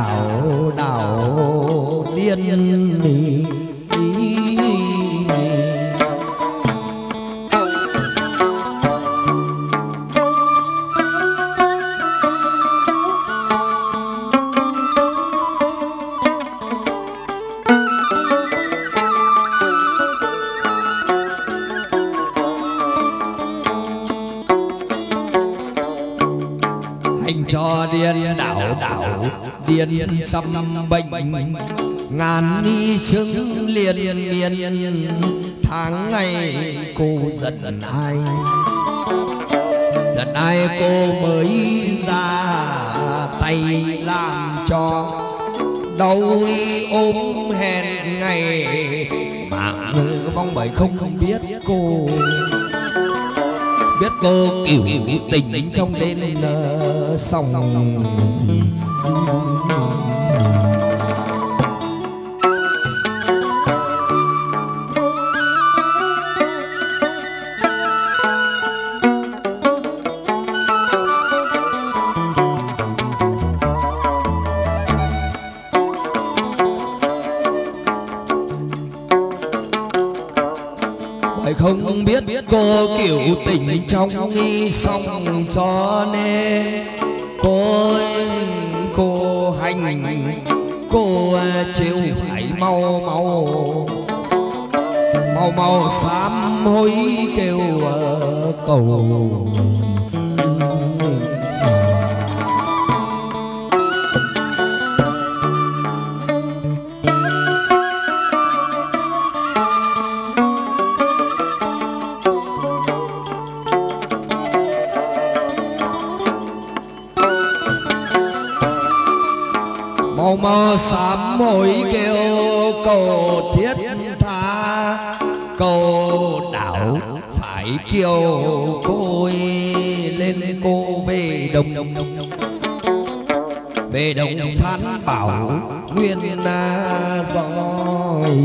đảo điên cho điên đảo điên xăm bệnh ngàn ni chứng liên miên tháng ngày cô giận ai cô mới ra tay làm cho đau ôm hẹn ngày mà vong bảy không biết cô cửu tình trong đêm sông không biết cô kiểu tình trong nghi sông cho nên cô hành cô chịu phải mau sám hối kêu cầu mau sám hối kêu cầu thiết tha cầu đảo phải kêu cô lên cô về đồng phán bảo nguyên rồi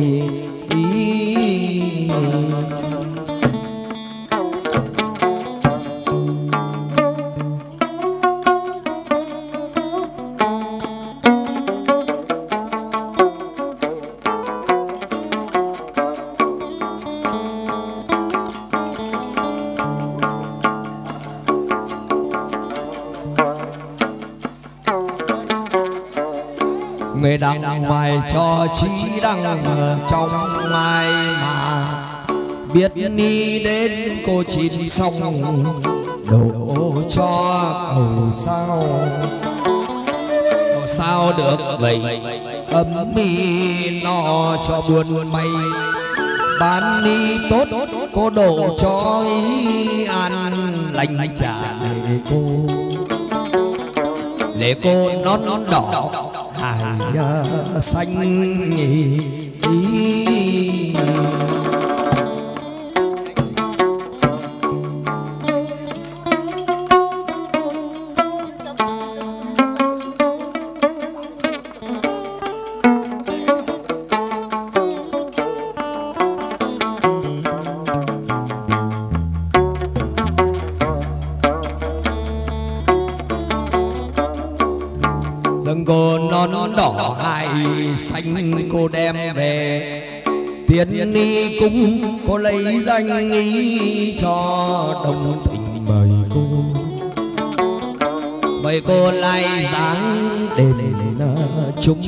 người đằng ngoài cho chí đằng trong ngoài mà biết đi đến cô chín xong đổ cho cầu sao được vậy ấm mi no cho buồn mây bán đi tốt cô đổ cho ý ăn lành trả để cô nón đỏ hàng xanh nhỉ cô nón đỏ hai xanh cô đem về tiền ni cúng cô lấy danh ý cho đồng tình mời cô lai dáng đền chúng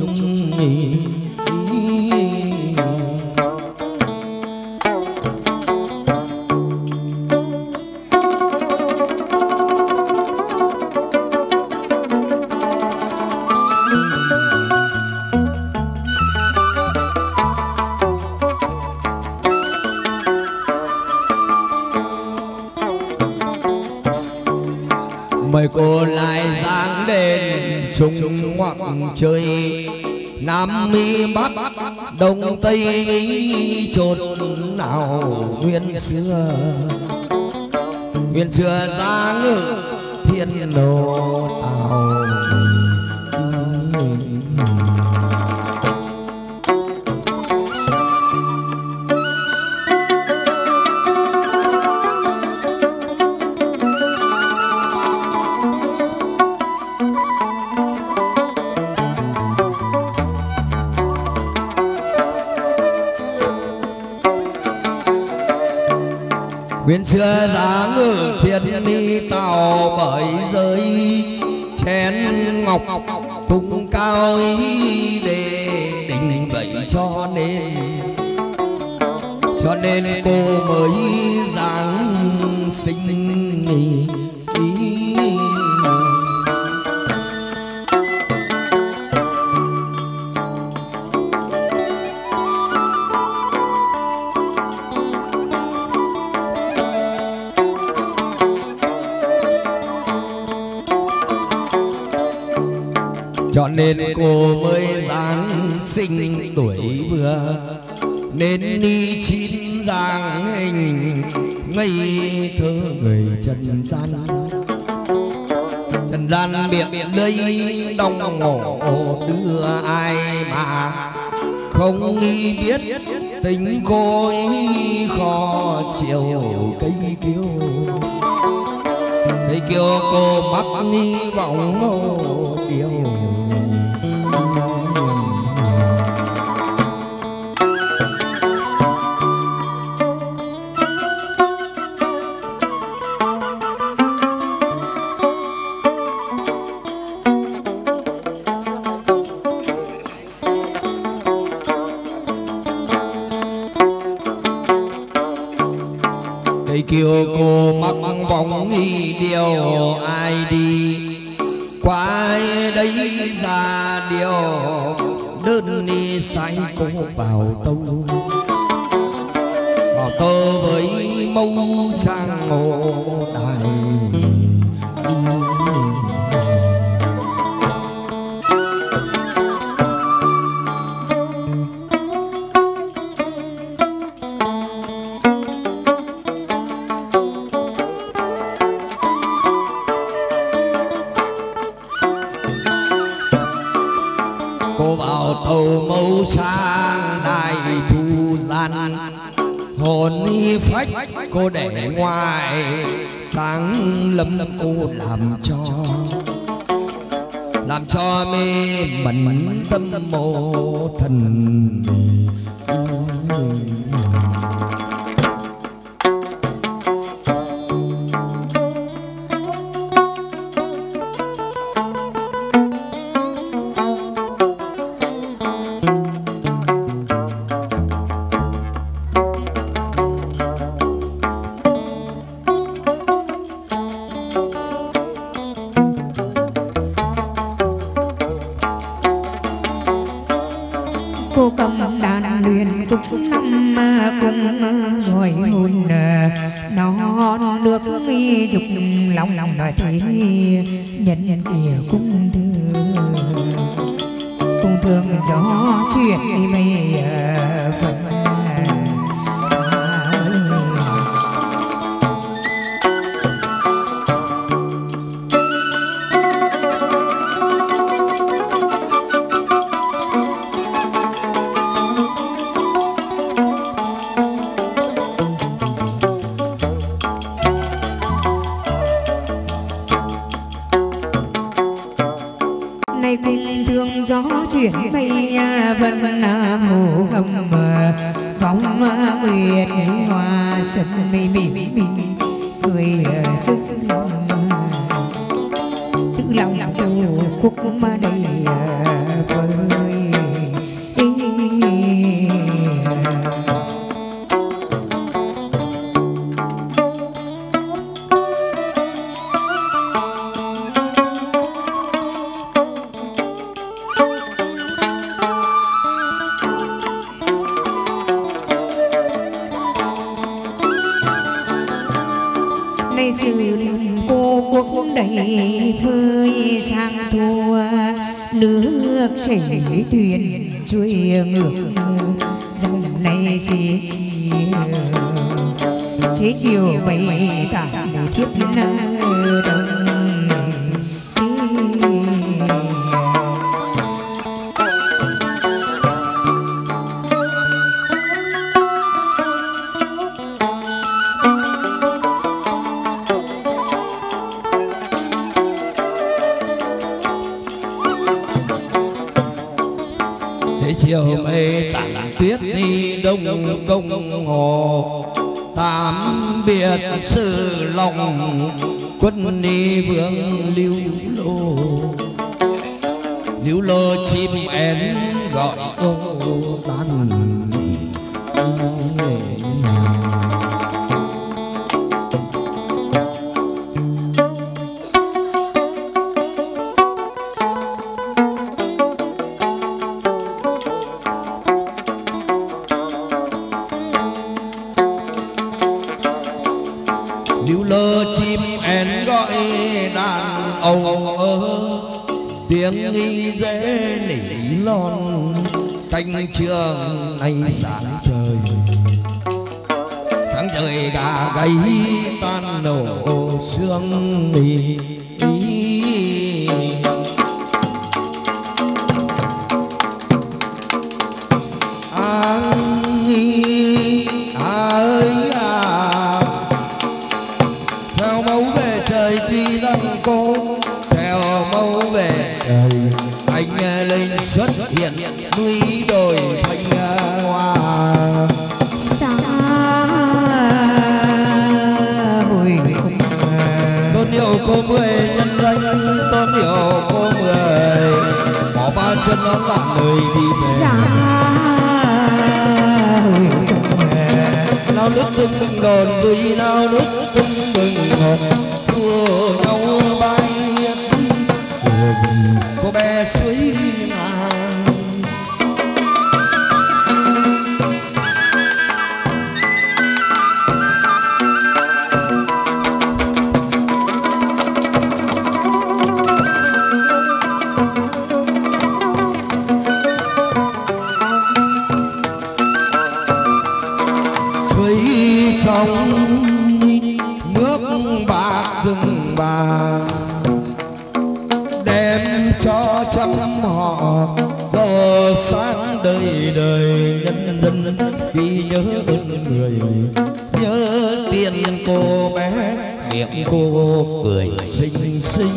mời cô lại dáng đền chung hoặc chơi Nam mi Bắc Đông Tây chốn nào nguyên xưa ra ngự thiên đồ tào Nguyên xưa giá ngự thiên ni tàu bởi giới chén ngọc cung cao ý để định vậy cho nên cô mới giáng sinh ý. Cho nên cô mới giáng sinh tuổi vừa nên ni chín dáng hình ngây thơ người trần gian miệng lưới đông ngộ đưa ai mà không nghi biết tình cô ấy khó chịu cây kiêu cô mắc ni vọng một điều. Kiều cô mắc vòng nghi điều ai đi qua ai đấy ra điều đơn ni say cô vào tâu với mâu trang ngộ đài. Cô vào tàu mâu trang đài thu gian hồn phách cô để ngoài sáng lâm cô làm cho mê mẩn tâm mô thần. Cô cầm đàn luyện cúc năm cùng gọi hồn non nước nghi dục lòng nói thế nhân kìa cung thương gió chuyện đi mây phật. Này cùng thương gió chuyển mây vân hồ gầm vòng nguyệt hoa xuân mỉm cười giữ lòng cô cúc mà đầy vơi. Này sự lòng cô quốc đầy vơi sang thua nước chảy thuyền trôi ngược dòng này xế chiều bay tàn thiếp đông. chiều mây tặng tuyết đi đông công hồ tạm biệt sự lòng quân ni vương lưu lô chim én gọi ô đàn. Lưu lơ chim én gọi đàn âu tiếng nghi dễ nỉ lon canh trường nay sáng trời tháng trời gà gáy tan nổ sương nỉ. Theo mẫu về trời tuy rằng cô theo mẫu về trời anh lên xuất hiện núi đồi thanh hoa xa hồi tôn yêu cô 10 nhân danh tôn yêu cô 10 bỏ ba chân nó là người đi về xa nào nước từng đồn vì nào nước từng đồn xua nhau bay cô bé suối ngàn. Suối trong nước bạc rừng vàng đem cho trăm họ giờ sáng đời đời nhân dân khi nhớ ơn người nhớ tiền cô bé miệng cô cười xinh xinh.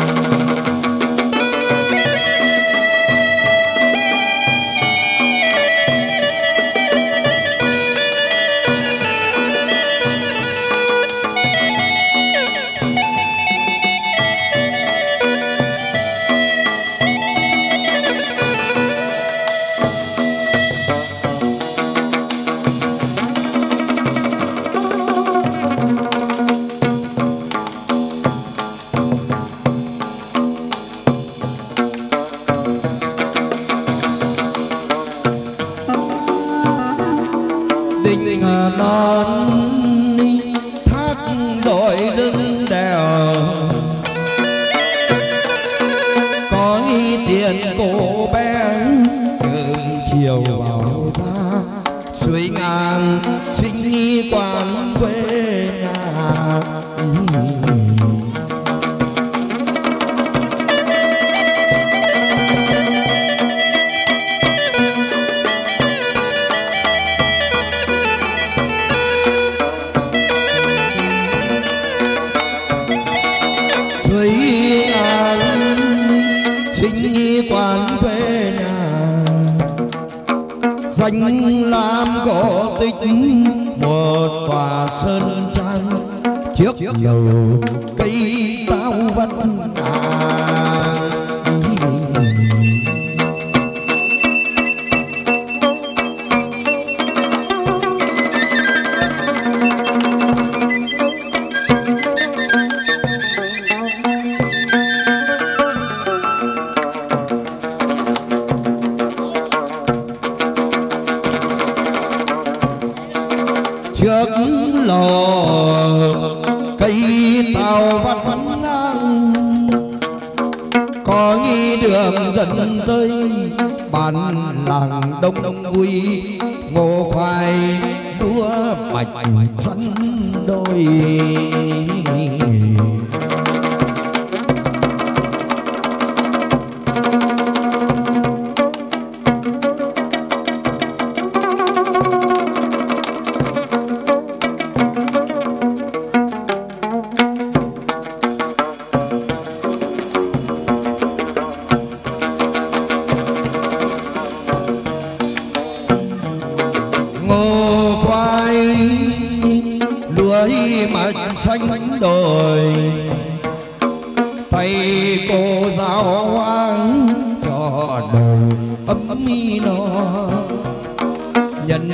Đình non thác dội lưng đèo có tiền cô bé trường chiều vào ra suối ngang chính quan quê nhà. Suối ngang chính quan quê nhà danh lam cổ tích một tòa sơn trang trước lầu cây táo vắt ngàn. Trước lò cây tàu vắt ngang có nghi đường dẫn tới bản làng đông đông vui ngô khoai lúa mạch sắn đôi. Ngô khoai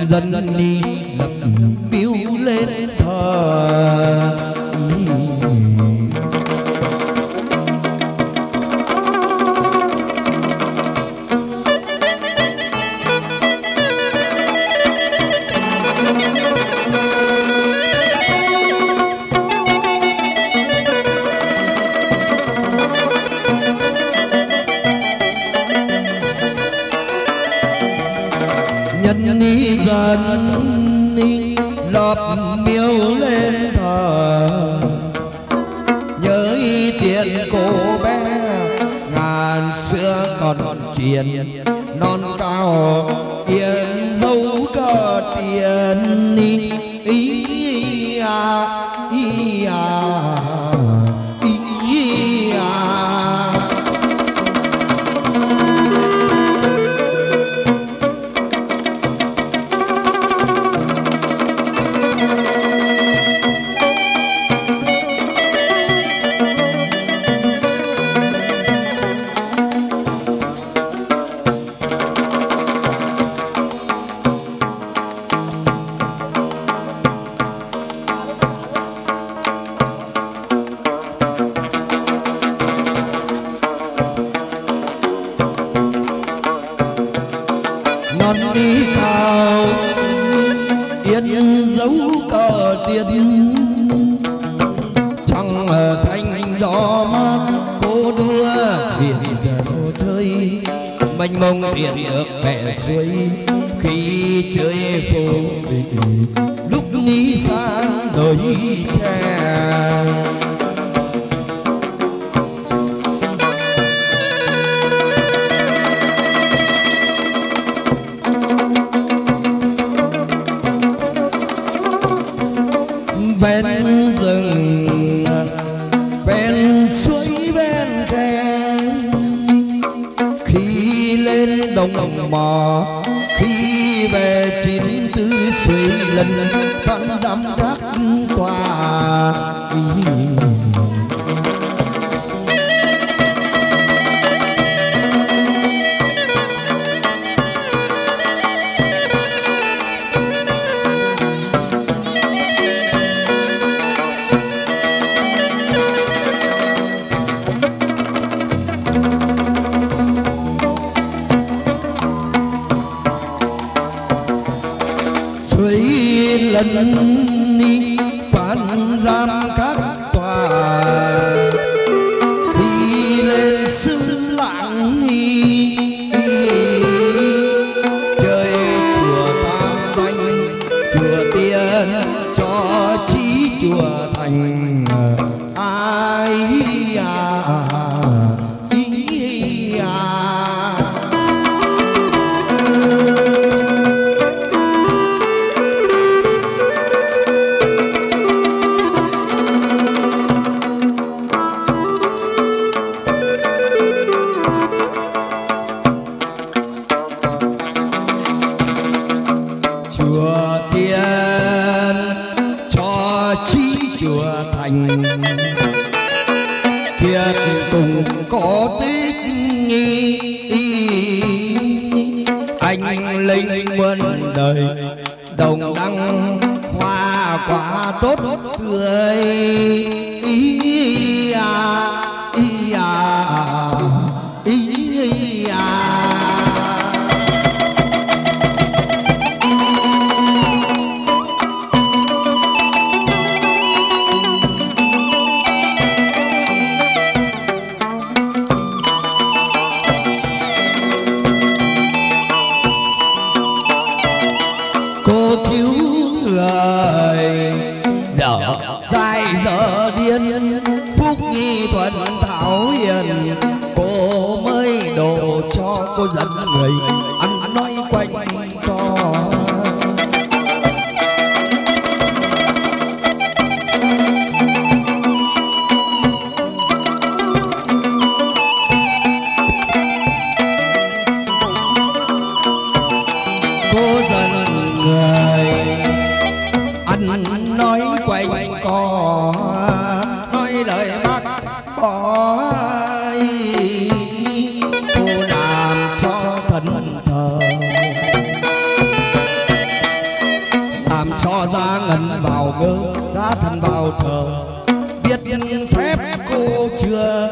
dân đi lập biếu lên thờ. Nhân đi dân đi lập miếu lên thờ, nhớ tiền cô bé ngàn xưa còn truyền, non cao tiền dấu cờ tiền đi ý à ý à ý à. Non đi cao yên dấu cờ tiền, chẳng thành gió mát cô đưa thuyền vào chơi, mênh mông tiền được bẻ xuôi khi chơi phố lúc nghĩ sang đời trẻ. Ven rừng ven suối ven khe, khi lên đồng mò khi về 94 suối lần vẫn đắm các tòa. Suối lần đi quán giam các tòa, khi lên sương lãng đi chơi chùa Tam Thanh chùa Tiên cho chí chùa Thành ai à ý à. Chùa Tiên cho chí chùa Thành kiệt cùng có tích nghi, anh linh muôn đời đồng đăng hoa quả tốt tươi ý à ý à ý à. Cô cứu người dở dai dở điên, phúc nghi thuận thảo hiền, cô mới đổ cho cô dẫn người ăn nói quanh co. Cô dẫn người ăn nói quanh co, nói lời bác bỏ, cô làm cho thần thờ cho ra ngân vào ngơ, ra thần vào thờ, biết phép cô chưa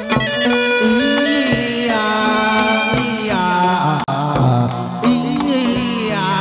ý à, ý à, ý à.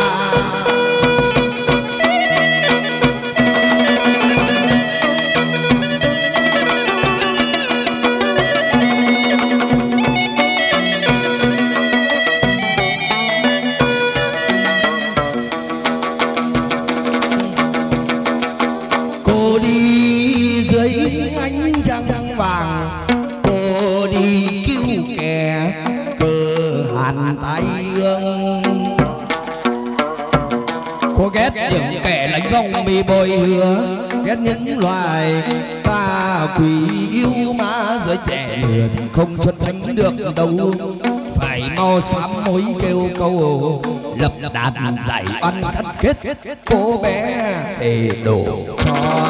Cô đi dưới ánh trăng vàng, cô đi cứu kẻ cơ hàn tai ương. Cô ghét những kẻ lánh vong bị bồi hứa, ghét những loài ta quỷ yêu ma giới trẻ lừa không xuất thánh được đâu. Phải mau sám mối kêu câu lập đàn giải oan cắt kết cô bé để đổ cho.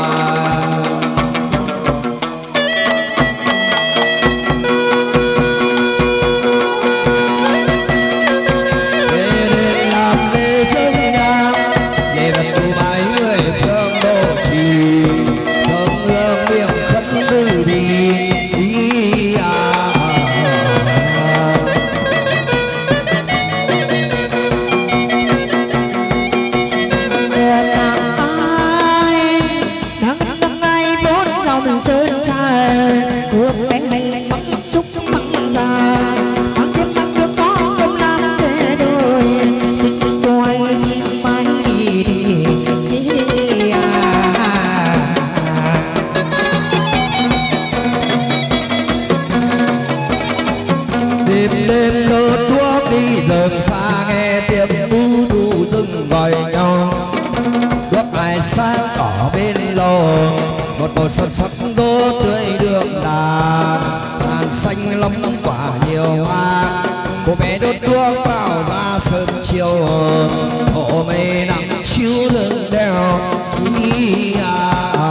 Một sân sắc đô tươi đường đàn, ngàn xanh lắm quả nhiều hoa. Cô bé đốt đuốc vào ra sớm chiều, hộ mây nắng chiếu lưng đèo ý à.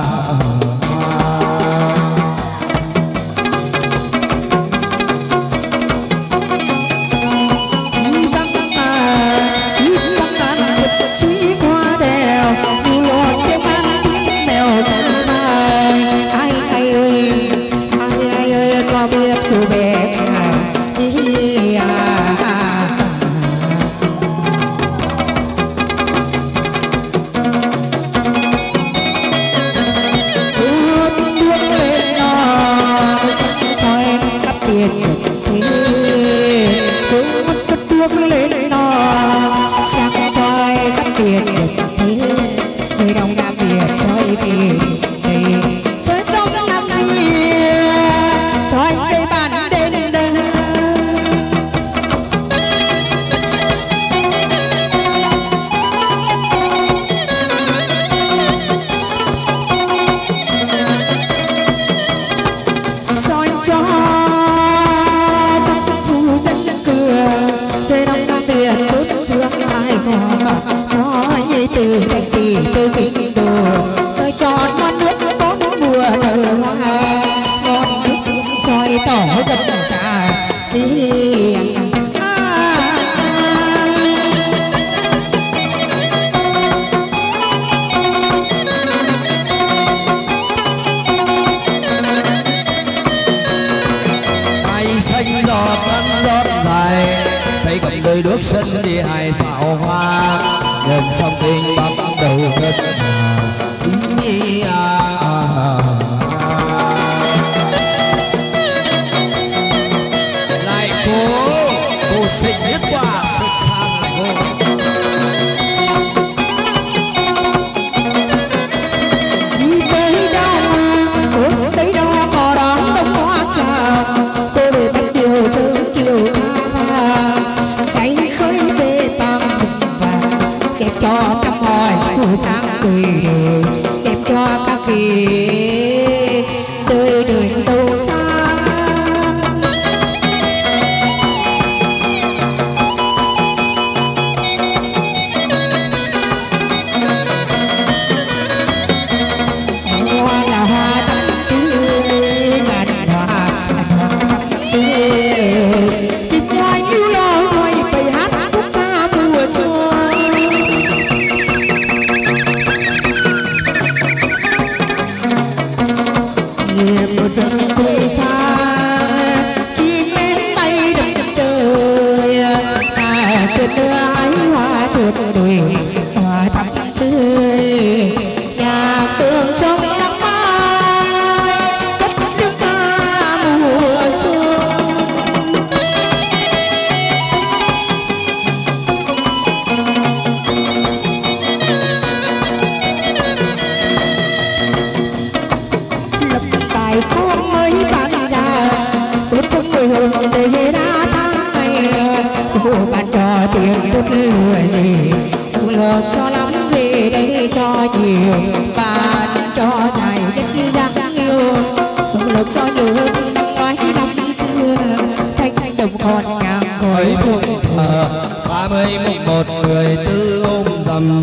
Nước sân đi hai xạo hoa, gần sông tình bắt đầu cất ý à. Lại cô xinh nhất quả sực sang là cô. Đi tới đâu, tới đâu có đón đông hoa chào, cô để bắt điều sớm chiều cho trăm hỏi sáng sáng cười đời, đẹp cho các kỳ đời đời giàu sang. Hoa là hoa tắm tươi, ngàn hoa tắm tươi, chim ngoài lưu lo ngoài bầy hát khúc ca mùa xuân. bàn cho dài đất giang yêu bông lộc cho nhớ ngoái năm xưa thanh thanh đồng còn ngàn ấy ngồi phụng thờ 30/1/14 ôm rằm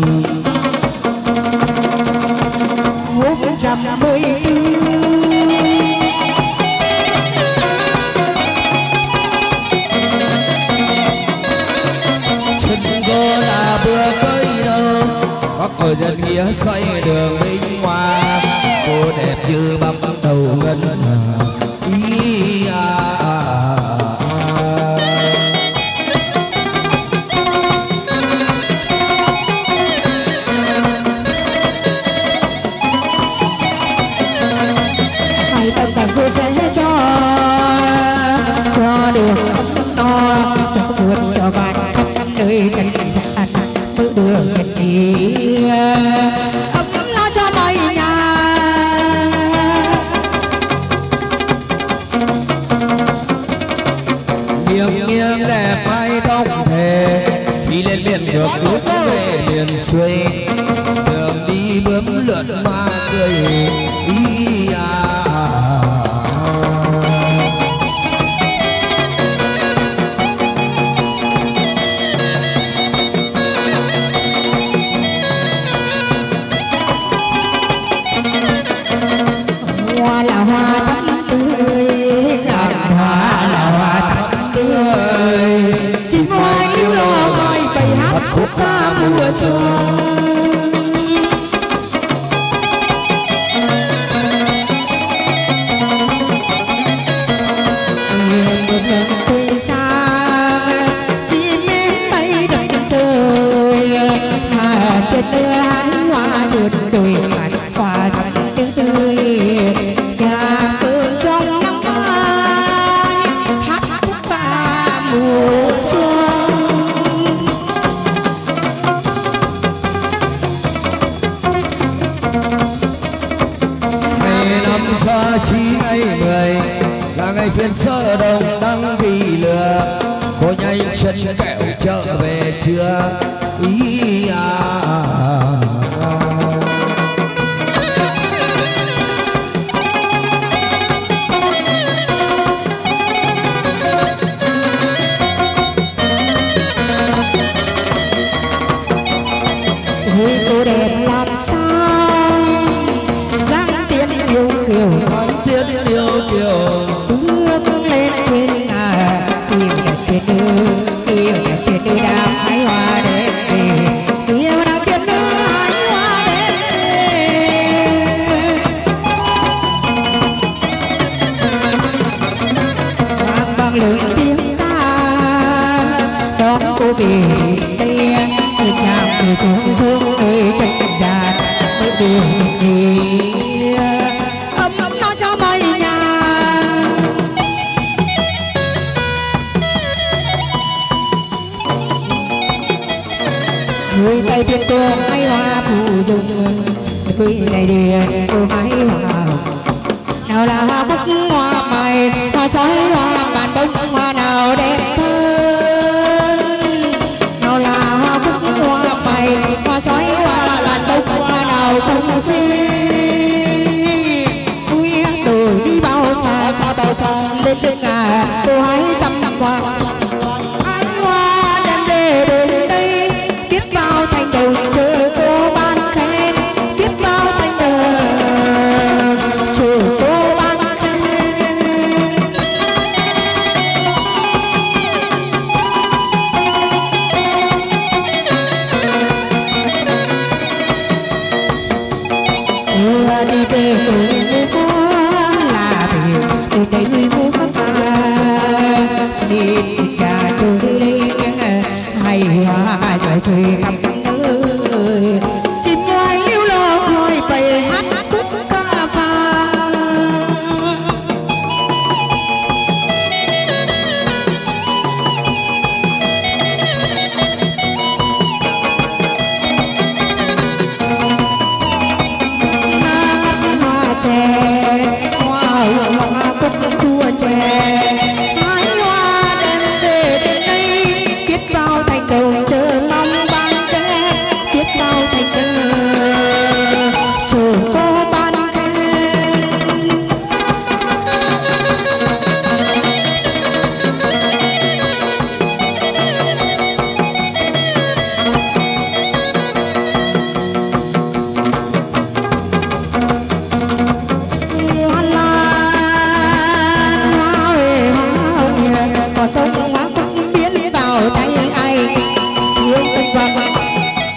hôm trăm mươi chân cô là bữa cây đâu có cội dân nghĩa xoay đường minh hoa cô đẹp như bắp đầu ngân hà ý hai tâm cảnh cô sẽ cho đường ấm no cho buồn cho bạn khắp nơi chân gian mơ đường nhật ký ấm nó cho mọi nhà nghiêng nghiêng đẹp mái tóc thề khi lên biển được lúc về miền xuôi đường đi bướm lượn hoa cười ý hoa là hoa thắm tươi ngàn hoa là hoa thắm tươi chim hoài lưu lo gọi bầy hát khúc ca mùa xuân quê sang chim én bay đập trời hà tuyệt hái hoa rượt đồi hạt hoa thắm tươi nhà phương trong năm mai hát khúc ca mùa xuân ngày năm cho chí ngày 10 là ngày phiên sơ đồng đăng vì lừa cô nhanh chân kẹo trở về chưa ý cô đẹp làm sao dáng tiên yêu kiều sáng tiết yêu kiều bước lên trên ngà kiều đẹp tiên nữ đang hái hoa đẹp kiều đang tiên nữ hái hoa đẹp vang vang lớn tiếng ca đón cô về đây xin chào người xuống xuống nơi chân gian mới đường đi ấm nó cho mọi nhà người tay tiên cô hái hoa phù dung người này điền cô hái hoa nào là hoa bút hoa mày hoa sói hoa bàn bông hoa nào đẹp hơn nào là hoa bút hoa mày hoa sói hoa bàn bông hoa nào cũng xinh vui từ đi bao xa bao xa lên trên ngà cô hái trăm hoa hái hoa đem về đến đây biết bao thành đầu chờ cô ban khen biết bao thành đầu chờ cô ban khen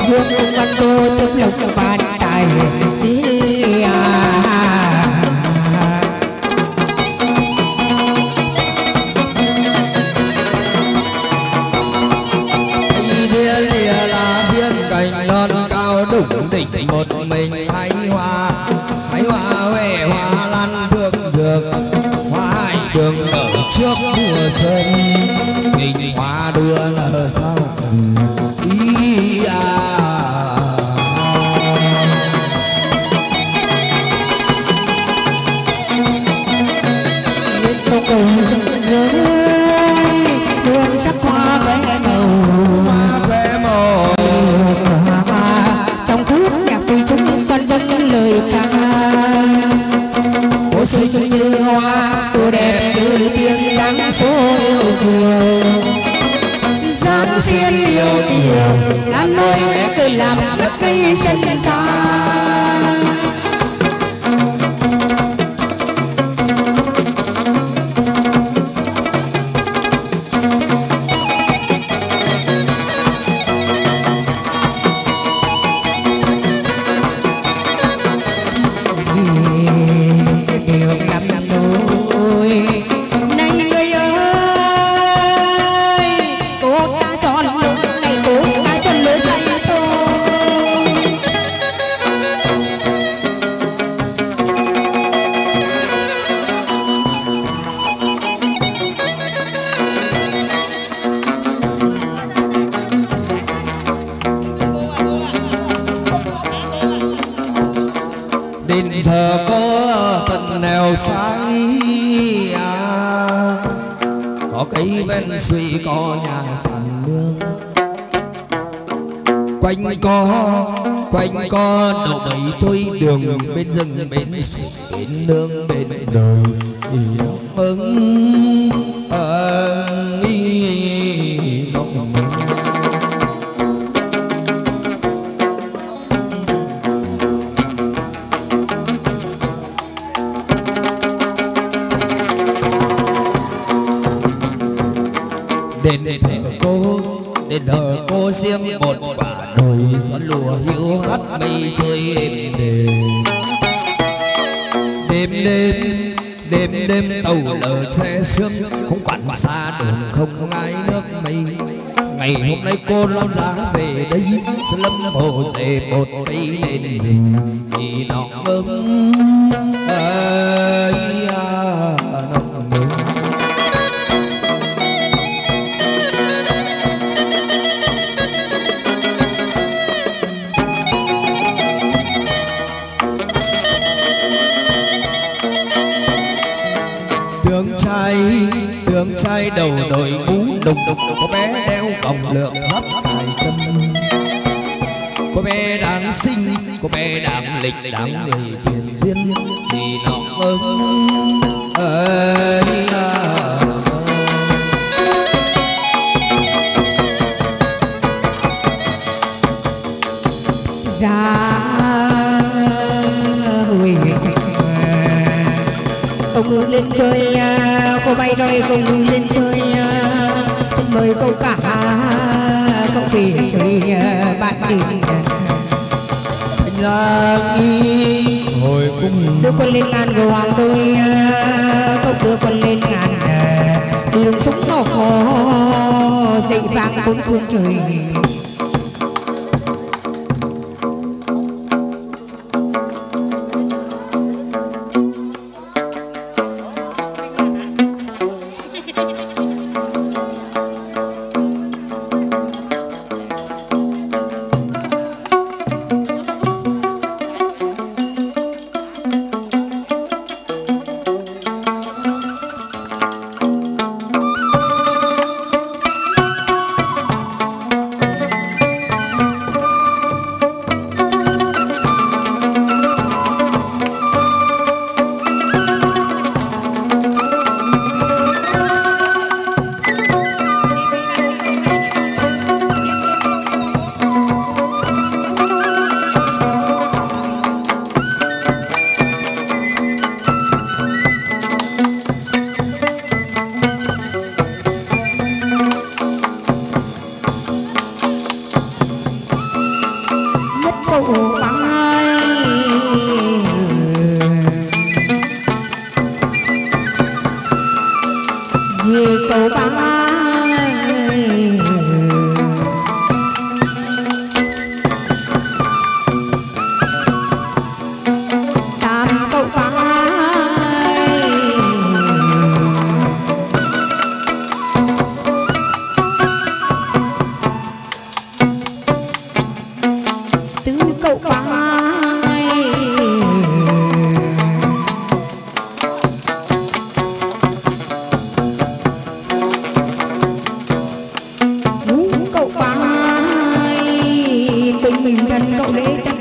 hương cùng văn cô tức lộc bàn tài đủng đỉnh một mình hay hoa huệ hoa lan thượng dược hoa hải đường ở trước mùa xuân tình hoa đưa là sao ý câu cầu rực rỡ hương sắc hoa vẽ màu trong phút nhạc tùy chúng con dâng lời ca cô xinh như hoa cô đẹp như tiếng dáng số yêu kiều dáng xiên yêu kiều làm môi mẹ cười làm mất cây chân gian. suy có nhà sàn nương quanh co đậu đầy thôi đường bên rừng bên sông bên nương bên đời thì nó mừng nó mừng. Đền thờ cô riêng một quả đồi gió lùa hiu hắt mây chơi đêm tàu lờ xe sương không quản xa đường không ai nước mây. Ngày hôm nay cô lăn ra về đây sẽ lâm hồ về một cây nền thì nó mừng nó mừng. Tướng trai đầu đội mũ đùng có bé đeo vòng lượng thấp cài chân, có bé đáng xinh có bé đáng lịch đáng để tiền duyên thì nó mừng công ngư lên chơi cô bay rồi công ngư lên chơi mời câu cả không vì chơi bạn đi thành ra nghi hồi cung đưa quân lên ngàn gầu hoàng đôi công đưa quân lên ngàn đường súng nổ dậy vang bốn phương trời. cậu bay về cậu bay tam cậu bay tứ cậu bay ngũ cậu bay bình thân cậu lễ tất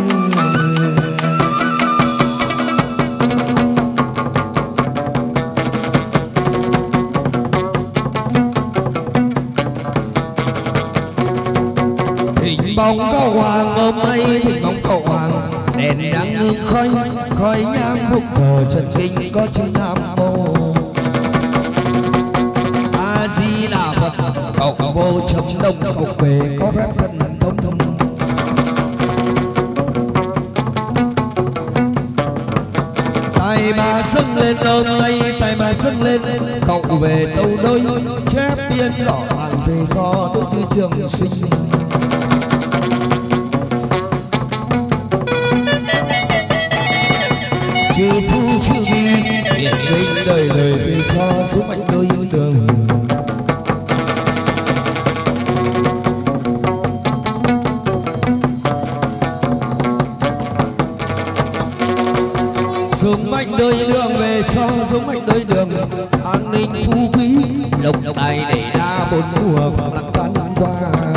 thỉnh bóng cậu hoàng ôm mây thỉnh bóng cậu hoàng đèn đang ngưng khói khói nhang phúc thờ trần kinh có chữ nam mô a di đà phật cậu vô chấm đông cậu về có phép thần thông tay bà dâng lên ôm mây tay bà dâng lên cậu về tâu đôi chép biên rõ ràng về do đối tư trường sinh chư phu chư vi hiện minh đời đời về cho số mệnh đôi đường xuống mệnh đôi đường về cho xuống mệnh đôi đường an ninh phú quý lộc tài để đa bốn mùa phẳng lặng tan qua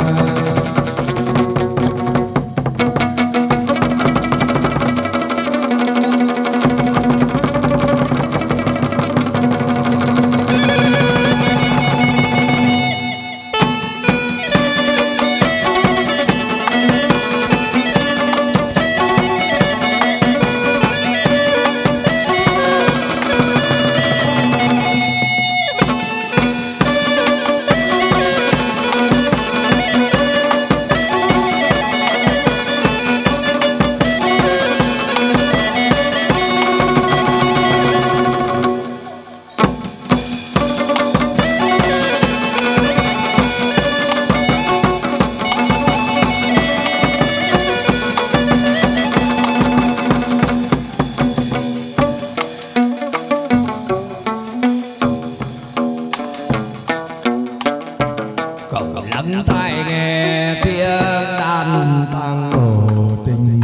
lắng tai nghe tiếng đàn tăng hồ tình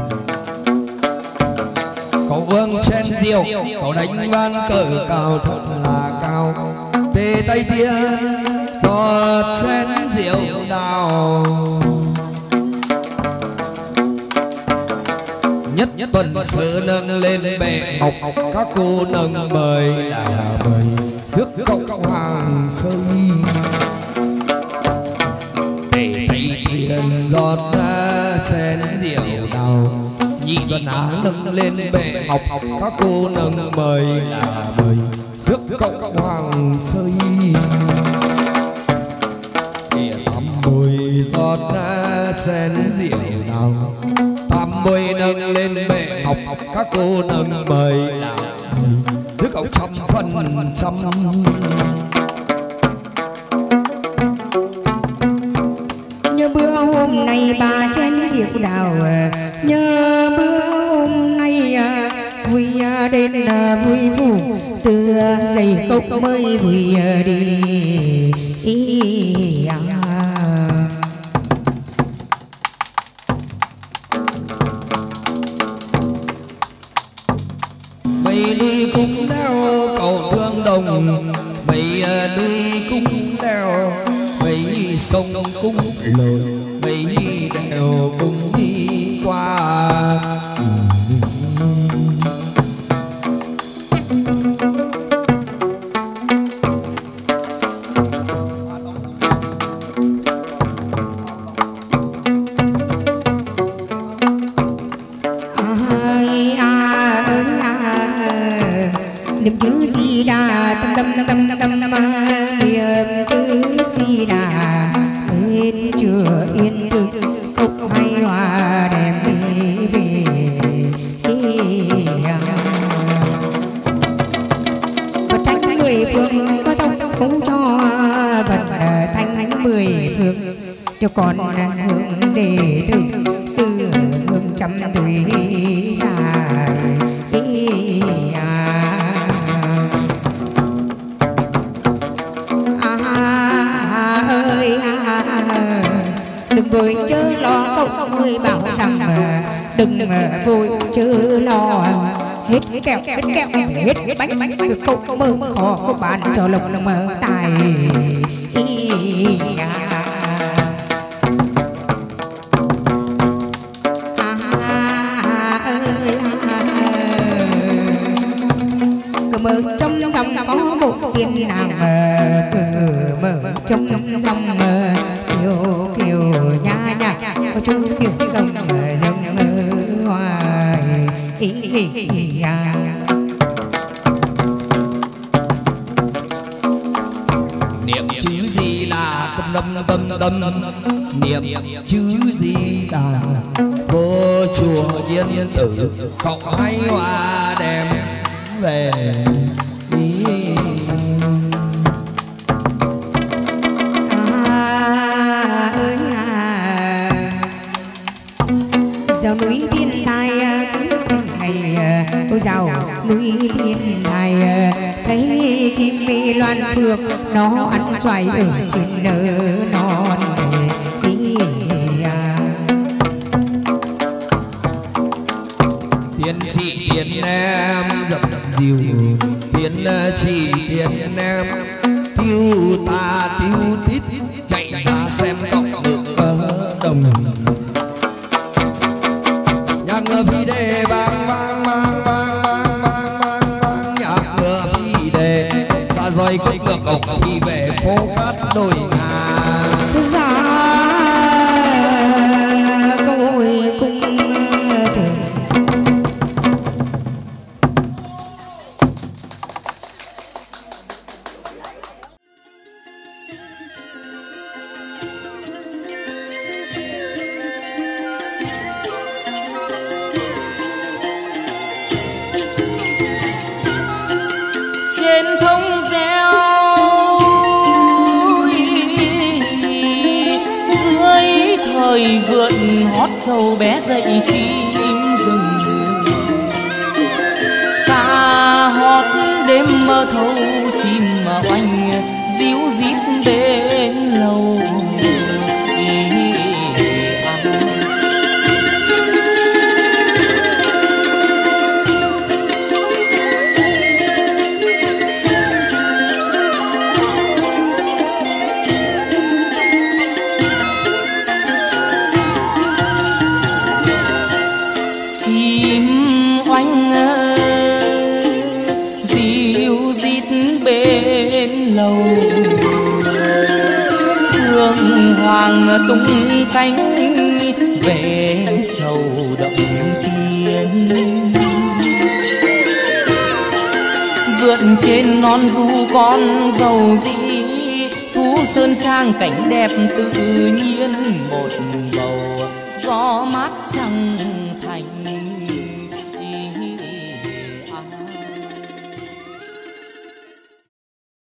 cậu vương trên diều cậu đánh ván cờ cao thật là cao tê tay tia giọt chén rượu đào nhất tuần sớ nâng lên bệ ngọc các cô nâng bời là bời rước cậu hoàng xây tiền giọt ra chén rượu đào nhị tuần á nâng lên bệ ngọc các cô nâng mời là mời rước cậu hoàng xây kìa tam bồi giọt ra chén rượu đào tam bồi nâng lên bệ ngọc các cô nâng mời là mời rước cậu trăm phần trăm hôm nay ba chén rượu đào nhớ bữa hôm nay vui đến vui vụ từ giày cốc mới vui đi mày đi cũng leo cầu thương đồng mày đi cũng leo mày sông cũng lội mày đèo cũng đi qua niệm chữ Di Đà tâm tâm tâm tâm niệm chữ Di Đà bên chùa Yên Tử cốc hay hòa đẹp còn hướng để từ hương trăm tuổi dài ơi đừng vội chớ lo, cậu người bảo rằng đừng vội chớ lo, hết kẹo hết bánh được cậu mơ khó có bán cho lộc mơ tài mơ trong dòng có một tiền nàng cờ mơ trong dòng kiều kiều nha nha có chú tiểu đồng dòng hoài niệm chữ gì là tâm niệm chữ gì là vô chùa Yên Tử cộng hay hoa đem về dạo núi thiên thai cứ ngày cô dạo núi thiên thai thấy chim mi loan phượng nó ăn xoài ở trên nở non tiên chị tiên em dập dìu tiên chị tiên em tiêu ta tiêu tít chạy ra xem cộng được đồng nhạc ngựa phi đề bang nhạc ngựa phi đề xa rồi cốc ngựa cổng phi về phố cát đồi ngà xa cội cung vượn hót trâu bé dậy chim rừng ca hót đêm mơ thâu chim mà oanh díu dít bên lầu hoàng tung cánh về chầu động tiên vượt trên non du con dầu dĩ thú sơn trang cảnh đẹp tự nhiên một bầu gió mát trăng